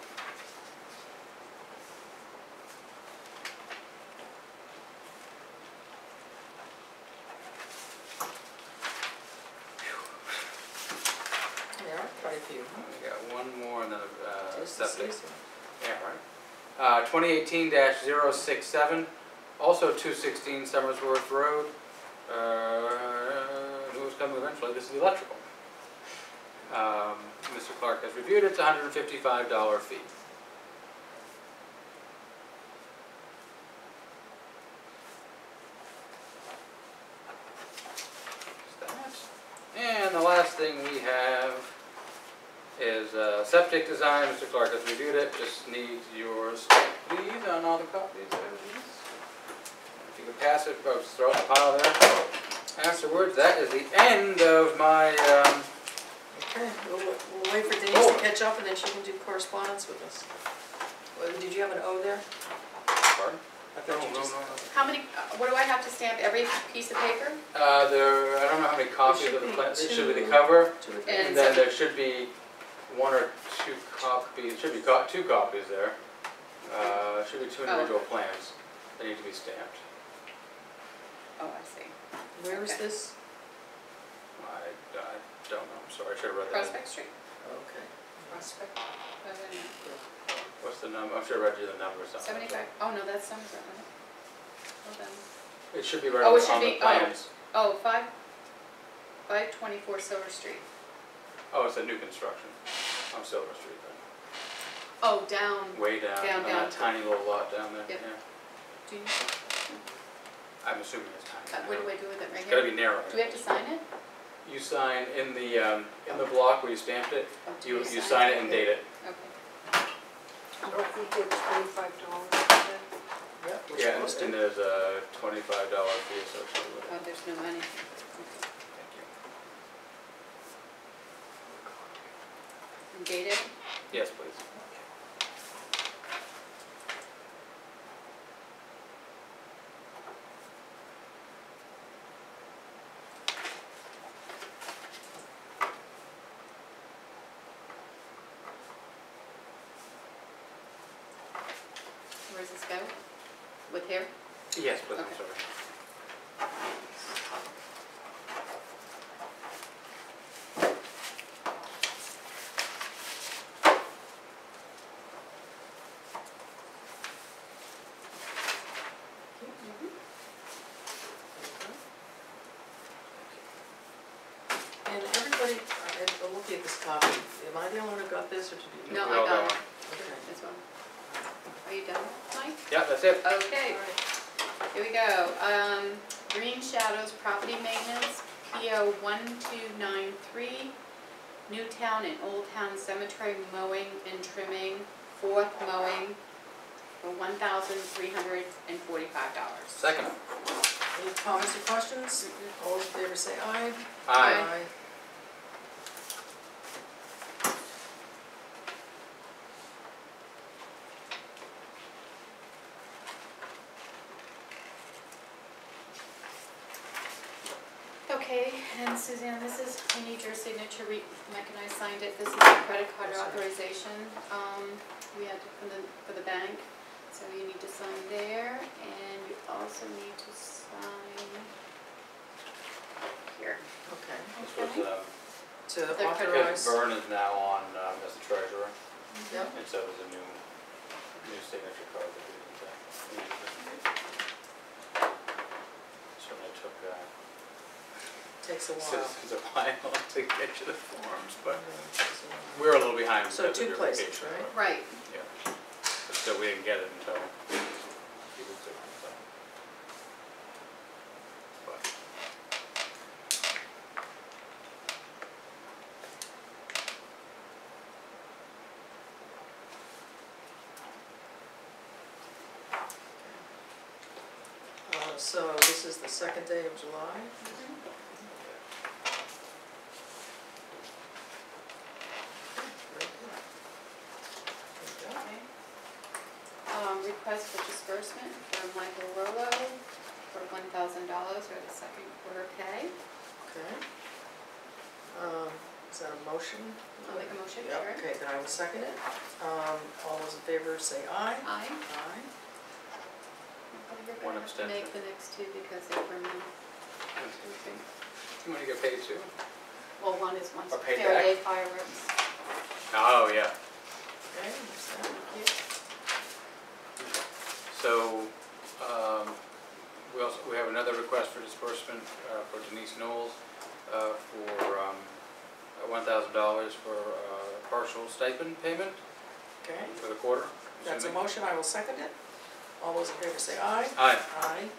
There are quite a few. We got one more and then Tis the septic. season. Yeah, right. 2018-067, also 216 Summersworth Road. Who's coming eventually? This is the electrical. Mr. Clark has reviewed it. It's a $155 fee. And the last thing we have is septic design. Mr. Clark has reviewed it. Just needs yours, please, on all the copies. If you could pass it, just throw it in the pile there. Afterwards, that is the end of my. Okay, we'll wait for Denise to catch up and then she can do correspondence with us. Did you have an O there? Pardon? I thought you just. How many, what do I have to stamp, every piece of paper? I don't know how many copies should of the be plan. It should be the two. cover, Two or three. And and then there should be one or two copies. Should be two copies there. Should be two individual plans that need to be stamped. Oh, I see. Where is Okay. this? I don't know. I'm sorry. I should have read that. Prospect Street? Okay. Prospect. Oh, wait a minute. What's the number? I'm sure I read you the number or something. 75, oh no, that's Somerset, right? Hold on. It should be right Oh, on it should the be- plans. Oh, 524 Silver Street. Oh, it's a new construction on Silver Street then. Oh, down, Way down, Down, on down. that tiny little lot down there. Yep. Yeah. do you, I'm assuming it's tiny. what do I do with it, right It's gotta here? be narrow. Do we have to sign it? You sign in the block where you stamped it, Oh, do you sign it and date it. Okay. What we get $25 for Yep, we're Yeah, supposed and to. there's a $25 fee associated with it. Oh, there's no money. Thank you. And dated? Yes, please. Where does this go? With here? Yes, please, I'm Okay. sorry. And everybody, I'm looking at this copy. Am I the only one who got this or did you? No, We I all got one. it. Okay. This one. Are you done, Mike? Yeah, that's it. Okay, here we go. Green Shadows Property Maintenance, PO 1293, Newtown and Old Town Cemetery mowing and trimming, 4th mowing for $1,345. Second. Any comments or questions? All those in favor say aye. Aye. Okay, and Suzanne, this is, I need your signature, Mike and I signed it, this is the credit card authorization, we had for the bank, so you need to sign there, and you also need to sign here. Okay. This was, To The credit authorize. Vern is now on as the treasurer, Yep. and so is a new signature card that we didn't certainly took Takes a while. citizens a while to get to the forms, but Takes a while. we're a little behind So because of two your places, vacation. right? Right, Yeah, but still, we didn't get it until a few weeks ago, so. But, So this is the second day of July. Very good. There you go. okay. Request for disbursement for Michael Rolo for $1,000 for the second quarter pay. Okay. Is that a motion? I'll make a motion, Yeah, sure. okay, then I will second it. All those in favor say aye. Aye. Aye. You're One gonna have to abstention. make the next two because they're from me. you wanna get paid too? Well, one's Or paid Faraday fireworks. Oh, yeah. Okay, understand. Thank you. So, we have another request for disbursement for Denise Knowles for $1,000 for partial stipend payment Okay, for the quarter. that's a assuming. motion, I will second it. All those in favor say aye. Aye. Aye.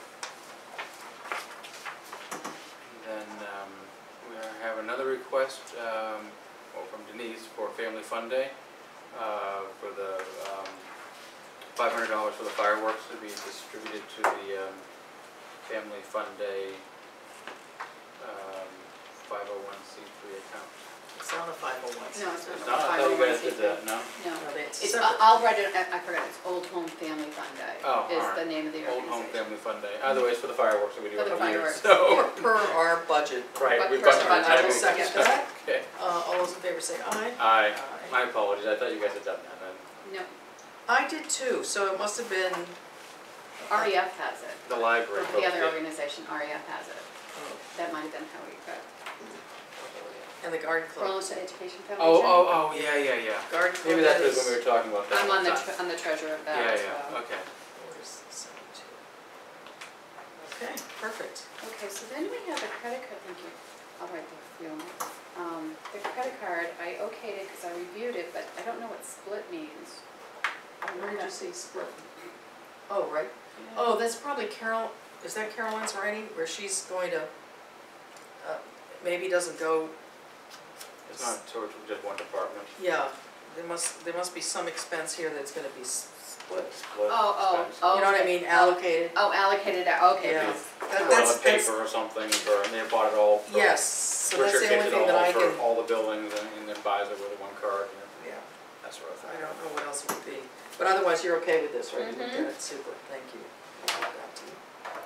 Then we have another request from Denise for Family Fun Day for the $500 for the fireworks to be distributed to the Family Fun Day 501c3 account. It's on the 501. No, it's It's not. not, I thought you guys did that, no? No. No, it's It's, separate. I'll write it, I forgot, it's Old Home Family Fun Day. Oh, Is alright. the name of the Old Home organization. Family Fun Day. Either way, it's for the fireworks that we do For the every year, fireworks. so. Per our budget. Right, But we've per got the to. budget. I will second that. Okay. All those in favor say aye. Aye. Aye. My apologies, I thought you guys had done that. No, I did too, so it must have been. REF has it. The library. Or the folks other did. organization, REF has it. Oh, That might have been how we got. And the garden club. Burlington Education Oh, Foundation. yeah. Garden club. Maybe that's is- when we were talking about that. I'm on one time. on the treasurer of that Yeah, as well. yeah, okay. Where's the 72? Okay, perfect. Okay, so then we have a credit card, thank you, I'll write the few. The credit card, I okayed it because I reviewed it, but I don't know what split means. Where did you see split? Oh, right. Yeah. Oh, that's probably Carol, is that Caroline's writing, where she's going to, maybe doesn't go, It's not towards just one department. yeah, there must be some expense here that's gonna be split. Split Oh, expense. You know what I okay. mean, allocated. Oh, allocated, okay. Yeah. Toilet paper or something, and they bought it all for. Yes, so that's Richard the only gets it thing that all I for can, all the buildings and then buys it with one card, yeah, that sort of I thing. don't know what else it would be. But otherwise, you're okay with this, right? You looked Mhm. at it, super, thank you. I'll give that to you.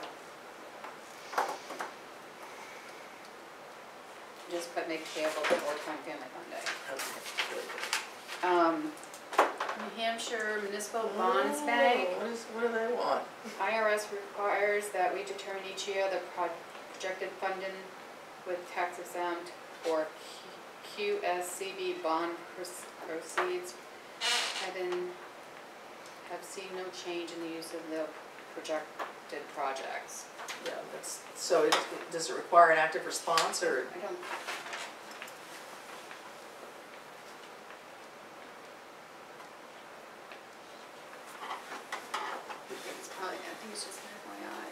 Just put make payable to Old Time Family Fund Day. Okay, very good. New Hampshire Municipal Bonds Bank. Oh, what do they want? IRS requires that we determine each year the projected funding with tax exempt or QSCB bond proceeds. Have seen no change in the use of the projected projects. Yeah, that's, so does it require an active response, or? I don't. It's probably, I think it's just an FYI.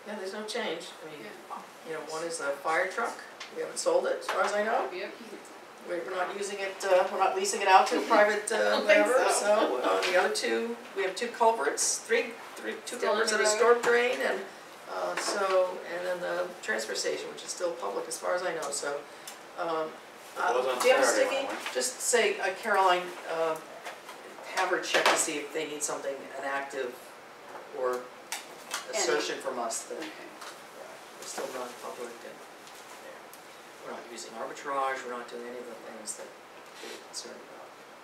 Yeah, there's no change. I mean, Yeah. you know, one is a fire truck. We haven't sold it, as far as I know. Yep. We're not using it, we're not leasing it out to a private, don't think whatever, so. so, the other two, we have two culverts, two Still on culverts the and a road? storm drain, and, and then the transfer station, which is still public as far as I know, so, It was on do you have a Saturday when I sticky? went. Just say, Caroline, have her check to see if they need something, an active or assertion from us that Okay. we're still non-public and we're not using arbitrage, we're not doing any of the things that we're concerned about.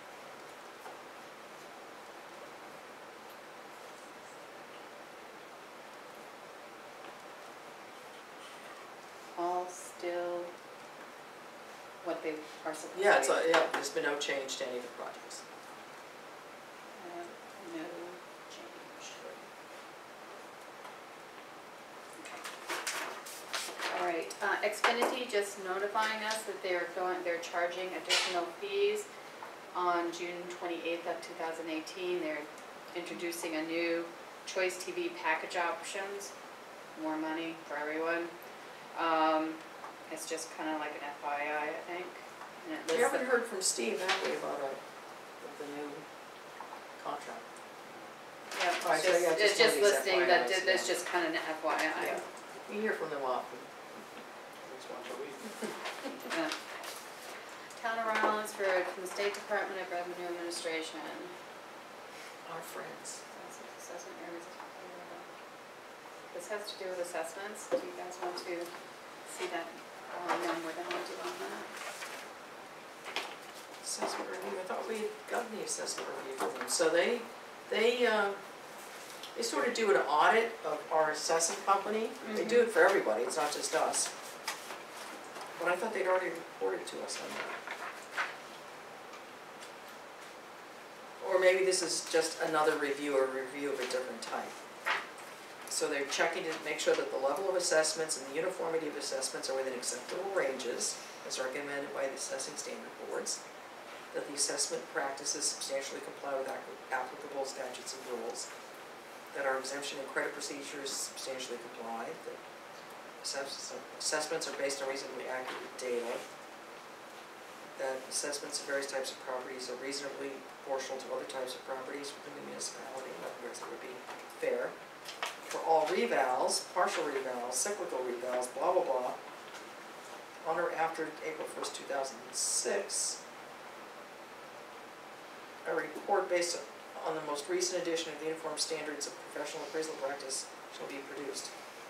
All still what they are supposed to be? Yeah, there's been no change to any of the projects. No change. Okay. All right, Xfinity just notifying us that they're charging additional fees on June 28th of 2018. They're introducing a new Choice TV package options, more money for everyone. It's just kind of like an FYI, I think. And it We lists haven't heard from Steve, have we, about the new contract? Yeah, Oh, I see, yeah, it's just just one of these listing that, FYIs, that's yeah. just kind of an FYI. Yeah. We hear from them often. At least once a week. Yeah. Town of Rhode Island from the State Department of Revenue Administration. Our friends. Assessment areas. This has to do with assessments. Do you guys want to see that number that I'll do on that? Assessment review, I thought we had gotten the assessment review from them. So they sort of do an audit of our assessing company. They do it for everybody, it's not just us. But I thought they'd already reported to us on that. Or maybe this is just another review, or review of a different type. So they're checking to make sure that the level of assessments and the uniformity of assessments are within acceptable ranges, as recommended by the assessing standard boards, that the assessment practices substantially comply with applicable statutes and rules, that our exemption and credit procedures substantially comply, that assessments are based on reasonably accurate data, that assessments of various types of properties are reasonably proportional to other types of properties within the municipality, in other words, they would be fair. For all revals, partial revals, cyclical revals, blah, blah, blah, on or after April 1st, 2006, a report based on the most recent edition of the Uniform Standards of Professional Appraisal Practice shall be produced.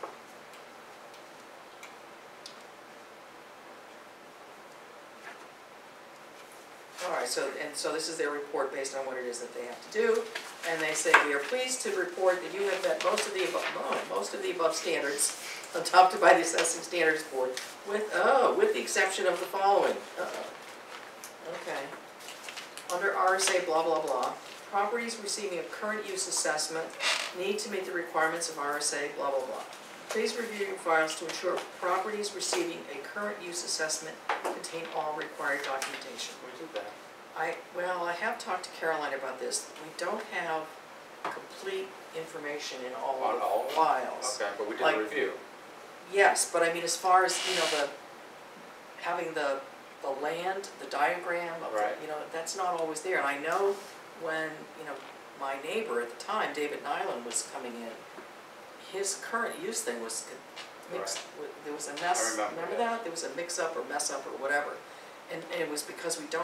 Alright, so this is their report based on what it is that they have to do, and they say, we are pleased to report that you have met most of the above standards adopted by the Assessing Standards Board, with the exception of the following. Okay. Under RSA blah blah blah, properties receiving a current use assessment need to meet the requirements of RSA blah blah blah. Please review your files to ensure properties receiving a current use assessment contain all required documentation. We did that. I have talked to Caroline about this. We don't have complete information in all On of all the of them? files. Okay, but we did Like- a review. Yes, but I mean, as far as, having the land, the diagram of the, Right. that's not always there. And I know when, my neighbor at the time, David Nyland, was coming in, his current use thing was mixed, there was a mess. I remember, that? There was a mix-up or mess-up or whatever. And it was because the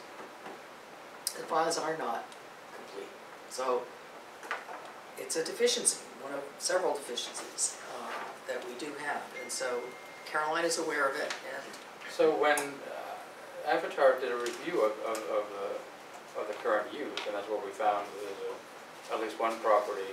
files are not complete. So it's a deficiency, one of several deficiencies that we do have. And so Caroline is aware of it, and So when Avatar did a review of the current use, and that's what we found, at least one property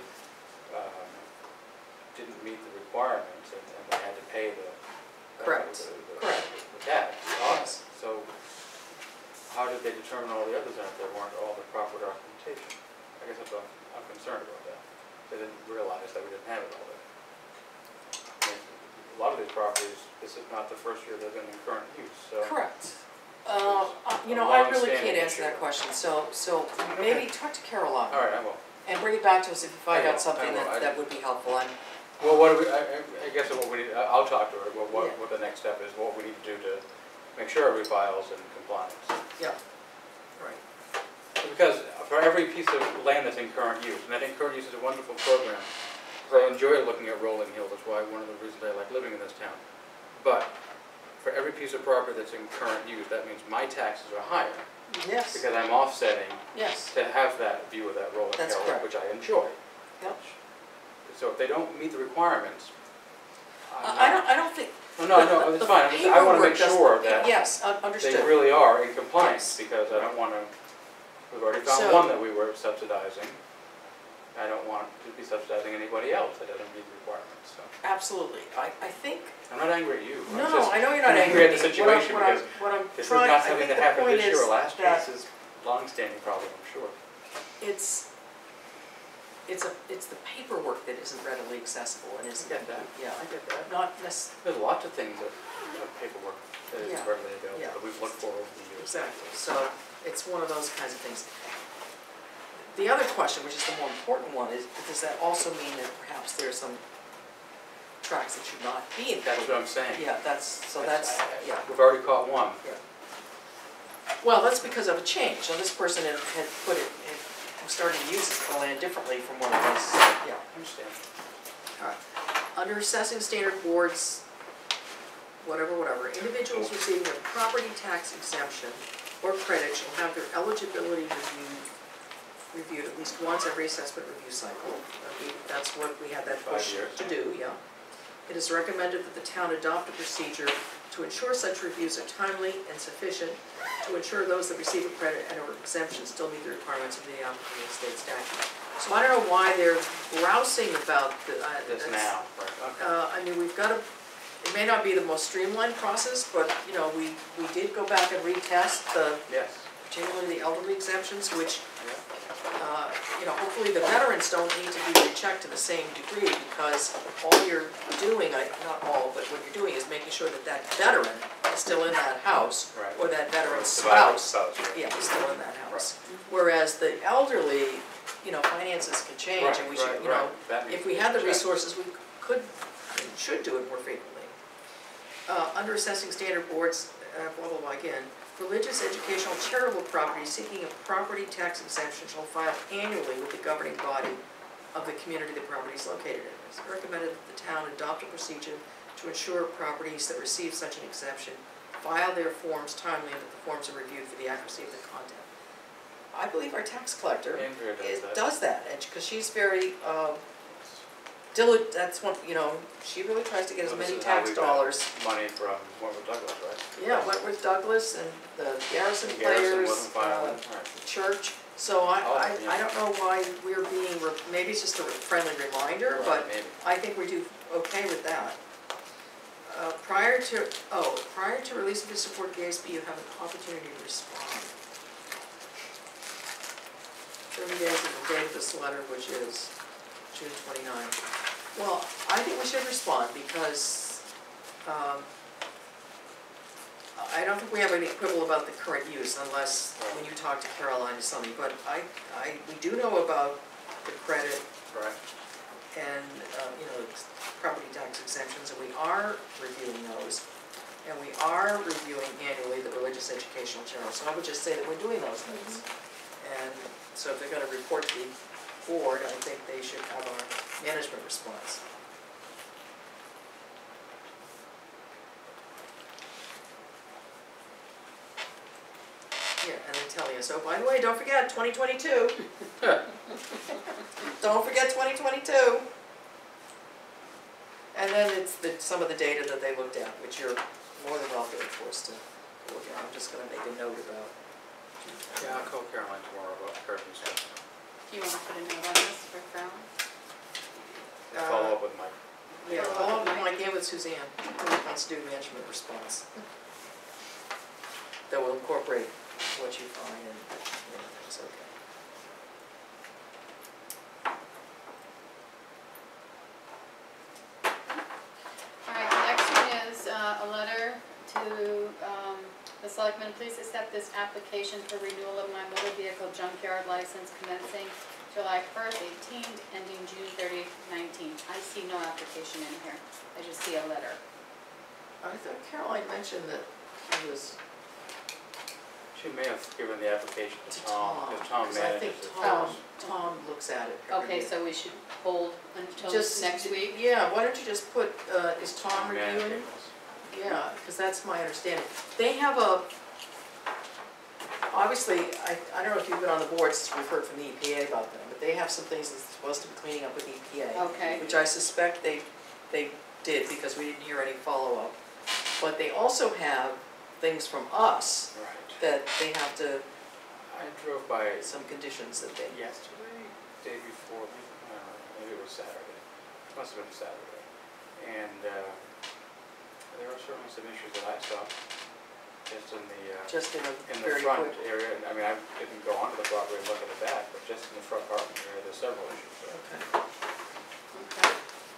didn't meet the requirements, and they had to pay the Correct. the tax on it. So how did they determine all the others and if there weren't all the proper documentation? I guess that's what I'm concerned about that. They didn't realize that we didn't have it all there. I mean, a lot of these properties, this is not the first year they've been in current use, so. correct. a I really can't long-standing answer that issue. question, so maybe talk to Caroline. All right, I will. And bring it back to us if you find I will, out something I will. that would be helpful. Well, what do we, I guess what we need, I'll talk to her, Yeah. what the next step is, what we need to do to make sure every file's in compliance. Yeah, right. Because for every piece of land that's in current use, and I think current use is a wonderful program, because I enjoy looking at Rolling Hill, that's why one of the reasons I like living in this town. But for every piece of property that's in current use, that means my taxes are higher, Yes, because I'm offsetting yes, to have that view of that Rolling That's Hill, correct. which I enjoy. yep. So if they don't meet the requirements, I don't think. Oh, no, it's fine, I wanna make paperwork doesn't- sure that Yes, they understood. really are in compliance, Yes. because I don't wanna, we've already found So- one that we were subsidizing. I don't want to be subsidizing anybody else that doesn't meet the requirements, so. Absolutely. I think, I'm not angry at you. I'm no, just I know you're not angry angry at the situation because What I'm this is trying, not I something think that the happened point this year is or last year, that this is long-standing problem, I'm sure. it's the paperwork that isn't readily accessible and isn't. I get that. Yeah, I get that. Not necessarily. There's lots of things of paperwork that is Yeah. readily available Yeah. that we've looked for over the years. Exactly, so it's one of those kinds of things. The other question, which is the more important one, is does that also mean that perhaps there's some tracks that should not be in? That's what I'm saying. Yeah, that's, yeah. We've already caught one. Well, that's because of a change, so this person had put it, started to use the land differently from what it was, yeah. I understand. Under assessing standard boards, whatever, individuals receiving a property tax exemption or credit shall have their eligibility reviewed at least once every assessment review cycle. That's what we had that 5 push years. to do, yeah. It is recommended that the town adopt a procedure to ensure such reviews are timely and sufficient to ensure those that receive a credit and or exemption still meet the requirements of the applicable state statute. So I don't know why they're grousing about the, This that's- now, right, okay. I mean, we've got to, it may not be the most streamlined process, but, you know, we did go back and retest Yes. particularly the elderly exemptions, which, Yeah. you know, hopefully the veterans don't need to be rechecked to the same degree, because all you're doing, not all, but what you're doing is making sure that that veteran is still in that house, Right. or that veteran's Surviving spouse, right. yeah, is still in that house. Whereas the elderly, you know, finances can change, and we should, you know, That needs if to we be had the checked. resources, we could, and should do it more frequently. Under assessing standard boards, blah, blah, blah, again, religious, educational, charitable property seeking a property tax exemption shall file annually with the governing body of the community the property is located in. It's recommended that the town adopt a procedure to ensure properties that receive such an exemption file their forms timely and that the forms are reviewed for the accuracy of the content. I believe our tax collector Andrea does that. does that, and because she's very diligent, that's one, you know, she really tries to get as Well, this many is how tax we got dollars. Money from Wentworth Douglas, right? Yeah, Wentworth Douglas and the Garrison Garrison Players, wasn't filing, right. the church. So I yeah. don't know why we're being, maybe it's just a friendly reminder, Right, but maybe. I think we do okay with that. Prior to release of the support GASB, you have an opportunity to respond. 30 days of the date of this letter, which is June 29. Well, I think we should respond because I don't think we have any quibble about the current use unless when you talk to Caroline or something, but we do know about the credit Right. and, you know, property tax exemptions, and we are reviewing those. And we are reviewing annually the religious, educational, charitable, so I would just say that we're doing those things. And so if they're gonna report to the board, I think they should have our management response. Yeah, and then telling us, oh, by the way, don't forget, 2022. Don't forget 2022. And then it's some of the data that they looked at, which you're more than welcome, of course, to look at. I'm just gonna make a note about. Yeah, I'll call Caroline tomorrow about curtain stuff. Do you want to put a note on this for Caroline? Follow up with Mike. Yeah, follow up with Mike and with Suzanne, who wants to do management response. That will incorporate what you find and, you know, it's okay. All right, the next one is a letter to the selectmen. Please accept this application for renewal of my motor vehicle junkyard license commencing July 1st, 18, ending June 30th, 19. I see no application in here. I just see a letter. I thought Caroline mentioned that he was She may have given the application to to Tom, Tom. because Tom 'cause I think manages it. Tom looks at it every Okay, year. so we should hold until Just next week? Yeah, why don't you just put, is Tom Tom reviewing? managing this. Yeah, because that's my understanding. They have a, obviously, I don't know if you've been on the board since we've heard from the EPA about them, but they have some things that's supposed to be cleaning up with EPA. Okay. Which I suspect they did because we didn't hear any follow-up. But they also have things from us Right. that they have to, I drove by some conditions that they. yesterday, day before, maybe it was Saturday, must have been Saturday. And there were certainly some issues that I saw, just in Just in a the very front quick. area. I mean, I didn't go onto the property and look at the back, but just in the front parking area, there's several issues there. Okay. Okay.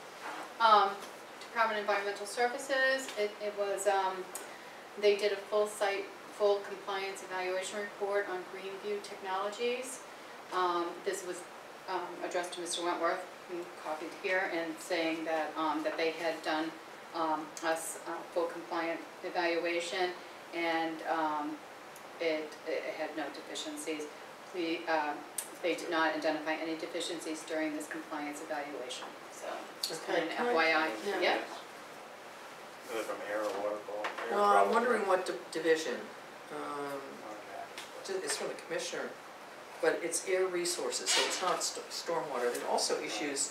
Department of Environmental Services, it was, they did a full compliance evaluation report on Greenview Technologies. This was addressed to Mr. Wentworth, who copied here, and saying that, that they had done a full compliant evaluation, and it had no deficiencies. They did not identify any deficiencies during this compliance evaluation, so just kind of an Okay. FYI. Yeah. Yep. Is it from air or water quality? Air Well, I'm quality. wondering what division. Not bad. It's from the commissioner, but it's air resources, so it's not stormwater. There are also issues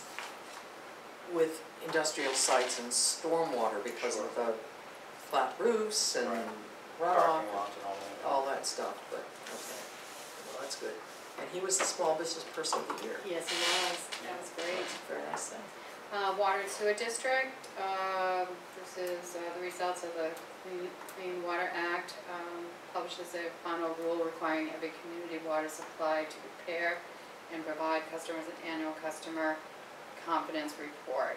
with industrial sites and stormwater because of the flat roofs and Right. runoff, Parking lots and all that. all that stuff, but, okay, well, that's good. And he was the small business person of the year. Yes, it was. That was great. Very nice thing. Water and Sewer District, this is the results of the Clean Water Act, publishes a final rule requiring every community water supply to prepare and provide customers an annual customer confidence report.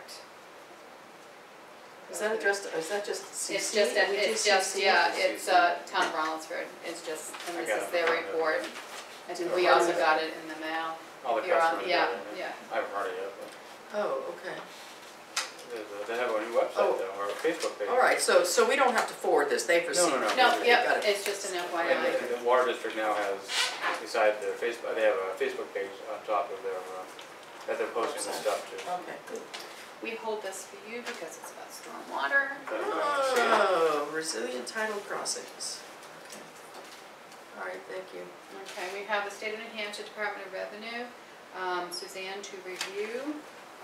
Is that just CC? It's just, We do it's just, CC? yeah, it's Town of Rollinsford, it's just, and I this got is it. their report. I think we I've heard also of it. got it in the mail. All the If you're on- customers. Yeah, are in it. yeah. I haven't heard it yet, but Oh, okay. they have a new website Oh. though, or a Facebook page. All right, so we don't have to forward this, they've received. no. No, Got yep, it. it's just an And FYI. the water district now has, beside their Facebook, they have a Facebook page on top of their, that they're posting the Website. stuff to. Okay, good. We hold this for you because it's about stormwater. Oh, resilient tidal crossings. Okay. All right, thank you. Okay, we have the State of New Hampshire Department of Revenue, Suzanne to review.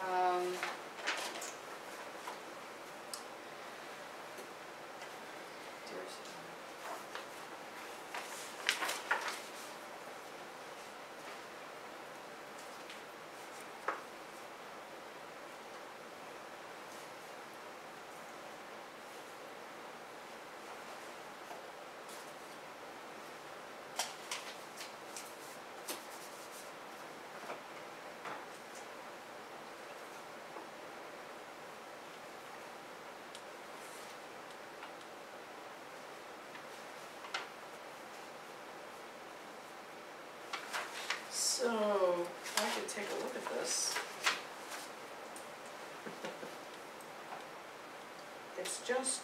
So, I could take a look at this. It's just,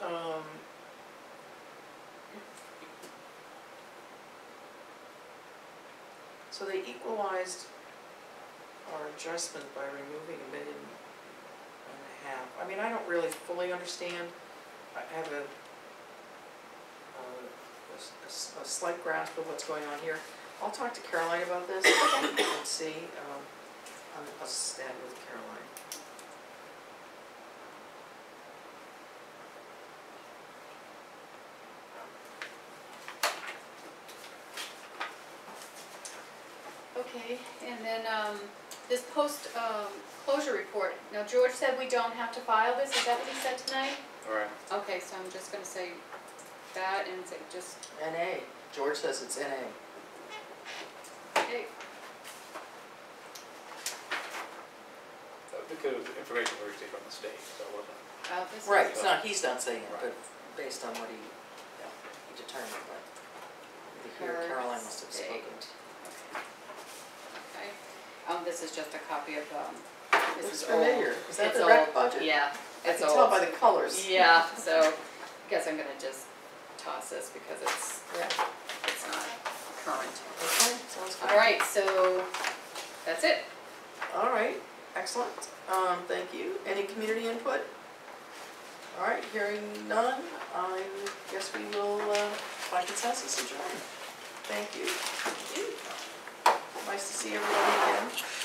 so they equalized our adjustment by removing $1.5 million. I mean, I don't really fully understand. I have a slight grasp of what's going on here. I'll talk to Caroline about this and see, I'll stand with Caroline. Okay, and then this post closure report. Now George said we don't have to file this, is that what he said tonight? All right. Okay, so I'm just gonna say that and say just, NA, George says it's NA. okay, Because it was information we received from the state, so it wasn't. this is. Right, it's not, he's not saying it, Right. but based on what he determined, but Caroline must have spoken. State. Okay. This is just a copy of, this Looks is old. familiar. Is that It's the rec old. budget? Yeah, I it's can old. tell by the colors. Yeah, so I guess I'm gonna just toss this because Yeah, it's not current. okay, sounds good. All right, so that's it. All right, excellent. Thank you. Any community input? All right, hearing none, I guess we will, by consensus, adjourn. Thank you. Nice to see everybody again.